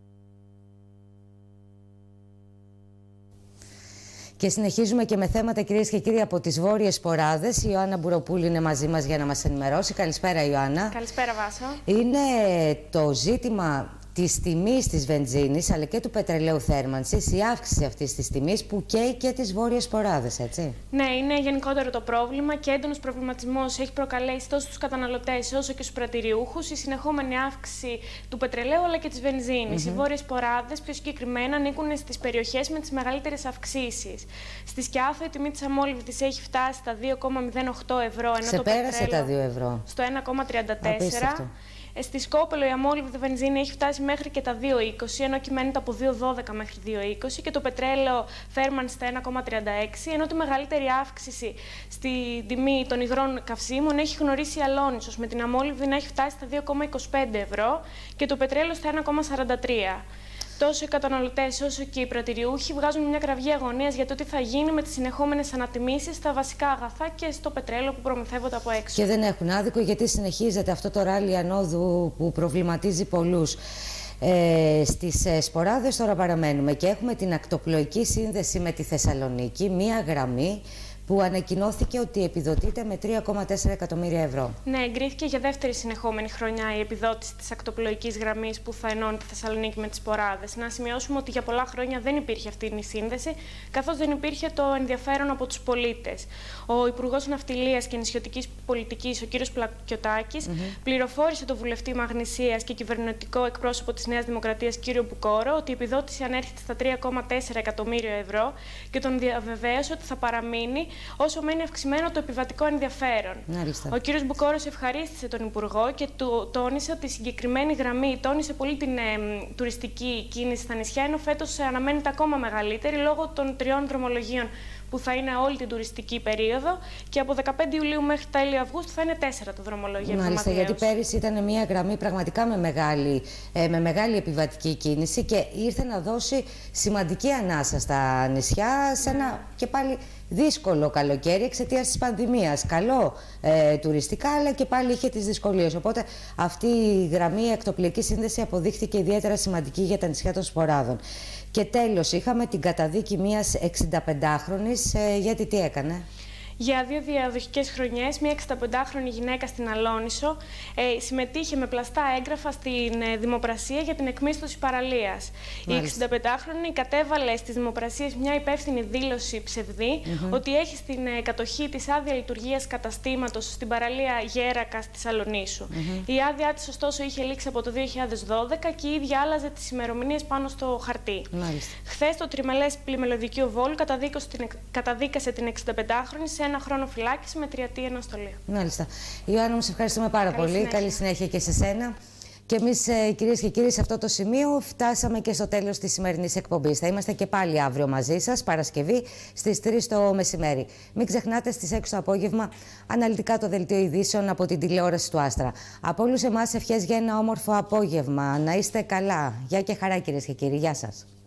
Και συνεχίζουμε και με θέματα, κυρίες και κύριοι, από τις Βόρειες Σποράδες. Η Ιωάννα Μπουροπούλου είναι μαζί μας για να μας ενημερώσει. Καλησπέρα, Ιωάννα. Καλησπέρα, Βάσο. Είναι το ζήτημα της τιμής της βενζίνης αλλά και του πετρελαίου θέρμανσης, η αύξηση αυτής της τιμής που καίει και τις Βόρειες Σποράδες, έτσι. Ναι, είναι γενικότερο το πρόβλημα και έντονος προβληματισμός έχει προκαλέσει τόσο στους καταναλωτές όσο και στους πρατηριούχους η συνεχόμενη αύξηση του πετρελαίου αλλά και της βενζίνης. Mm-hmm. Οι Βόρειες Σποράδες, πιο συγκεκριμένα, ανήκουν στις περιοχές με τις μεγαλύτερες αυξήσεις. Στη Σκιάθο η τιμή της αμόλυβδης έχει φτάσει στα δύο κόμμα μηδέν οκτώ ευρώ, ενώ το πέρασε τα δύο ευρώ. Στο ένα κόμμα τριάντα τέσσερα. Στη Σκόπελο η αμόλυβδη βενζίνη έχει φτάσει μέχρι και τα δύο είκοσι, ενώ κυμαίνεται από δύο δώδεκα μέχρι δύο είκοσι και το πετρέλαιο θέρμανση στα ένα κόμμα τριάντα έξι, ενώ τη μεγαλύτερη αύξηση στη τιμή των υγρών καυσίμων έχει γνωρίσει η Αλόνισσος, με την αμόλυβδη να έχει φτάσει στα δύο κόμμα είκοσι πέντε ευρώ και το πετρέλαιο στα ένα κόμμα σαράντα τρία. Τόσο οι καταναλωτές όσο και οι πρατηριούχοι βγάζουν μια κραυγή αγωνίας για το τι θα γίνει με τις συνεχόμενες ανατιμήσεις στα βασικά αγαθά και στο πετρέλαιο που προμηθεύονται από έξω. Και δεν έχουν άδικο, γιατί συνεχίζεται αυτό το ράλι ανόδου που προβληματίζει πολλούς. Ε, στις ε, Σποράδες τώρα παραμένουμε και έχουμε την ακτοπλοϊκή σύνδεση με τη Θεσσαλονίκη, μία γραμμή που ανακοινώθηκε ότι επιδοτείται με τρία κόμμα τέσσερα εκατομμύρια ευρώ. Ναι, εγκρίθηκε για δεύτερη συνεχόμενη χρονιά η επιδότηση της ακτοπλοϊκής γραμμής που θα ενώνει τη Θεσσαλονίκη με τις Σποράδες. Να σημειώσουμε ότι για πολλά χρόνια δεν υπήρχε αυτή η σύνδεση, καθώς δεν υπήρχε το ενδιαφέρον από τους πολίτες. Ο Υπουργός Ναυτιλίας και Νησιωτικής Πολιτικής, ο κ. Πλακιωτάκης, mm-hmm. πληροφόρησε τον βουλευτή Μαγνησίας και κυβερνητικό εκπρόσωπο της Νέας Δημοκρατίας, κ. Μπουκόρο, ότι η επιδότηση ανέρχεται στα τρία κόμμα τέσσερα εκατομμύρια ευρώ και τον διαβεβαίωσε ότι θα παραμείνει όσο μένει αυξημένο το επιβατικό ενδιαφέρον. Μάλιστα. Ο κ. Μπουκόρος ευχαρίστησε τον Υπουργό και του τόνισε ότι η συγκεκριμένη γραμμή τόνισε πολύ την ε, τουριστική κίνηση στα νησιά, ενώ φέτος αναμένεται ακόμα μεγαλύτερη λόγω των τριών δρομολογίων που θα είναι όλη την τουριστική περίοδο και από δεκαπέντε Ιουλίου μέχρι τέλη Αυγούστου θα είναι τέσσερα τα δρομολόγια. Μάλιστα, γιατί πέρυσι ήταν μια γραμμή πραγματικά με μεγάλη, ε, με μεγάλη επιβατική κίνηση και ήρθε να δώσει σημαντική ανάσα στα νησιά σε ένα και πάλι δύσκολο καλοκαίρι εξαιτίας της πανδημίας. Καλό ε, τουριστικά, αλλά και πάλι είχε τις δυσκολίες. Οπότε αυτή η γραμμή, η ακτοπλοϊκή σύνδεση, αποδείχθηκε ιδιαίτερα σημαντική για τα νησιά των Σποράδων. Και τέλος, είχαμε την καταδίκη μιας εξηνταπεντάχρονης, ε, γιατί τι έκανε? για δύο διαδοχικές χρονιές. Μια εξηνταπεντάχρονη γυναίκα στην Αλόνισο ε, συμμετείχε με πλαστά έγγραφα στην ε, δημοπρασία για την εκμίσθωση παραλίας. Η εξηνταπεντάχρονη κατέβαλε στις δημοπρασίες μια υπεύθυνη δήλωση ψευδή mm-hmm. ότι έχει στην ε, κατοχή της άδεια λειτουργίας καταστήματος στην παραλία Γέρακας της Αλονίσου. Mm-hmm. Η άδειά της, ωστόσο, είχε λήξει από το δύο χιλιάδες δώδεκα και η ίδια άλλαζε τις ημερομηνίες πάνω στο χαρτί. Χθες το τριμελές πλημελωδικείο Βόλου καταδίκασε την εξηνταπεντάχρονη σε ένα χρόνο φυλάκιση με τριετή αναστολή. Μάλιστα. Ιωάννα, μου σε ευχαριστούμε πάρα Καλή πολύ. Συνέχεια. Καλή συνέχεια και σε σένα. Και εμείς, κυρίες και κύριοι, σε αυτό το σημείο φτάσαμε και στο τέλος της σημερινής εκπομπής. Θα είμαστε και πάλι αύριο μαζί σας, Παρασκευή, στις τρεις το μεσημέρι. Μην ξεχνάτε στις έξι το απόγευμα αναλυτικά το δελτίο ειδήσεων από την τηλεόραση του Άστρα. Από όλους εμάς ευχές για ένα όμορφο απόγευμα. Να είστε καλά. Γεια και χαρά, κυρίες και κύριοι. Γεια σας.